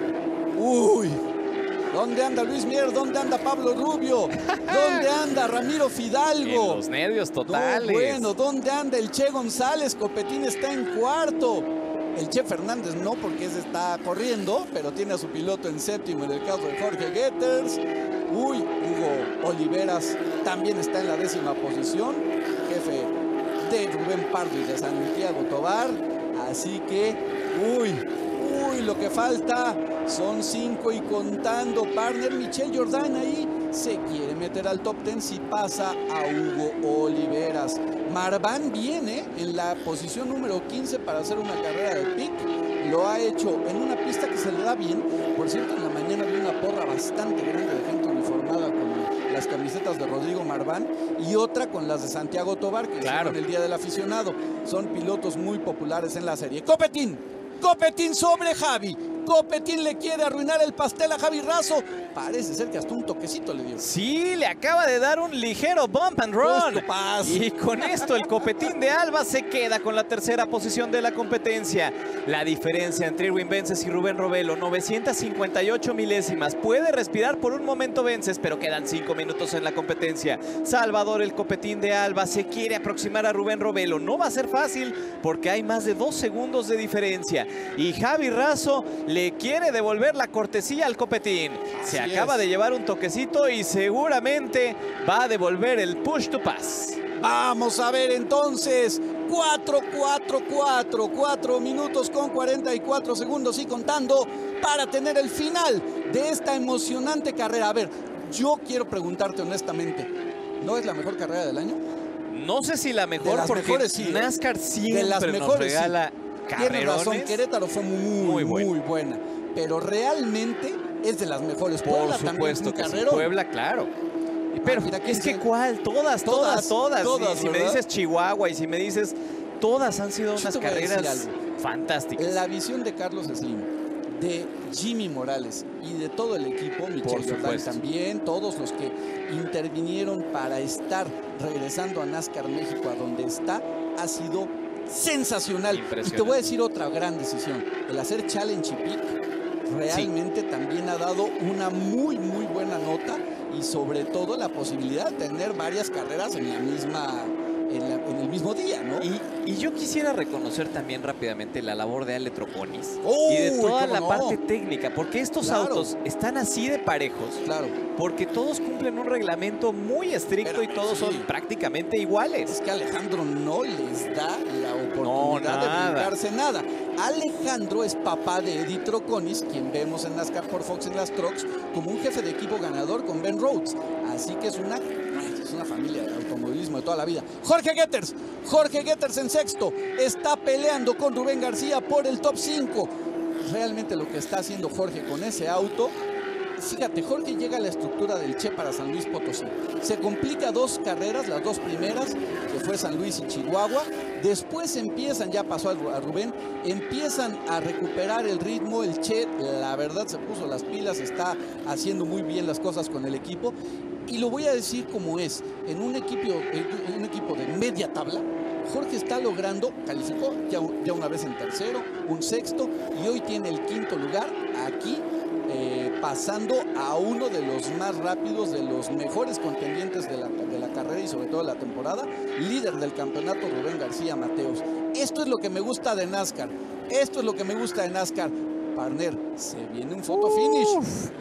Uy, ¿dónde anda Luis Mier? ¿Dónde anda Pablo Rubio? ¿Dónde anda Ramiro Fidalgo? En los nervios totales. No, bueno, ¿dónde anda el Che González? Copetín está en cuarto. El Che Fernández no, porque ese está corriendo, pero tiene a su piloto en séptimo en el caso de Jorge Getters. Uy, Hugo Oliveras también está en la décima posición, jefe de Rubén Pardo y de Santiago Tobar. Así que, uy, uy, lo que falta son cinco y contando. Partner, Michel Jordan ahí se quiere meter al top ten si pasa a Hugo Oliveras. Marván viene en la posición número quince para hacer una carrera de pick. Lo ha hecho en una pista que se le da bien. Por cierto, en la mañana vi una porra bastante grande de gente uniformada con las camisetas de Rodrigo Marván y otra con las de Santiago Tobar, que claro, hicieron el Día del Aficionado. Son pilotos muy populares en la serie. Copetín, Copetín sobre Javi. Copetín le quiere arruinar el pastel a Javi Razo. Parece ser que hasta un toquecito le dio. Sí, le acaba de dar un ligero bump and run. Y con esto el Copetín de Alba se queda con la tercera posición de la competencia. La diferencia entre Irwin Vences y Rubén Robelo, novecientas cincuenta y ocho milésimas. Puede respirar por un momento Vences, pero quedan cinco minutos en la competencia. Salvador, el Copetín de Alba, se quiere aproximar a Rubén Robelo. No va a ser fácil porque hay más de dos segundos de diferencia. Y Javi Razo le quiere devolver la cortesía al Copetín. Se Así acaba es. de llevar un toquecito y seguramente va a devolver el push to pass. Vamos a ver entonces. cuatro, cuatro, cuatro, cuatro minutos con cuarenta y cuatro segundos y contando para tener el final de esta emocionante carrera. A ver, yo quiero preguntarte honestamente, ¿no es la mejor carrera del año? No sé si la mejor, porque mejores, sí, NASCAR siempre de las mejores, nos regala sí. carrerones. Tiene razón, Querétaro fue muy, muy, buena. muy buena, pero realmente es de las mejores. Puebla Por supuesto también, que sí, Puebla, claro. Pero ah, es que ¿cuál? Todas, todas, todas. todas y si me dices Chihuahua y si me dices... Todas han sido unas carreras fantásticas. La visión de Carlos Slim, de Jimmy Morales y de todo el equipo, Michel Jordan también, todos los que intervinieron para estar regresando a NASCAR México a donde está, ha sido sensacional. Y te voy a decir otra gran decisión, el hacer Challenge y Peak realmente sí. también ha dado una muy muy buena nota y sobre todo la posibilidad de tener varias carreras en la misma en, la, en el mismo día, ¿no? Y, y yo quisiera reconocer también rápidamente la labor de Ale Troconis oh, y de toda la no? parte técnica, porque estos claro. autos están así de parejos, claro. porque todos cumplen un reglamento muy estricto Pero, y todos sí. son prácticamente iguales. Es que Alejandro no les da la oportunidad no, de brincarse nada. Alejandro es papá de Eddie Troconis, quien vemos en NASCAR por Fox en las Trucks, como un jefe de equipo ganador con Ben Rhodes. Así que es una, es una familia de automovilismo de toda la vida. Jorge Getters, Jorge Getters en sexto, está peleando con Rubén García por el top cinco. Realmente lo que está haciendo Jorge con ese auto, fíjate, Jorge llega a la estructura del Che para San Luis Potosí. Se complica dos carreras, las dos primeras, que fue San Luis y Chihuahua. Después empiezan, ya pasó a Rubén, empiezan a recuperar el ritmo. El Che, la verdad, se puso las pilas, está haciendo muy bien las cosas con el equipo. Y lo voy a decir como es, en un equipo, en un equipo de media tabla, Jorge está logrando, calificó ya, ya una vez en tercero, un sexto, y hoy tiene el quinto lugar aquí, eh, pasando a uno de los más rápidos, de los mejores contendientes de la, de la carrera y sobre todo de la temporada, líder del campeonato, Rubén García Mateos. Esto es lo que me gusta de NASCAR, esto es lo que me gusta de NASCAR. Partner, se viene un photo finish.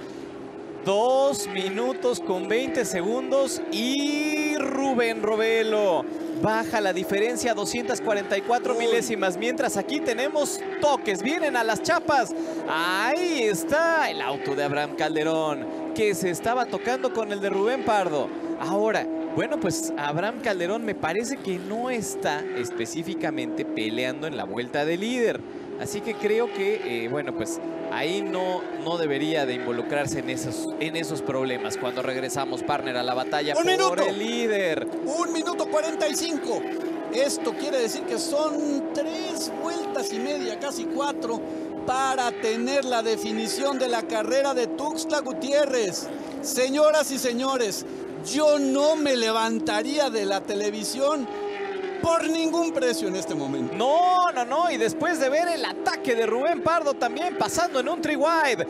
Dos minutos con veinte segundos y Rubén Robelo baja la diferencia a doscientas cuarenta y cuatro milésimas, mientras aquí tenemos toques, vienen a las chapas. Ahí está el auto de Abraham Calderón, que se estaba tocando con el de Rubén Pardo. Ahora, bueno, pues Abraham Calderón me parece que no está específicamente peleando en la vuelta de líder. Así que creo que, eh, bueno, pues ahí no, no debería de involucrarse en esos, en esos problemas. Cuando regresamos, partner, a la batalla ¡Un por minuto! el líder. Un minuto cuarenta y cinco. Esto quiere decir que son tres vueltas y media, casi cuatro, para tener la definición de la carrera de Tuxtla Gutiérrez. Señoras y señores, yo no me levantaría de la televisión por ningún precio en este momento. No, no, no. Y después de ver el ataque de Rubén Pardo también pasando en un three-wide.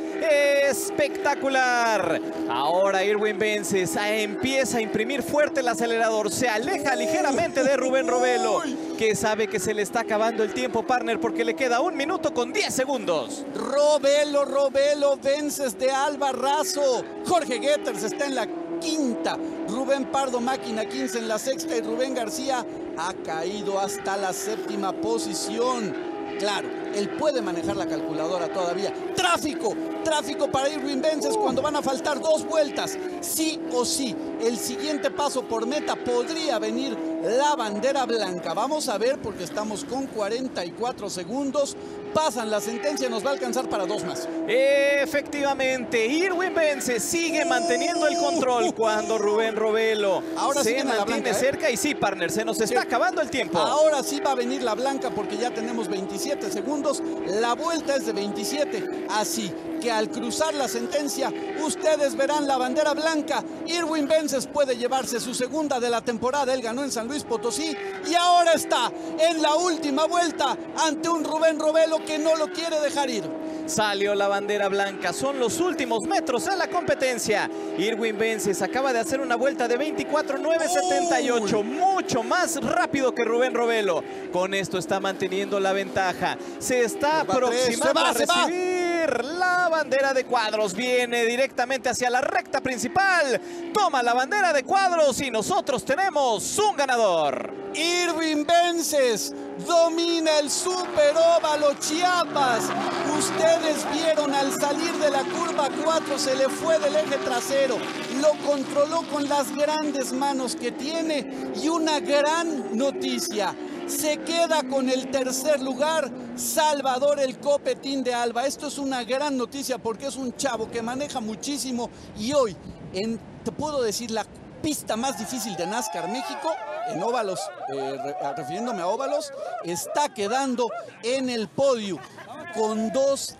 ¡Espectacular! Ahora Irwin Vences empieza a imprimir fuerte el acelerador. Se aleja ligeramente de Rubén Robelo, que sabe que se le está acabando el tiempo, partner, porque le queda un minuto con diez segundos. Robelo, Robelo, Vences de Albarrazo. Jorge Getters está en la quinta. Rubén Pardo, máquina quince en la sexta. Y Rubén García ha caído hasta la séptima posición. Claro, él puede manejar la calculadora todavía. Tráfico, tráfico para Irwin Vences cuando van a faltar dos vueltas. Sí o sí, el siguiente paso por meta podría venir la bandera blanca. Vamos a ver porque estamos con cuarenta y cuatro segundos. Pasan la sentencia, nos va a alcanzar para dos más. Efectivamente, Irwin Vences sigue manteniendo el control cuando Rubén Robelo Ahora se sí viene la mantiene blanca, ¿eh? cerca. Y sí, partner, se nos está Sí. acabando el tiempo. Ahora sí va a venir la blanca porque ya tenemos veintisiete segundos. La vuelta es de veintisiete. Así que al cruzar la sentencia, ustedes verán la bandera blanca. Irwin Vences puede llevarse su segunda de la temporada. Él ganó en San Luis Potosí y ahora está en la última vuelta ante un Rubén Robelo que no lo quiere dejar ir. Salió la bandera blanca, son los últimos metros en la competencia. Irwin Vences acaba de hacer una vuelta de veinticuatro nueve setenta y ocho, mucho más rápido que Rubén Robelo. Con esto está manteniendo la ventaja. Se está aproximando a recibir la bandera de cuadros. Viene directamente hacia la recta principal. Toma la bandera de cuadros y nosotros tenemos un ganador. Irwin Vences domina el superóvalo Chiapas. Ustedes vieron al salir de la curva cuatro, se le fue del eje trasero. Lo controló con las grandes manos que tiene. Y una gran noticia: se queda con el tercer lugar Salvador el Copetín de Alba. Esto es una gran noticia porque es un chavo que maneja muchísimo. Y hoy, en, te puedo decir, la pista más difícil de NASCAR México, en óvalos, eh, re, refiriéndome a óvalos, está quedando en el podio con dos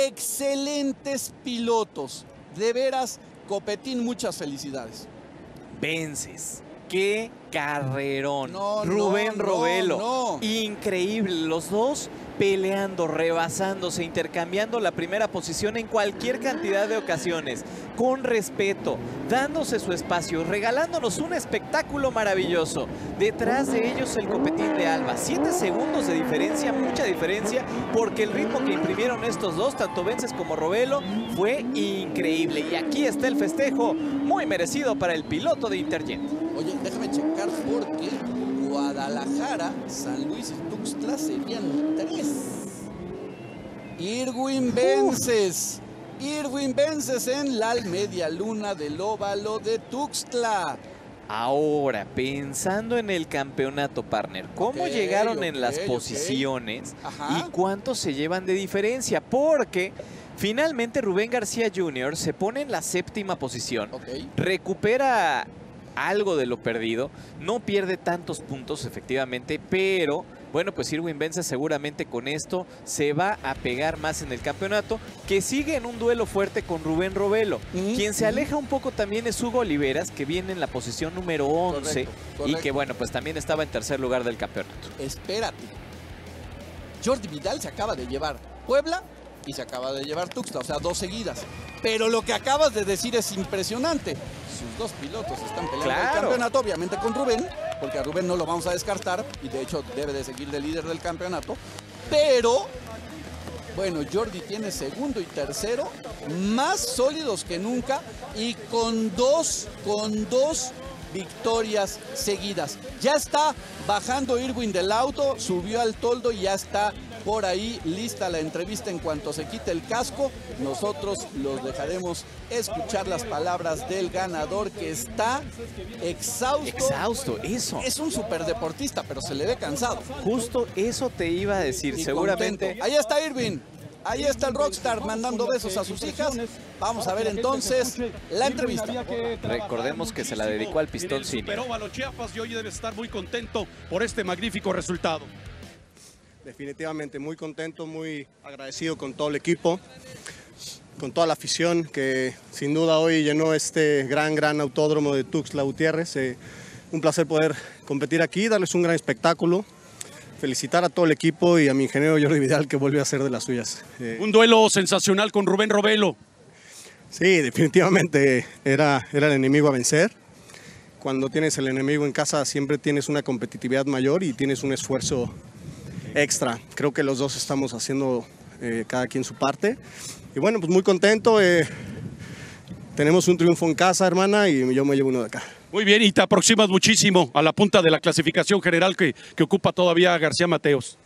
excelentes pilotos. De veras, Copetín, muchas felicidades. Vences. ¡Qué carrerón! No, Rubén no, Robelo, no, no. Increíble, los dos peleando, rebasándose, intercambiando la primera posición en cualquier cantidad de ocasiones, con respeto, dándose su espacio, regalándonos un espectáculo maravilloso. Detrás de ellos el Copetín de Alba, siete segundos de diferencia, mucha diferencia, porque el ritmo que imprimieron estos dos, tanto Vences como Robelo, fue increíble. Y aquí está el festejo, muy merecido para el piloto de Interjet. Oye, déjame checar porque Guadalajara, San Luis y Tuxtla serían tres. Irwin Vences. Irwin Vences en la media luna del óvalo de Tuxtla. Ahora, pensando en el campeonato, partner, ¿cómo Ok, llegaron ok, en las ok. posiciones Ajá. y cuánto se llevan de diferencia? Porque finalmente Rubén García junior se pone en la séptima posición, Ok. recupera algo de lo perdido, no pierde tantos puntos efectivamente, pero bueno, pues Irwin Vences seguramente con esto se va a pegar más en el campeonato, que sigue en un duelo fuerte con Rubén Robelo. Mm, Quien se mm. aleja un poco también es Hugo Oliveras, que viene en la posición número once. Correcto, Y correcto. que bueno, pues también estaba en tercer lugar del campeonato. Espérate. Jordi Vidal se acaba de llevar Puebla y se acaba de llevar Tuxtla, o sea, dos seguidas. Pero lo que acabas de decir es impresionante. Sus dos pilotos están peleando Claro. el campeonato, obviamente con Rubén, porque a Rubén no lo vamos a descartar y de hecho debe de seguir de líder del campeonato. Pero, bueno, Jordi tiene segundo y tercero, más sólidos que nunca y con dos, con dos victorias seguidas. Ya está bajando Irwin del auto, subió al toldo y ya está por ahí lista la entrevista en cuanto se quite el casco. Nosotros los dejaremos escuchar las palabras del ganador, que está exhausto. Exhausto, eso. Es un superdeportista, pero se le ve cansado. Justo eso te iba a decir, Y seguramente. contento. Ahí está Irwin. Ahí está el rockstar mandando besos a sus hijas. Vamos a ver entonces la entrevista. Recordemos que se la dedicó al Pistón Senior. Superóvalo Chiapas, y hoy debe estar muy contento por este magnífico resultado. Definitivamente muy contento, muy agradecido con todo el equipo, con toda la afición que sin duda hoy llenó este gran, gran autódromo de Tuxtla Gutiérrez. Eh, un placer poder competir aquí, darles un gran espectáculo. Felicitar a todo el equipo y a mi ingeniero Jordi Vidal, que vuelve a hacer de las suyas. Eh, Un duelo sensacional con Rubén Robelo. Sí, definitivamente era, era el enemigo a vencer. Cuando tienes el enemigo en casa siempre tienes una competitividad mayor y tienes un esfuerzo extra. Creo que los dos estamos haciendo eh, cada quien su parte. Y bueno, pues muy contento. Eh, tenemos un triunfo en casa, hermana, y yo me llevo uno de acá. Muy bien, y te aproximas muchísimo a la punta de la clasificación general que, que ocupa todavía García Mateos.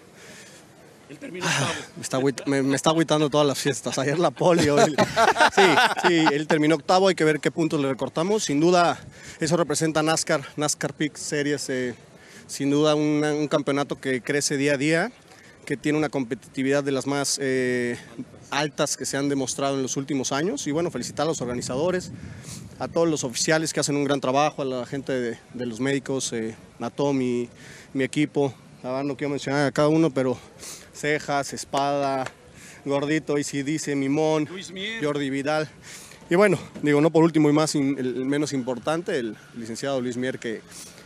Ah, me, está agüit- me, me está agüitando todas las fiestas. Ayer la polio. Él, sí, sí, él terminó octavo. Hay que ver qué puntos le recortamos. Sin duda, eso representa NASCAR, NASCAR Peak Series. Eh, sin duda, una, un campeonato que crece día a día, que tiene una competitividad de las más eh, altas que se han demostrado en los últimos años. Y bueno, felicitar a los organizadores, a todos los oficiales que hacen un gran trabajo, a la gente de, de los médicos, eh, a todo mi, mi equipo. Ahora no quiero mencionar a cada uno, pero Cejas, Espada, Gordito, Isi Dice, Mimón, Jordi Vidal. Y bueno, digo, no por último y más in, el menos importante, el licenciado Luis Mier, que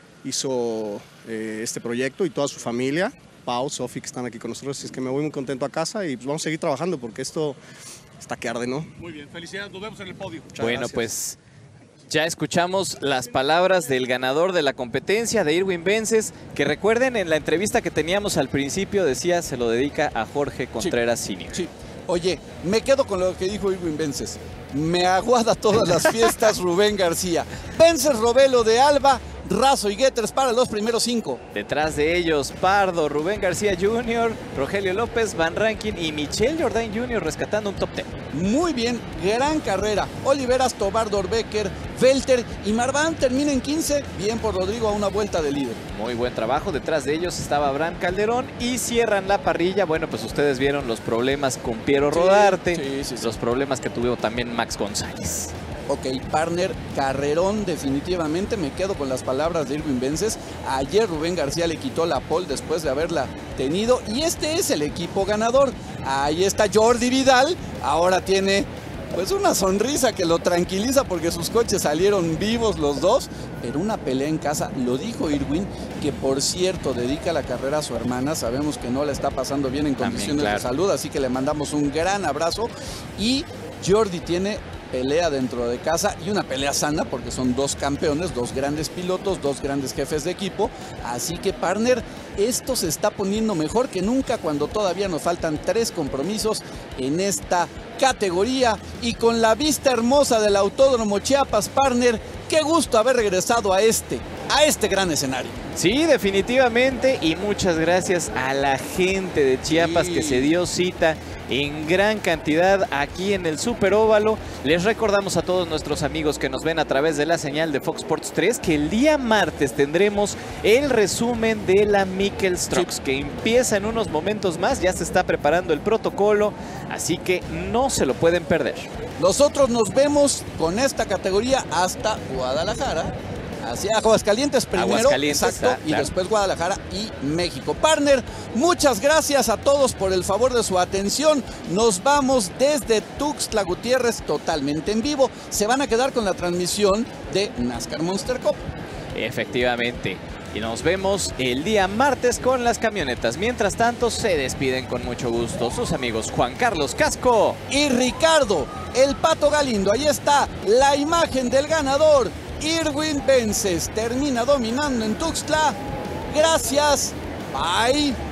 hizo eh, este proyecto, y toda su familia, Pau, Sofi, que están aquí con nosotros. Es que me voy muy contento a casa y pues vamos a seguir trabajando porque esto está que arde, ¿no? Muy bien, felicidades, nos vemos en el podio. Muchas Bueno, gracias. pues ya escuchamos las palabras del ganador de la competencia, de Irwin Vences, que recuerden, en la entrevista que teníamos al principio decía se lo dedica a Jorge Contreras Senior. Sí. Oye, me quedo con lo que dijo Irwin Vences. Me aguarda todas las fiestas Rubén García. Vences, Robelo de Alba, Razo y Getters para los primeros cinco. Detrás de ellos, Pardo, Rubén García junior, Rogelio López, Van Rankin y Michelle Jordain junior rescatando un top ten. Muy bien, gran carrera. Oliveras, Tobar, Dorbecker, Velter y Marván termina en quince. Bien por Rodrigo, a una vuelta de líder. Muy buen trabajo. Detrás de ellos estaba Abraham Calderón y cierran la parrilla. Bueno, pues ustedes vieron los problemas con Piero Sí, Rodarte, sí, sí, sí. los problemas que tuvo también Max González. Ok, partner, carrerón definitivamente. Me quedo con las palabras de Irwin Vences. Ayer Rubén García le quitó la pole después de haberla tenido. Y este es el equipo ganador. Ahí está Jordi Vidal. Ahora tiene pues una sonrisa que lo tranquiliza porque sus coches salieron vivos los dos. Pero una pelea en casa, lo dijo Irwin, que por cierto dedica la carrera a su hermana. Sabemos que no la está pasando bien en También, condiciones claro. de salud, así que le mandamos un gran abrazo. Y Jordi tiene pelea dentro de casa y una pelea sana porque son dos campeones, dos grandes pilotos, dos grandes jefes de equipo. Así que, partner, esto se está poniendo mejor que nunca cuando todavía nos faltan tres compromisos en esta categoría. Y con la vista hermosa del Autódromo Chiapas, partner, qué gusto haber regresado a este, a este gran escenario. Sí, definitivamente, y muchas gracias a la gente de Chiapas Sí. que se dio cita en gran cantidad aquí en el Super Óvalo. Les recordamos a todos nuestros amigos que nos ven a través de la señal de Fox Sports tres que el día martes tendremos el resumen de la Mikkel Strokes, sí. que empieza en unos momentos más, ya se está preparando el protocolo, así que no se lo pueden perder. Nosotros nos vemos con esta categoría hasta Guadalajara. Hacia Aguascalientes primero, Aguascalientes, exacto, ah, y claro. después Guadalajara y México. Partner, muchas gracias a todos por el favor de su atención. Nos vamos desde Tuxtla Gutiérrez totalmente en vivo. Se van a quedar con la transmisión de NASCAR Monster Cup. Efectivamente. Y nos vemos el día martes con las camionetas. Mientras tanto, se despiden con mucho gusto sus amigos Juan Carlos Casco y Ricardo El Pato Galindo. Ahí está la imagen del ganador. Irwin Vences termina dominando en Tuxtla. Gracias. Bye.